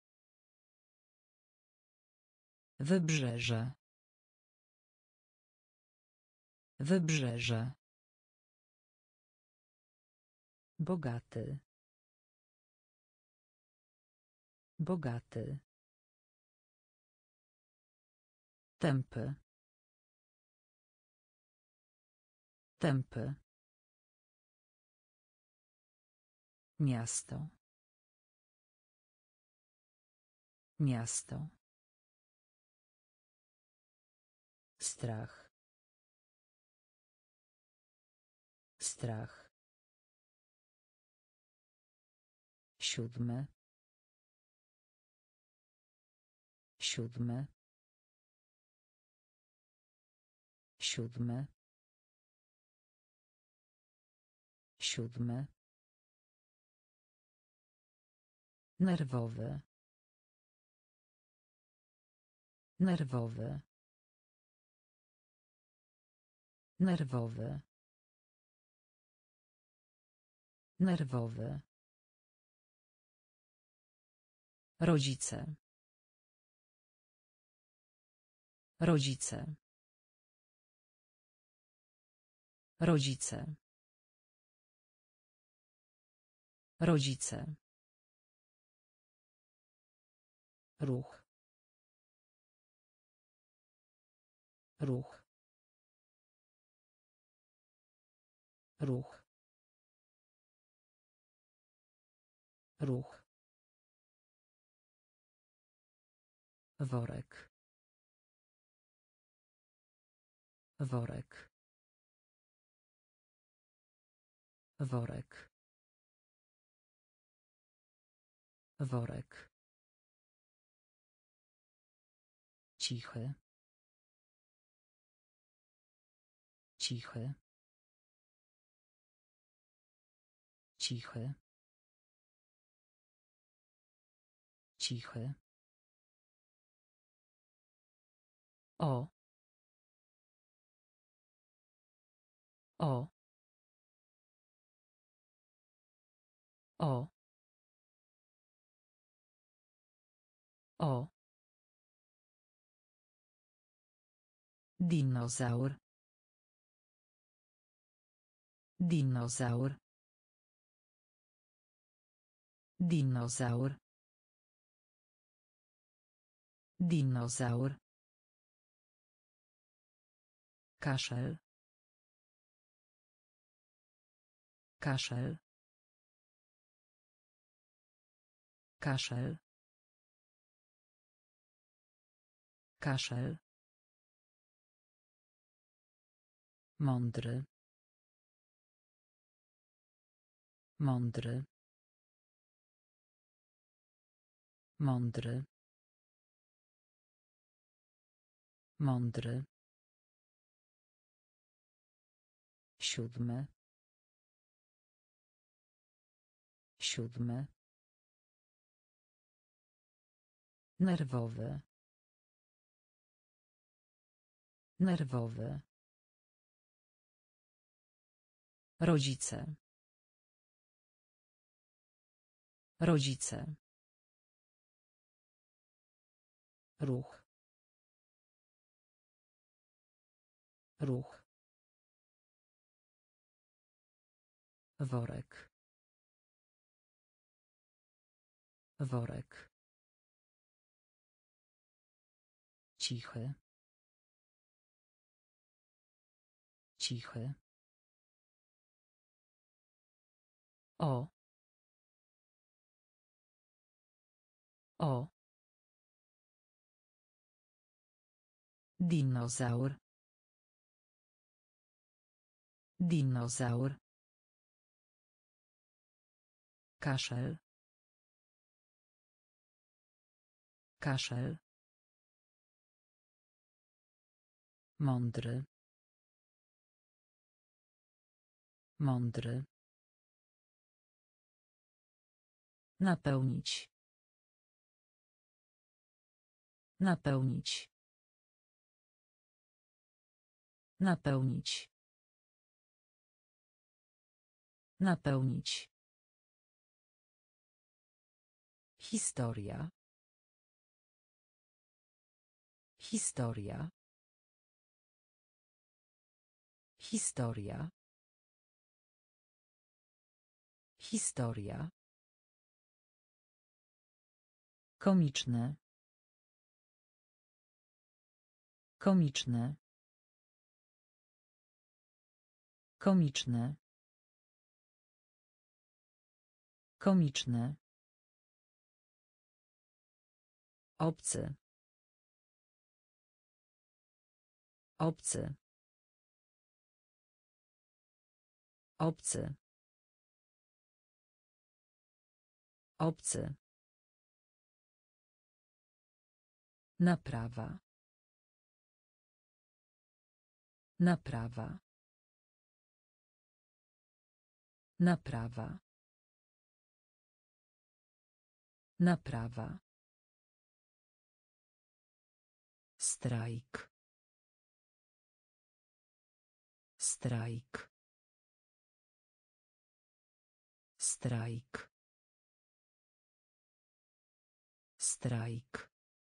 Wybrzeże. Wybrzeże. Bogaty. Bogaty. Tępy. Tępy. Miasto. Miasto. Strach. Strach. Siódmy. Siódmy. Siódmy. Siódmy. Nerwowy. Nerwowy. Nerwowy. Nerwowy. Rodzice. Rodzice. Rodzice. Rodzice. Ruch. Ruch. Ruch. Ruch. Worek. Worek. Worek. Worek. Cichy. Cichy. Cichy. Cichy. O. O. O. O. Dinozaur. Dinozaur. Dinozaur. Dinozaur. Kaszel. Kaszel. Kaszel. Kaszel. Mądry. Mądry. Mądry. Mądry. Siódmy. Siódmy. Nerwowy. Nerwowy. Rodzice. Rodzice. Ruch. Ruch. Worek. Worek. Cichy. Cichy. O. O. Dinozaur. Dinozaur. Kaszel. Kaszel. Mądry. Mądry. Napełnić. Napełnić. Napełnić. Napełnić. Historia. Historia. Historia. Historia. Komiczne. Komiczne. Komiczne. Komiczne. Obcy. Obcy. Obcy. Obcy. Naprawa. Naprawa. Naprawa. Naprawa. Strajk. Strajk. Strajk. Strajk.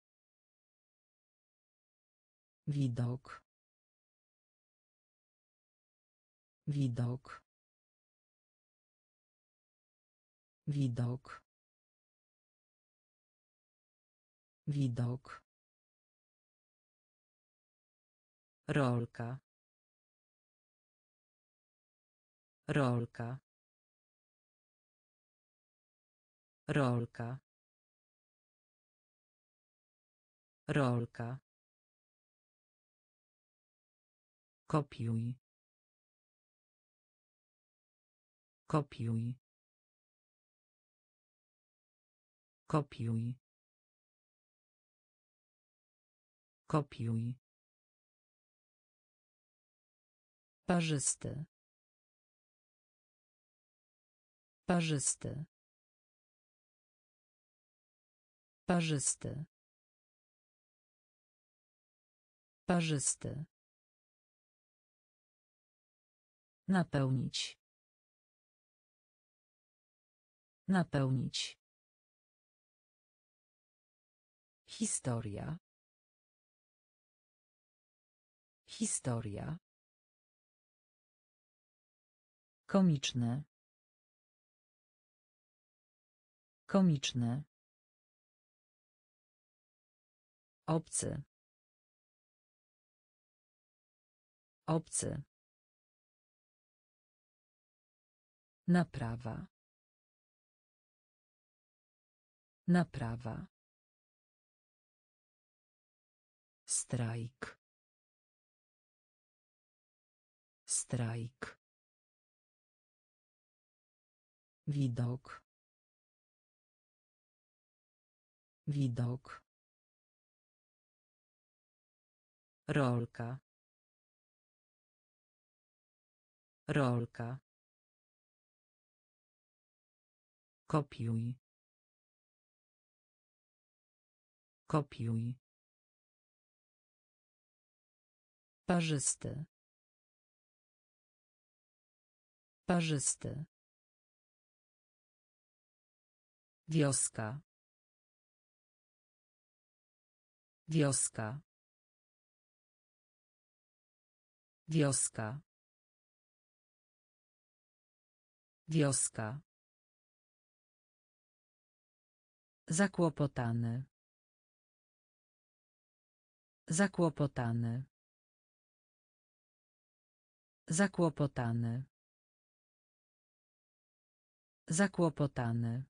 Widok. Widok. Widok. Widok. Rolka. Rolka. Rolka. Rolka. Kopiuj. Kopiuj. Kopiuj. Kopiuj. Parzysty. Parzysty. Parzysty. Parzysty. Napełnić. Napełnić. Historia. Historia. Komiczne. Komiczne. Obcy. Obcy. Naprawa. Naprawa. Strajk. Strajk. Widok. Widok. Rolka. Rolka. Kopiuj. Kopiuj. Parzysty. Parzysty. Wioska. Wioska. Wioska. Wioska. Zakłopotany. Zakłopotany. Zakłopotany. Zakłopotany.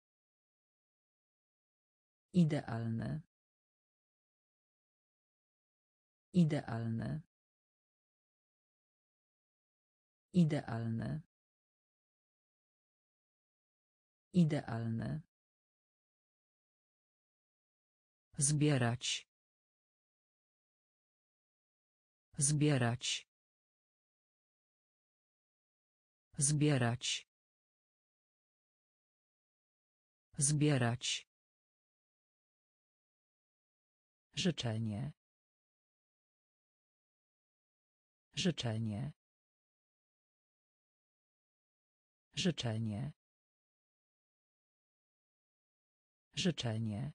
Idealny. Idealny. Idealny. Idealny. Zbierać. Zbierać. Zbierać. Zbierać. Życzenie. Życzenie. Życzenie. Życzenie.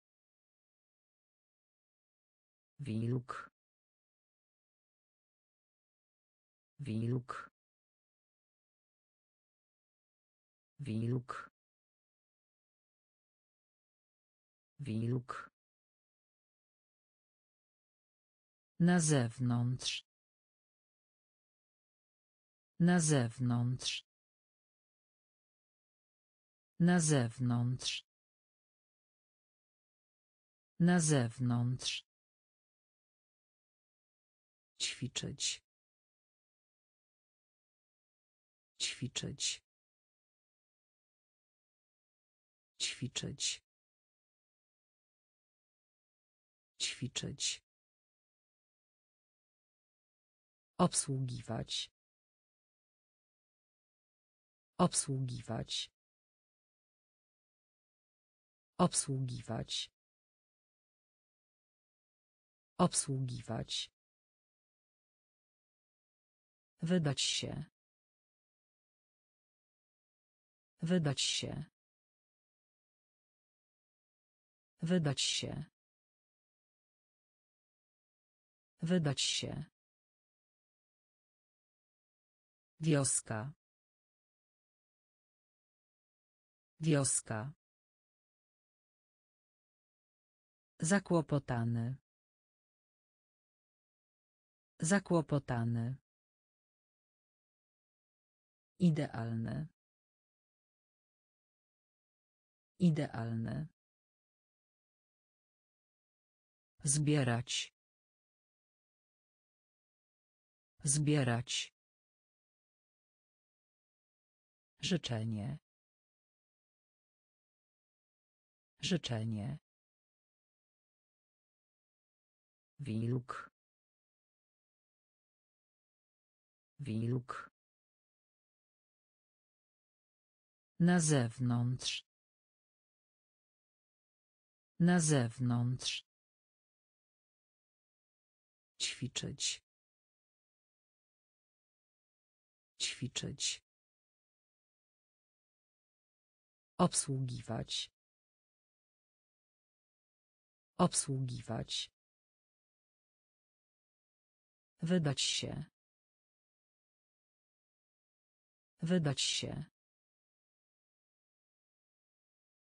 Wilk. Wilk. Wilk. Wilk. Na zewnątrz. Na zewnątrz. Na zewnątrz. Na zewnątrz. Ćwiczyć. Ćwiczyć. Ćwiczyć. Ćwiczyć. Obsługiwać. Obsługiwać. Obsługiwać. Obsługiwać. Wydać się. Wydać się. Wydać się. Wydać się. Wioska. Wioska. Zakłopotany. Zakłopotany. Idealny. Idealny. Zbierać. Zbierać. Życzenie. Życzenie. Wilk. Wilk. Na zewnątrz. Na zewnątrz. Ćwiczyć. Ćwiczyć. Obsługiwać. Obsługiwać. Wydać się. Wydać się.